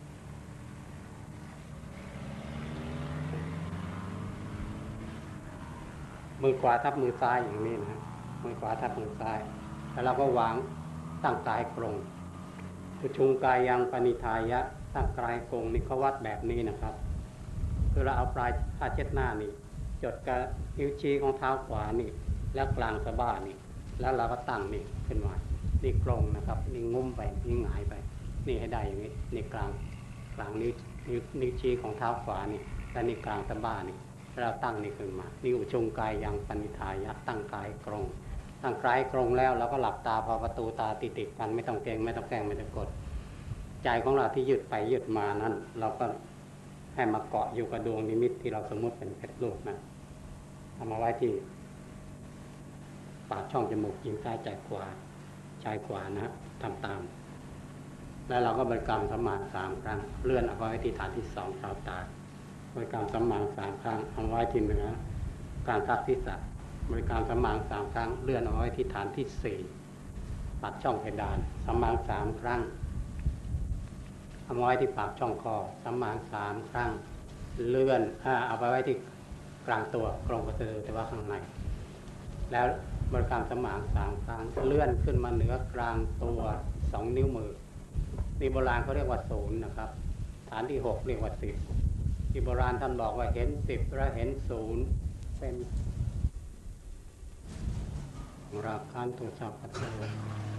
มือขวาทับมือซ้ายอย่างนี้นะมือขวาทับมือซ้ายแล้วเราก็วางตั้งกายตรงอุชุงกายยังปณิธายะตั้งกายตรงนี่เขาวัดแบบนี้นะครับคือเราเอาปลายผ้าเช็ดหน้านี่จดกับนิ้วชี้ของเท้าขวานี่แล้วกลางสะบ้านี่แล้วเราก็ตั้งนี่ขึ้นมานี่ตรงนะครับนี่งุ้มไปนี่หงายไปนี่ให้ได้อย่างนี้นี่กลางกลางนิ้วนิ้วนิ้วชี้ของเท้าขวานี่และนี่กลางสะบ้านี่เราตั้งนี่ขึ้นมานี่อุชุงกายยังปณิธายะตั้งกายตรงตั้งกายตรงแล้วเราก็หลับตาพอประตูตาติดติดกันไม่ต้องเกรงไม่ต้องแกล้งไม่ต้องกดใจของเราที่ยึดไปยึดมานั้นเราก็ให้มาเกาะอยู่กับดวงนิมิตที่เราสมมติเป็นเพชรลูกนะทำมาไว้ที่ปากช่องจมูกยิ้มซ้ายใจขวาใจขวานะทำตามแล้วเราก็บริกรรมสัมมาสามครั้งเลื่อนเอาไว้ที่ฐานที่สองเท้าตาบริกรรมสัมมาสามครั้งเอาไว้ที่เหนือการทักศีรษะบริกรรมสัมมาสามครั้งเลื่อนเอาไว้ที่ฐานที่สี่ปากช่องเพดานสัมมาสามครั้งเอาไว้ที่ปากช่องคอสัมมาสามครั้งเลื่อนเอาไปไว้ที่กลางตัวกรงกระตือแต่ว่าข้างในแล้วบริกรรมสัมมาสามครั้งเลื่อนขึ้นมาเหนือกลางตัวสองนิ้วมือนี่โบราณเขาเรียกว่าศูนย์นะครับฐานที่หกเรียกว่าสิบที่โบราณท่านบอกว่าเห็นสิบและเห็นศูนย์เป็นราคันตุสัพพะ